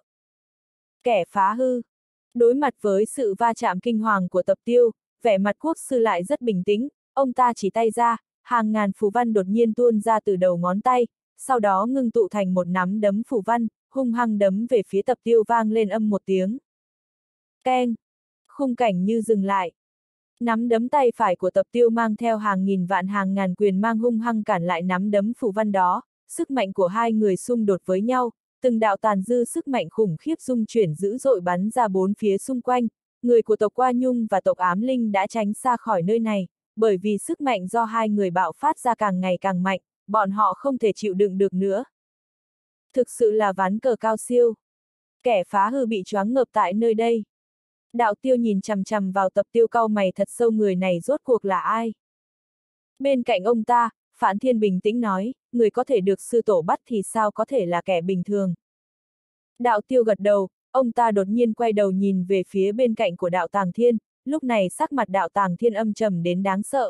Kẻ phá hư. Đối mặt với sự va chạm kinh hoàng của Tập Tiêu, vẻ mặt quốc sư lại rất bình tĩnh, ông ta chỉ tay ra, hàng ngàn phù văn đột nhiên tuôn ra từ đầu ngón tay, sau đó ngưng tụ thành một nắm đấm phù văn, hung hăng đấm về phía Tập Tiêu vang lên âm một tiếng. Keng! Khung cảnh như dừng lại. Nắm đấm tay phải của Tập Tiêu mang theo hàng nghìn vạn hàng ngàn quyền mang hung hăng cản lại nắm đấm phù văn đó, sức mạnh của hai người xung đột với nhau, từng đạo tàn dư sức mạnh khủng khiếp dung chuyển dữ dội bắn ra bốn phía xung quanh, người của tộc Qua Nhung và tộc Ám Linh đã tránh xa khỏi nơi này, bởi vì sức mạnh do hai người bạo phát ra càng ngày càng mạnh, bọn họ không thể chịu đựng được nữa. Thực sự là ván cờ cao siêu. Kẻ phá hư bị choáng ngợp tại nơi đây. Đạo Tiêu nhìn chằm chằm vào Tập Tiêu cau mày thật sâu, người này rốt cuộc là ai? Bên cạnh ông ta, Phản Thiên bình tĩnh nói, người có thể được sư tổ bắt thì sao có thể là kẻ bình thường. Đạo Tiêu gật đầu, ông ta đột nhiên quay đầu nhìn về phía bên cạnh của Đạo Tàng Thiên, lúc này sắc mặt Đạo Tàng Thiên âm trầm đến đáng sợ.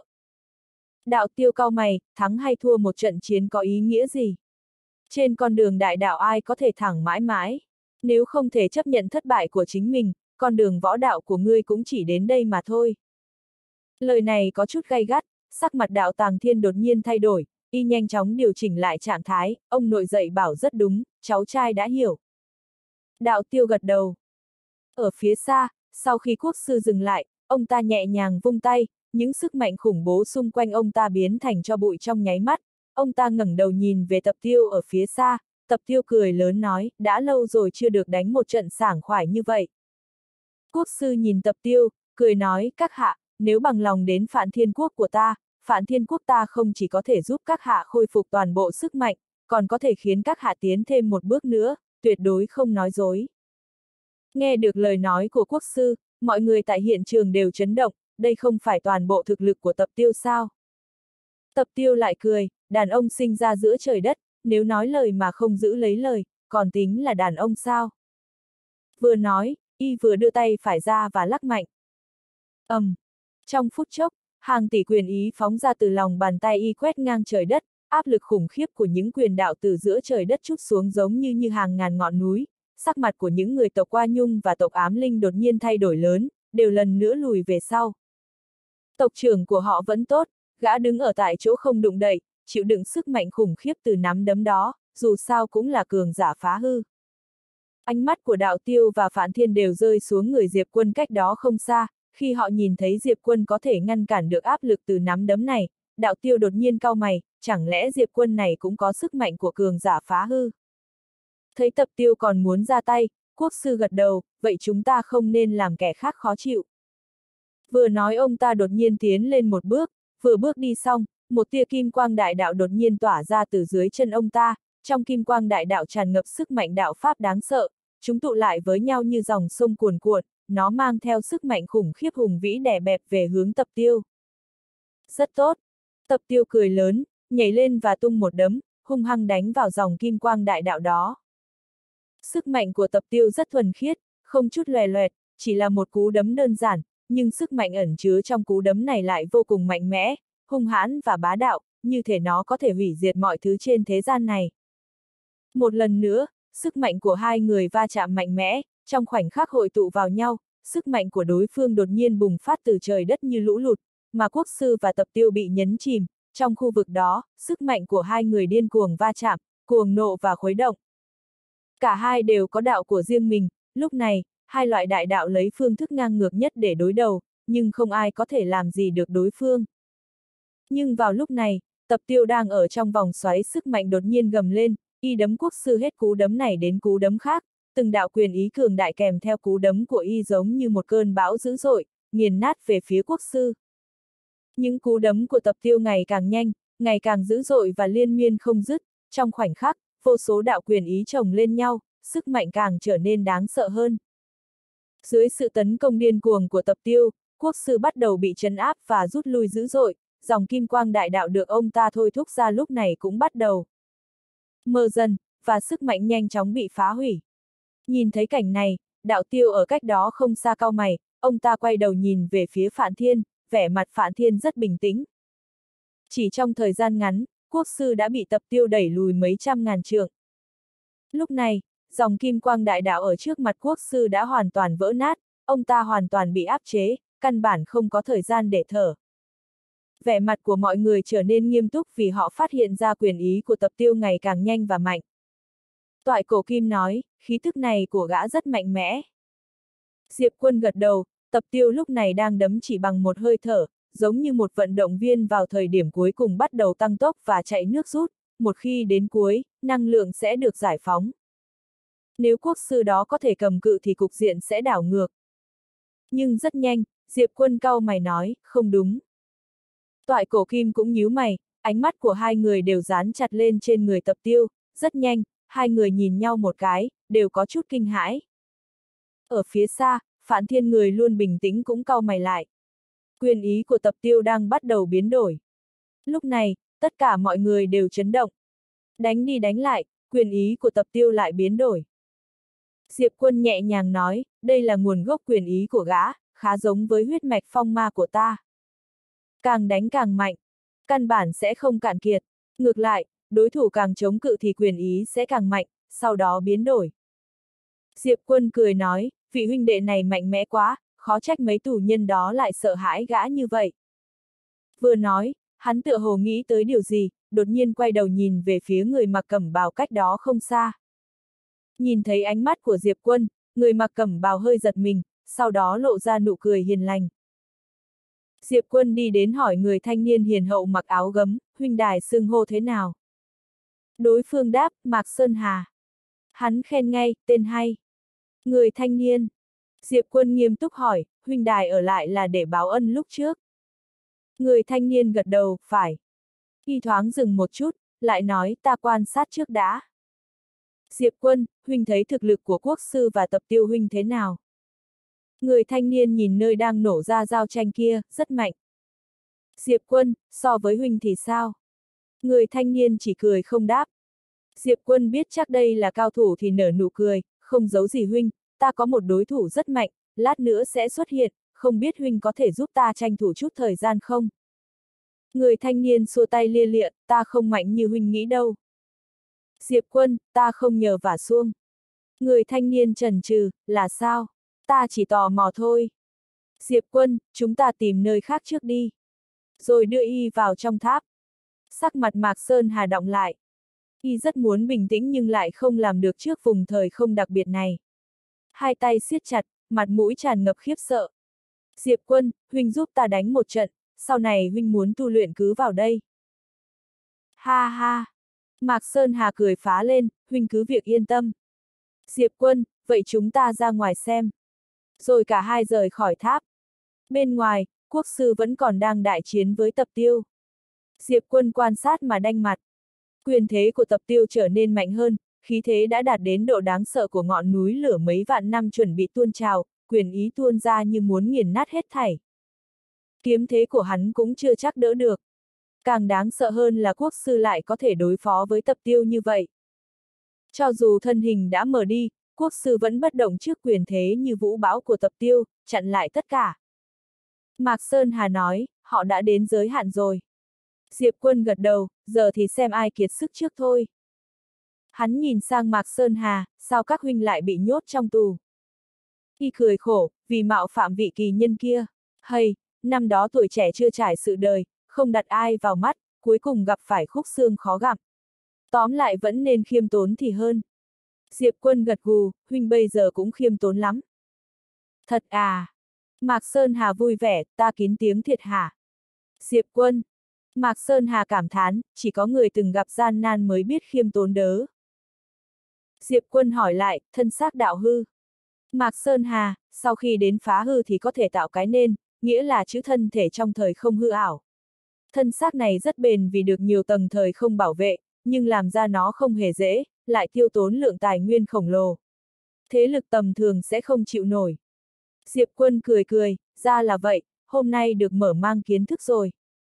Đạo Tiêu cau mày, thắng hay thua một trận chiến có ý nghĩa gì? Trên con đường đại đạo ai có thể thẳng mãi mãi? Nếu không thể chấp nhận thất bại của chính mình, con đường võ đạo của ngươi cũng chỉ đến đây mà thôi. Lời này có chút gay gắt, sắc mặt Đạo Tàng Thiên đột nhiên thay đổi, y nhanh chóng điều chỉnh lại trạng thái, ông nội dậy bảo rất đúng, cháu trai đã hiểu. Đạo Tiêu gật đầu. Ở phía xa, sau khi quốc sư dừng lại, ông ta nhẹ nhàng vung tay, những sức mạnh khủng bố xung quanh ông ta biến thành tro bụi trong nháy mắt, ông ta ngẩng đầu nhìn về Tập Tiêu ở phía xa, Tập Tiêu cười lớn nói, đã lâu rồi chưa được đánh một trận sảng khoái như vậy. Quốc sư nhìn Tập Tiêu, cười nói, các hạ, nếu bằng lòng đến Phản Thiên Quốc của ta, Phản Thiên Quốc ta không chỉ có thể giúp các hạ khôi phục toàn bộ sức mạnh, còn có thể khiến các hạ tiến thêm một bước nữa, tuyệt đối không nói dối. Nghe được lời nói của quốc sư, mọi người tại hiện trường đều chấn động, đây không phải toàn bộ thực lực của Tập Tiêu sao? Tập Tiêu lại cười, đàn ông sinh ra giữa trời đất, nếu nói lời mà không giữ lấy lời, còn tính là đàn ông sao? Vừa nói, y vừa đưa tay phải ra và lắc mạnh. ầm, um, trong phút chốc, hàng tỷ quyền ý phóng ra từ lòng bàn tay y quét ngang trời đất, áp lực khủng khiếp của những quyền đạo từ giữa trời đất trút xuống giống như như hàng ngàn ngọn núi, sắc mặt của những người tộc Qua Nhung và tộc Ám Linh đột nhiên thay đổi lớn, đều lần nữa lùi về sau. Tộc trưởng của họ vẫn tốt, gã đứng ở tại chỗ không đụng đậy, chịu đựng sức mạnh khủng khiếp từ nắm đấm đó, dù sao cũng là cường giả phá hư. Ánh mắt của Đạo Tiêu và Phản Thiên đều rơi xuống người Diệp Quân cách đó không xa, khi họ nhìn thấy Diệp Quân có thể ngăn cản được áp lực từ nắm đấm này, Đạo Tiêu đột nhiên cau mày, chẳng lẽ Diệp Quân này cũng có sức mạnh của cường giả phá hư? Thấy Tập Tiêu còn muốn ra tay, quốc sư gật đầu, vậy chúng ta không nên làm kẻ khác khó chịu. Vừa nói ông ta đột nhiên tiến lên một bước, vừa bước đi xong, một tia kim quang đại đạo đột nhiên tỏa ra từ dưới chân ông ta, trong kim quang đại đạo tràn ngập sức mạnh đạo pháp đáng sợ, chúng tụ lại với nhau như dòng sông cuồn cuộn, nó mang theo sức mạnh khủng khiếp hùng vĩ đè bẹp về hướng Tập Tiêu. Rất tốt. Tập Tiêu cười lớn, nhảy lên và tung một đấm, hung hăng đánh vào dòng kim quang đại đạo đó. Sức mạnh của Tập Tiêu rất thuần khiết, không chút loè loẹt, chỉ là một cú đấm đơn giản, nhưng sức mạnh ẩn chứa trong cú đấm này lại vô cùng mạnh mẽ, hung hãn và bá đạo, như thể nó có thể hủy diệt mọi thứ trên thế gian này. Một lần nữa, sức mạnh của hai người va chạm mạnh mẽ, trong khoảnh khắc hội tụ vào nhau, sức mạnh của đối phương đột nhiên bùng phát từ trời đất như lũ lụt, mà Quốc sư và Tập Tiêu bị nhấn chìm. Trong khu vực đó, sức mạnh của hai người điên cuồng va chạm, cuồng nộ và khuấy động. Cả hai đều có đạo của riêng mình, lúc này, hai loại đại đạo lấy phương thức ngang ngược nhất để đối đầu, nhưng không ai có thể làm gì được đối phương. Nhưng vào lúc này, Tập Tiêu đang ở trong vòng xoáy sức mạnh đột nhiên gầm lên, y đấm Quốc sư hết cú đấm này đến cú đấm khác, từng đạo quyền ý cường đại kèm theo cú đấm của y giống như một cơn bão dữ dội, nghiền nát về phía Quốc sư. Những cú đấm của Tập Tiêu ngày càng nhanh, ngày càng dữ dội và liên miên không dứt, trong khoảnh khắc, vô số đạo quyền ý chồng lên nhau, sức mạnh càng trở nên đáng sợ hơn. Dưới sự tấn công điên cuồng của Tập Tiêu, Quốc sư bắt đầu bị trấn áp và rút lui dữ dội, dòng kim quang đại đạo được ông ta thôi thúc ra lúc này cũng bắt đầu mờ dần, và sức mạnh nhanh chóng bị phá hủy. Nhìn thấy cảnh này, Đạo Tiêu ở cách đó không xa cau mày, ông ta quay đầu nhìn về phía Phạn Thiên, vẻ mặt Phạn Thiên rất bình tĩnh. Chỉ trong thời gian ngắn, Quốc sư đã bị Tập Tiêu đẩy lùi mấy trăm ngàn trượng. Lúc này, dòng kim quang đại đạo ở trước mặt Quốc sư đã hoàn toàn vỡ nát, ông ta hoàn toàn bị áp chế, căn bản không có thời gian để thở. Vẻ mặt của mọi người trở nên nghiêm túc vì họ phát hiện ra quyền ý của Tập Tiêu ngày càng nhanh và mạnh. Toại Cổ Kim nói, khí thức này của gã rất mạnh mẽ. Diệp Quân gật đầu, Tập Tiêu lúc này đang đấm chỉ bằng một hơi thở, giống như một vận động viên vào thời điểm cuối cùng bắt đầu tăng tốc và chạy nước rút, một khi đến cuối, năng lượng sẽ được giải phóng. Nếu Quốc sư đó có thể cầm cự thì cục diện sẽ đảo ngược. Nhưng rất nhanh, Diệp Quân cau mày nói, không đúng. Toại Cổ Kim cũng nhíu mày, ánh mắt của hai người đều dán chặt lên trên người Tập Tiêu, rất nhanh, hai người nhìn nhau một cái, đều có chút kinh hãi. Ở phía xa, Phạn Thiên người luôn bình tĩnh cũng cau mày lại. Quyền ý của Tập Tiêu đang bắt đầu biến đổi. Lúc này, tất cả mọi người đều chấn động. Đánh đi đánh lại, quyền ý của Tập Tiêu lại biến đổi. Diệp Quân nhẹ nhàng nói, đây là nguồn gốc quyền ý của gã, khá giống với huyết mạch phong ma của ta. Càng đánh càng mạnh, căn bản sẽ không cạn kiệt. Ngược lại, đối thủ càng chống cự thì quyền ý sẽ càng mạnh, sau đó biến đổi. Diệp Quân cười nói, vị huynh đệ này mạnh mẽ quá, khó trách mấy tù nhân đó lại sợ hãi gã như vậy. Vừa nói, hắn tựa hồ nghĩ tới điều gì, đột nhiên quay đầu nhìn về phía người mặc cẩm bào cách đó không xa. Nhìn thấy ánh mắt của Diệp Quân, người mặc cẩm bào hơi giật mình, sau đó lộ ra nụ cười hiền lành. Diệp Quân đi đến hỏi người thanh niên hiền hậu mặc áo gấm, huynh đài xưng hô thế nào? Đối phương đáp, Mạc Sơn Hà. Hắn khen ngay, tên hay. Người thanh niên. Diệp Quân nghiêm túc hỏi, huynh đài ở lại là để báo ân lúc trước. Người thanh niên gật đầu, phải. Y thoáng dừng một chút, lại nói, ta quan sát trước đã. Diệp Quân, huynh thấy thực lực của Quốc sư và Tập Tiêu huynh thế nào? Người thanh niên nhìn nơi đang nổ ra giao tranh kia, rất mạnh. Diệp Quân, so với huynh thì sao? Người thanh niên chỉ cười không đáp. Diệp Quân biết chắc đây là cao thủ thì nở nụ cười, không giấu gì huynh, ta có một đối thủ rất mạnh, lát nữa sẽ xuất hiện, không biết huynh có thể giúp ta tranh thủ chút thời gian không? Người thanh niên xua tay lia lịa, ta không mạnh như huynh nghĩ đâu. Diệp Quân, ta không nhờ vả xuông. Người thanh niên chần chừ, là sao? Ta chỉ tò mò thôi. Diệp Quân, chúng ta tìm nơi khác trước đi. Rồi đưa y vào trong tháp. Sắc mặt Mạc Sơn Hà đọng lại. Y rất muốn bình tĩnh nhưng lại không làm được trước vùng thời không đặc biệt này. Hai tay siết chặt, mặt mũi tràn ngập khiếp sợ. Diệp Quân, huynh giúp ta đánh một trận, sau này huynh muốn tu luyện cứ vào đây. Ha ha. Mạc Sơn Hà cười phá lên, huynh cứ việc yên tâm. Diệp Quân, vậy chúng ta ra ngoài xem. Rồi cả hai rời khỏi tháp. Bên ngoài, Quốc sư vẫn còn đang đại chiến với Tập Tiêu. Diệp Quân quan sát mà đanh mặt. Quyền thế của Tập Tiêu trở nên mạnh hơn, khí thế đã đạt đến độ đáng sợ của ngọn núi lửa mấy vạn năm chuẩn bị tuôn trào, quyền ý tuôn ra như muốn nghiền nát hết thảy. Kiếm thế của hắn cũng chưa chắc đỡ được. Càng đáng sợ hơn là quốc sư lại có thể đối phó với Tập Tiêu như vậy. Cho dù thân hình đã mờ đi, quốc sư vẫn bất động trước quyền thế như vũ bão của Tập Tiêu, chặn lại tất cả. Mạc Sơn Hà nói, họ đã đến giới hạn rồi. Diệp Quân gật đầu, giờ thì xem ai kiệt sức trước thôi. Hắn nhìn sang Mạc Sơn Hà, sao các huynh lại bị nhốt trong tù? Y cười khổ, vì mạo phạm vị kỳ nhân kia. Hay, năm đó tuổi trẻ chưa trải sự đời, không đặt ai vào mắt, cuối cùng gặp phải khúc xương khó gặp. Tóm lại vẫn nên khiêm tốn thì hơn. Diệp Quân gật gù, huynh bây giờ cũng khiêm tốn lắm. Thật à? Mạc Sơn Hà vui vẻ, ta kín tiếng thiệt hả? Diệp Quân. Mạc Sơn Hà cảm thán, chỉ có người từng gặp gian nan mới biết khiêm tốn đớ. Diệp Quân hỏi lại, thân xác đạo hư. Mạc Sơn Hà, sau khi đến phá hư thì có thể tạo cái nên, nghĩa là chữ thân thể trong thời không hư ảo. Thân xác này rất bền vì được nhiều tầng thời không bảo vệ, nhưng làm ra nó không hề dễ, lại tiêu tốn lượng tài nguyên khổng lồ. Thế lực tầm thường sẽ không chịu nổi. Diệp Quân cười cười, ra là vậy, hôm nay được mở mang kiến thức rồi.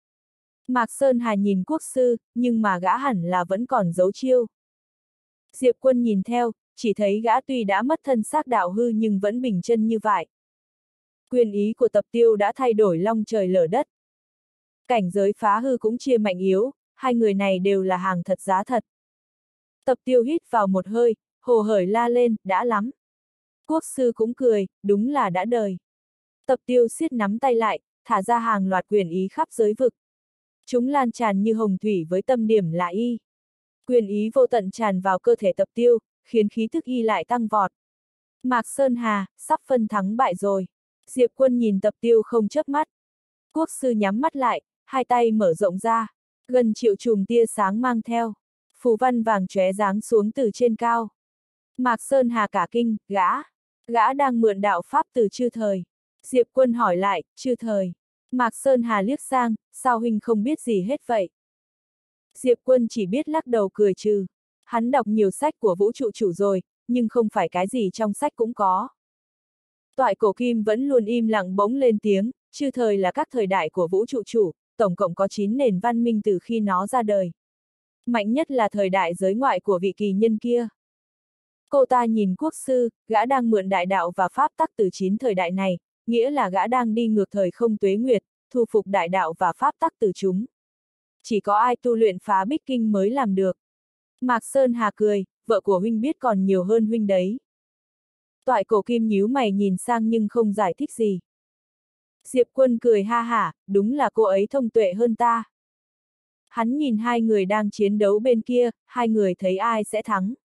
Mạc Sơn Hà nhìn quốc sư, nhưng mà gã hẳn là vẫn còn giấu chiêu. Diệp Quân nhìn theo, chỉ thấy gã tuy đã mất thân xác đạo hư nhưng vẫn bình chân như vậy. Quyền ý của Tập Tiêu đã thay đổi long trời lở đất. Cảnh giới phá hư cũng chia mạnh yếu, hai người này đều là hàng thật giá thật. Tập Tiêu hít vào một hơi, hồ hởi la lên, đã lắm. Quốc sư cũng cười, đúng là đã đời. Tập Tiêu siết nắm tay lại, thả ra hàng loạt quyền ý khắp giới vực. Chúng lan tràn như hồng thủy với tâm điểm là y. Quyền ý vô tận tràn vào cơ thể Tập Tiêu, khiến khí thức y lại tăng vọt. Mạc Sơn Hà, sắp phân thắng bại rồi. Diệp Quân nhìn Tập Tiêu không chớp mắt. Quốc sư nhắm mắt lại, hai tay mở rộng ra. Gần triệu chùm tia sáng mang theo. Phù văn vàng chóe giáng xuống từ trên cao. Mạc Sơn Hà cả kinh, gã. Gã đang mượn đạo pháp từ chư thời. Diệp Quân hỏi lại, chư thời. Mạc Sơn Hà liếc sang, sao huynh không biết gì hết vậy? Diệp Quân chỉ biết lắc đầu cười trừ. Hắn đọc nhiều sách của vũ trụ chủ rồi, nhưng không phải cái gì trong sách cũng có. Toại Cổ Kim vẫn luôn im lặng bỗng lên tiếng, chư thời là các thời đại của vũ trụ chủ, tổng cộng có chín nền văn minh từ khi nó ra đời. Mạnh nhất là thời đại giới ngoại của vị kỳ nhân kia. Cô ta nhìn quốc sư, gã đang mượn đại đạo và pháp tắc từ chín thời đại này, nghĩa là gã đang đi ngược thời không tuế nguyệt, thu phục đại đạo và pháp tắc từ chúng. Chỉ có ai tu luyện phá bích kinh mới làm được. Mạc Sơn Hà cười, vợ của huynh biết còn nhiều hơn huynh đấy. Toại Cổ Kim nhíu mày nhìn sang nhưng không giải thích gì. Diệp Quân cười ha hả, đúng là cô ấy thông tuệ hơn ta. Hắn nhìn hai người đang chiến đấu bên kia, hai người thấy ai sẽ thắng.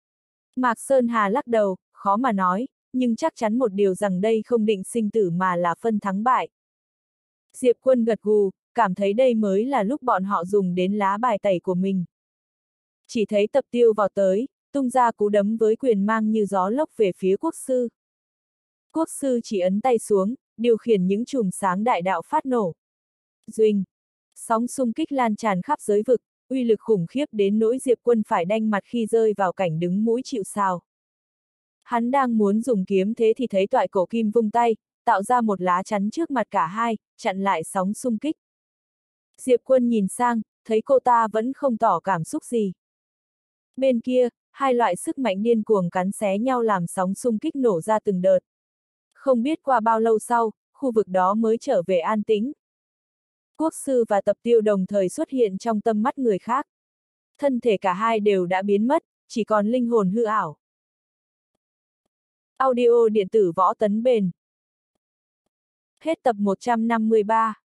Mạc Sơn Hà lắc đầu, khó mà nói, nhưng chắc chắn một điều rằng đây không định sinh tử mà là phân thắng bại. Diệp Quân gật gù, cảm thấy đây mới là lúc bọn họ dùng đến lá bài tẩy của mình. Chỉ thấy Tập Tiêu vào tới, tung ra cú đấm với quyền mang như gió lốc về phía quốc sư. Quốc sư chỉ ấn tay xuống, điều khiển những chùm sáng đại đạo phát nổ. Duỳnh! Sóng xung kích lan tràn khắp giới vực, uy lực khủng khiếp đến nỗi Diệp Quân phải đanh mặt khi rơi vào cảnh đứng mũi chịu sào. Hắn đang muốn dùng kiếm thế thì thấy Toại Cổ Kim vung tay, tạo ra một lá chắn trước mặt cả hai, chặn lại sóng xung kích. Diệp Quân nhìn sang, thấy cô ta vẫn không tỏ cảm xúc gì. Bên kia, hai loại sức mạnh điên cuồng cắn xé nhau làm sóng xung kích nổ ra từng đợt. Không biết qua bao lâu sau, khu vực đó mới trở về an tĩnh. Quốc sư và Tập Tiêu đồng thời xuất hiện trong tâm mắt người khác. Thân thể cả hai đều đã biến mất, chỉ còn linh hồn hư ảo. Audio điện tử Võ Tấn Bền. Hết tập một trăm năm mươi ba.